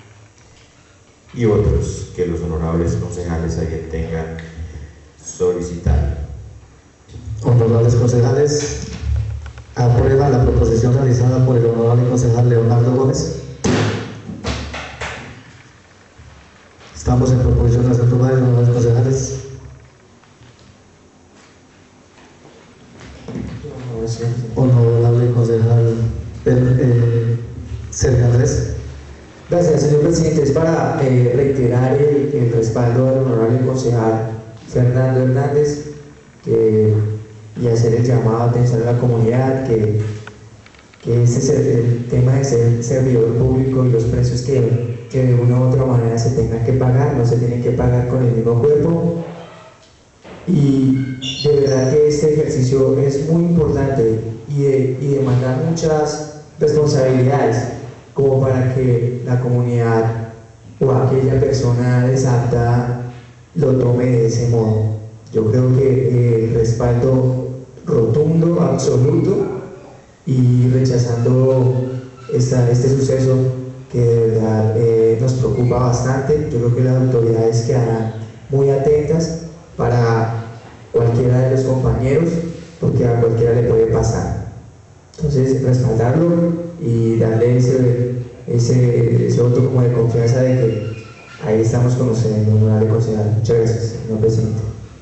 Y otros que los honorables concejales ahí tengan solicitado. Honorables concejales, aprueba la proposición realizada por el honorable concejal Leonardo Gómez. Estamos en proposición de hacer tomar de los honorables concejales. Honorable concejal eh, Sergio Andrés. Gracias, señor presidente. Es para eh, reiterar el, el respaldo al honorable concejal Fernando Hernández que, y hacer el llamado a atención a la comunidad que, que ese es el, el tema de ser servidor público y los precios que, que de una u otra manera se tengan que pagar, no se tienen que pagar con el mismo cuerpo. Y de verdad que este ejercicio es muy importante y, de, y demanda muchas responsabilidades como para que la comunidad o aquella persona desapta lo tome de ese modo. Yo creo que el respaldo rotundo, absoluto, y rechazando esta, este suceso que de verdad eh, nos preocupa bastante. Yo creo que las autoridades quedarán muy atentas para cualquiera de los compañeros, porque a cualquiera le puede pasar. Entonces, respaldarlo y darle ese, ese, ese voto como de confianza de que ahí estamos con ustedes, honorable concejal. Muchas gracias, señor presidente.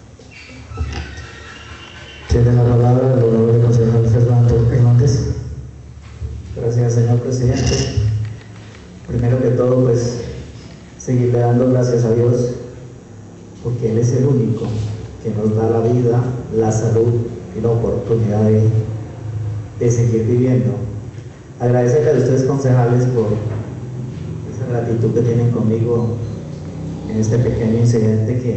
Tiene la palabra el honorable concejal Fernando Hernández. Gracias, señor presidente. Primero que todo, pues, seguirle dando gracias a Dios, porque Él es el único que nos da la vida, la salud y la oportunidad de, de seguir viviendo. Agradecerle a ustedes, concejales, por esa gratitud que tienen conmigo en este pequeño incidente que,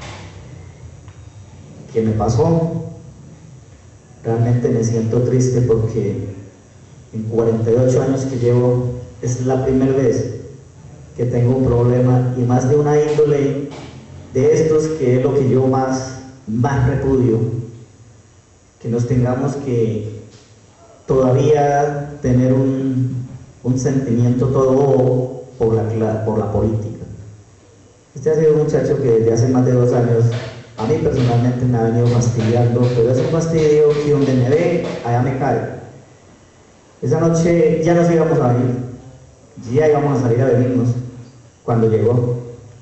que me pasó. Realmente me siento triste porque en cuarenta y ocho años que llevo es la primera vez que tengo un problema, y más de una índole de estos, que es lo que yo más, más repudio, que nos tengamos que todavía tener un, un sentimiento todo por la, por la política. Este ha sido un muchacho que desde hace más de dos años, a mí personalmente me ha venido fastidiando, pero es un fastidio que donde me ve, allá me cae. Esa noche ya nos íbamos a venir, ya íbamos a salir a venirnos, cuando llegó.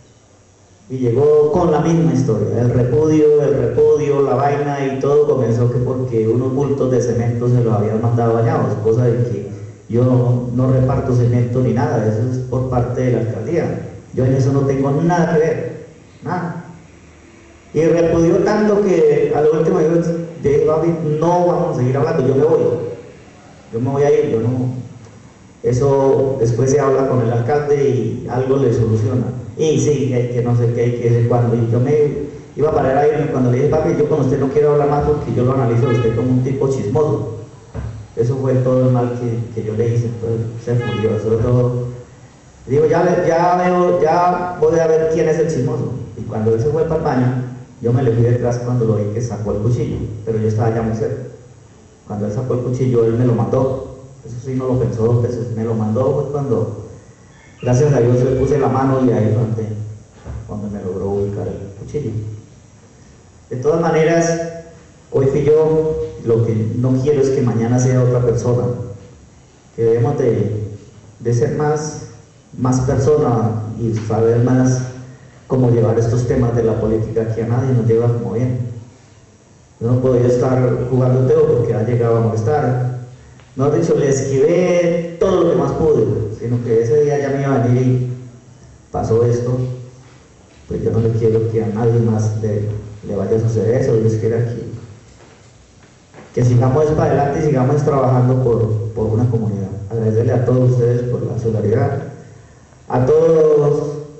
Y llegó con la misma historia, el repudio, el repudio, la vaina, y todo comenzó que porque unos bultos de cemento se los habían mandado bañados, cosa de que yo no, no reparto cemento ni nada, eso es por parte de la alcaldía. Yo en eso no tengo nada que ver, nada. Y repudió tanto que a lo último yo dije, papi, no vamos a seguir hablando, yo me voy. Yo me voy a ir, yo no. Eso después se habla con el alcalde y algo le soluciona. Y sí, hay que no sé qué, hay que sé cuándo. Y yo me iba a parar a irme cuando le dije, papi, yo con usted no quiero hablar más porque yo lo analizo a usted como un tipo chismoso. Eso fue todo el mal que, que yo le hice, entonces se murió, sobre todo. Digo, ya, ya veo, ya voy a ver quién es el chismoso. Y cuando él se fue para el baño, yo me le fui detrás cuando lo vi que sacó el cuchillo, pero yo estaba ya muy cerca. Cuando él sacó el cuchillo, él me lo mandó. Eso sí, no lo pensó dos veces, me lo mandó pues cuando, gracias a Dios, le puse la mano y ahí fue cuando me logró ubicar el cuchillo. De todas maneras, hoy fui yo, lo que no quiero es que mañana sea otra persona, que debemos de, de ser más, más persona y saber más cómo llevar estos temas de la política que a nadie nos lleva como bien. Yo no podía estar jugando teo porque ha llegado a molestar. No he dicho, le esquivé todo lo que más pude, sino que ese día ya me iba a venir y pasó esto, pues yo no le quiero que a nadie más le, le vaya a suceder eso. Dios quiera que, que sigamos para adelante y sigamos trabajando por, por una comunidad. Agradecerle a todos ustedes por la solidaridad, a todos,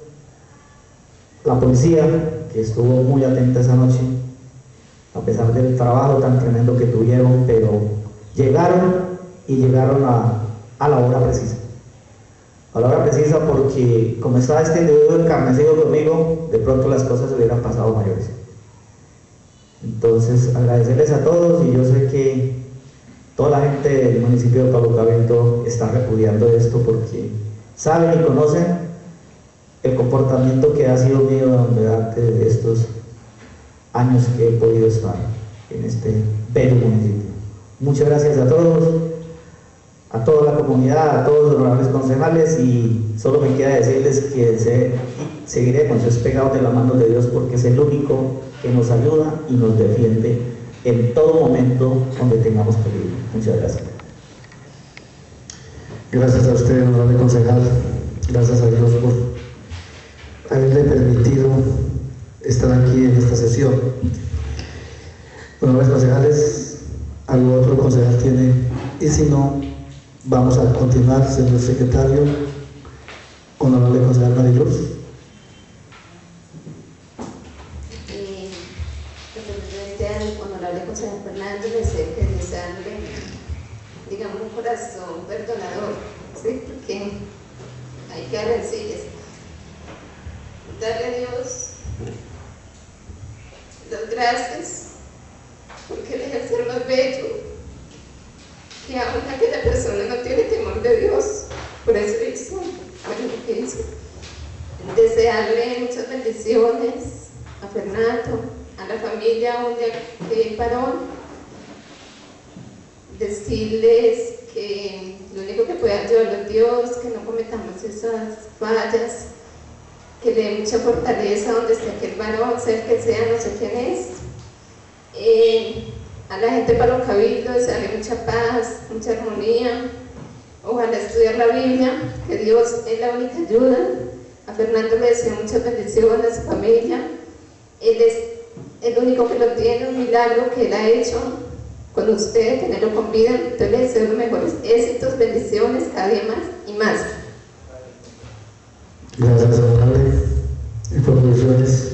la policía que estuvo muy atenta esa noche, a pesar del trabajo tan tremendo que tuvieron, pero llegaron y llegaron a, a la hora precisa. A la hora precisa porque como estaba este individuo encarnecido conmigo, de pronto las cosas hubieran pasado mayores. Entonces agradecerles a todos, y yo sé que toda la gente del municipio de Palo Cabello está repudiando esto porque saben y conocen el comportamiento que ha sido mío durante estos años que he podido estar en este bello municipio. Muchas gracias a todos, a toda la comunidad, a todos los honorables concejales, y solo me queda decirles que se, seguiremos pegados de la mano de Dios porque es el único que nos ayuda y nos defiende en todo momento donde tengamos peligro. Muchas gracias. Gracias a usted, honorable concejal. Gracias a Dios por haberle permitido estar aquí en esta sesión. Honorables concejales, ¿algo otro concejal tiene? Y si no, vamos a continuar, señor secretario. Honorable concejal Mariluz. Eh, representante, honorable concejal Fernández, deseo que desearle, digamos, un corazón perdonador, ¿sí? Porque hay que rencillas. Darle a Dios las gracias porque Él es el ser más bello, que aún aquella persona no tiene temor de Dios, por eso hizo lo que hizo. Desearle muchas bendiciones a Fernando, a la familia de Parón, decirles que lo único que puede ayudarlo es Dios, que no cometamos esas fallas, que le dé mucha fortaleza donde esté aquel varón, sea el que sea, no sé quién es. Eh, a la gente para los cabildos, desearle mucha paz, mucha armonía. Ojalá estudiar la Biblia, que Dios es la única ayuda. A Fernando le deseo muchas bendiciones, a su familia. Él es el único que lo tiene, un milagro que Él ha hecho con usted, tenerlo con vida. Entonces le deseo los mejores éxitos, bendiciones, cada día más y más. Gracias, honorable. Y por conclusiones,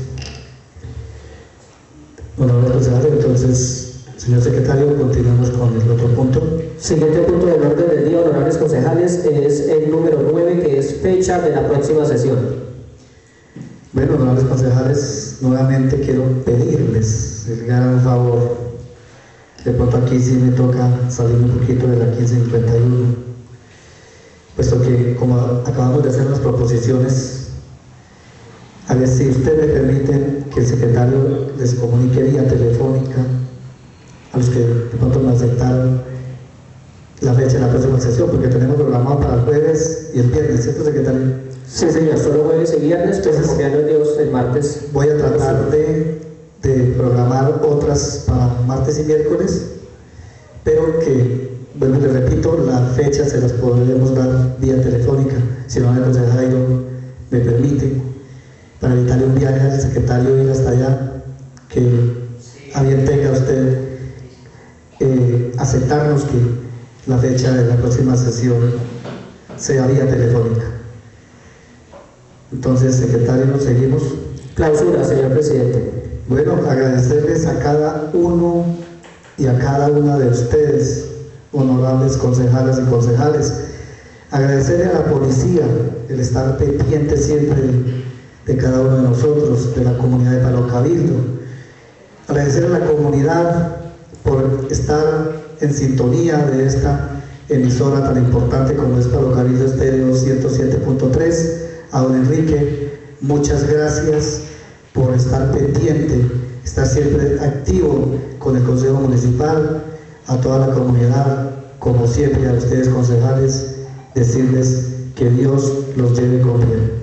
honorable concejal, entonces, señor secretario, continuamos con el otro punto. Siguiente punto del orden del día, honorables concejales, es el número nueve, que es fecha de la próxima sesión. Bueno, honorables concejales, nuevamente quiero pedirles el gran favor. De pronto aquí sí me toca salir un poquito de la quince cincuenta y uno. puesto que como acabamos de hacer las proposiciones, a ver si ustedes me permiten que el secretario les comunique vía telefónica a los que de pronto me aceptaron la fecha de la próxima sesión, porque tenemos programado para el jueves y el viernes, ¿cierto, secretario? Sí, señor, solo jueves y viernes, pero confiando Dios el martes. Voy a tratar de, de programar otras para martes y miércoles, pero que, bueno, les repito, la fecha se las podremos dar vía telefónica, si no el consejero Jairo me permite, para evitarle un viaje al secretario ir hasta allá, que a bien tenga usted eh, aceptarnos que la fecha de la próxima sesión sea vía telefónica. Entonces, secretario, nos seguimos. Clausura, señor presidente. Bueno, agradecerles a cada uno y a cada una de ustedes, honorables concejalas y concejales. Agradecerle a la policía el estar pendiente siempre de, de cada uno de nosotros, de la comunidad de Palo Cabildo. Agradecer a la comunidad por estar en sintonía de esta emisora tan importante como es Palo Cabildo Estéreo ciento siete punto tres. A don Enrique, muchas gracias por estar pendiente, estar siempre activo con el Consejo Municipal, a toda la comunidad, como siempre a ustedes concejales, decirles que Dios los lleve con bien.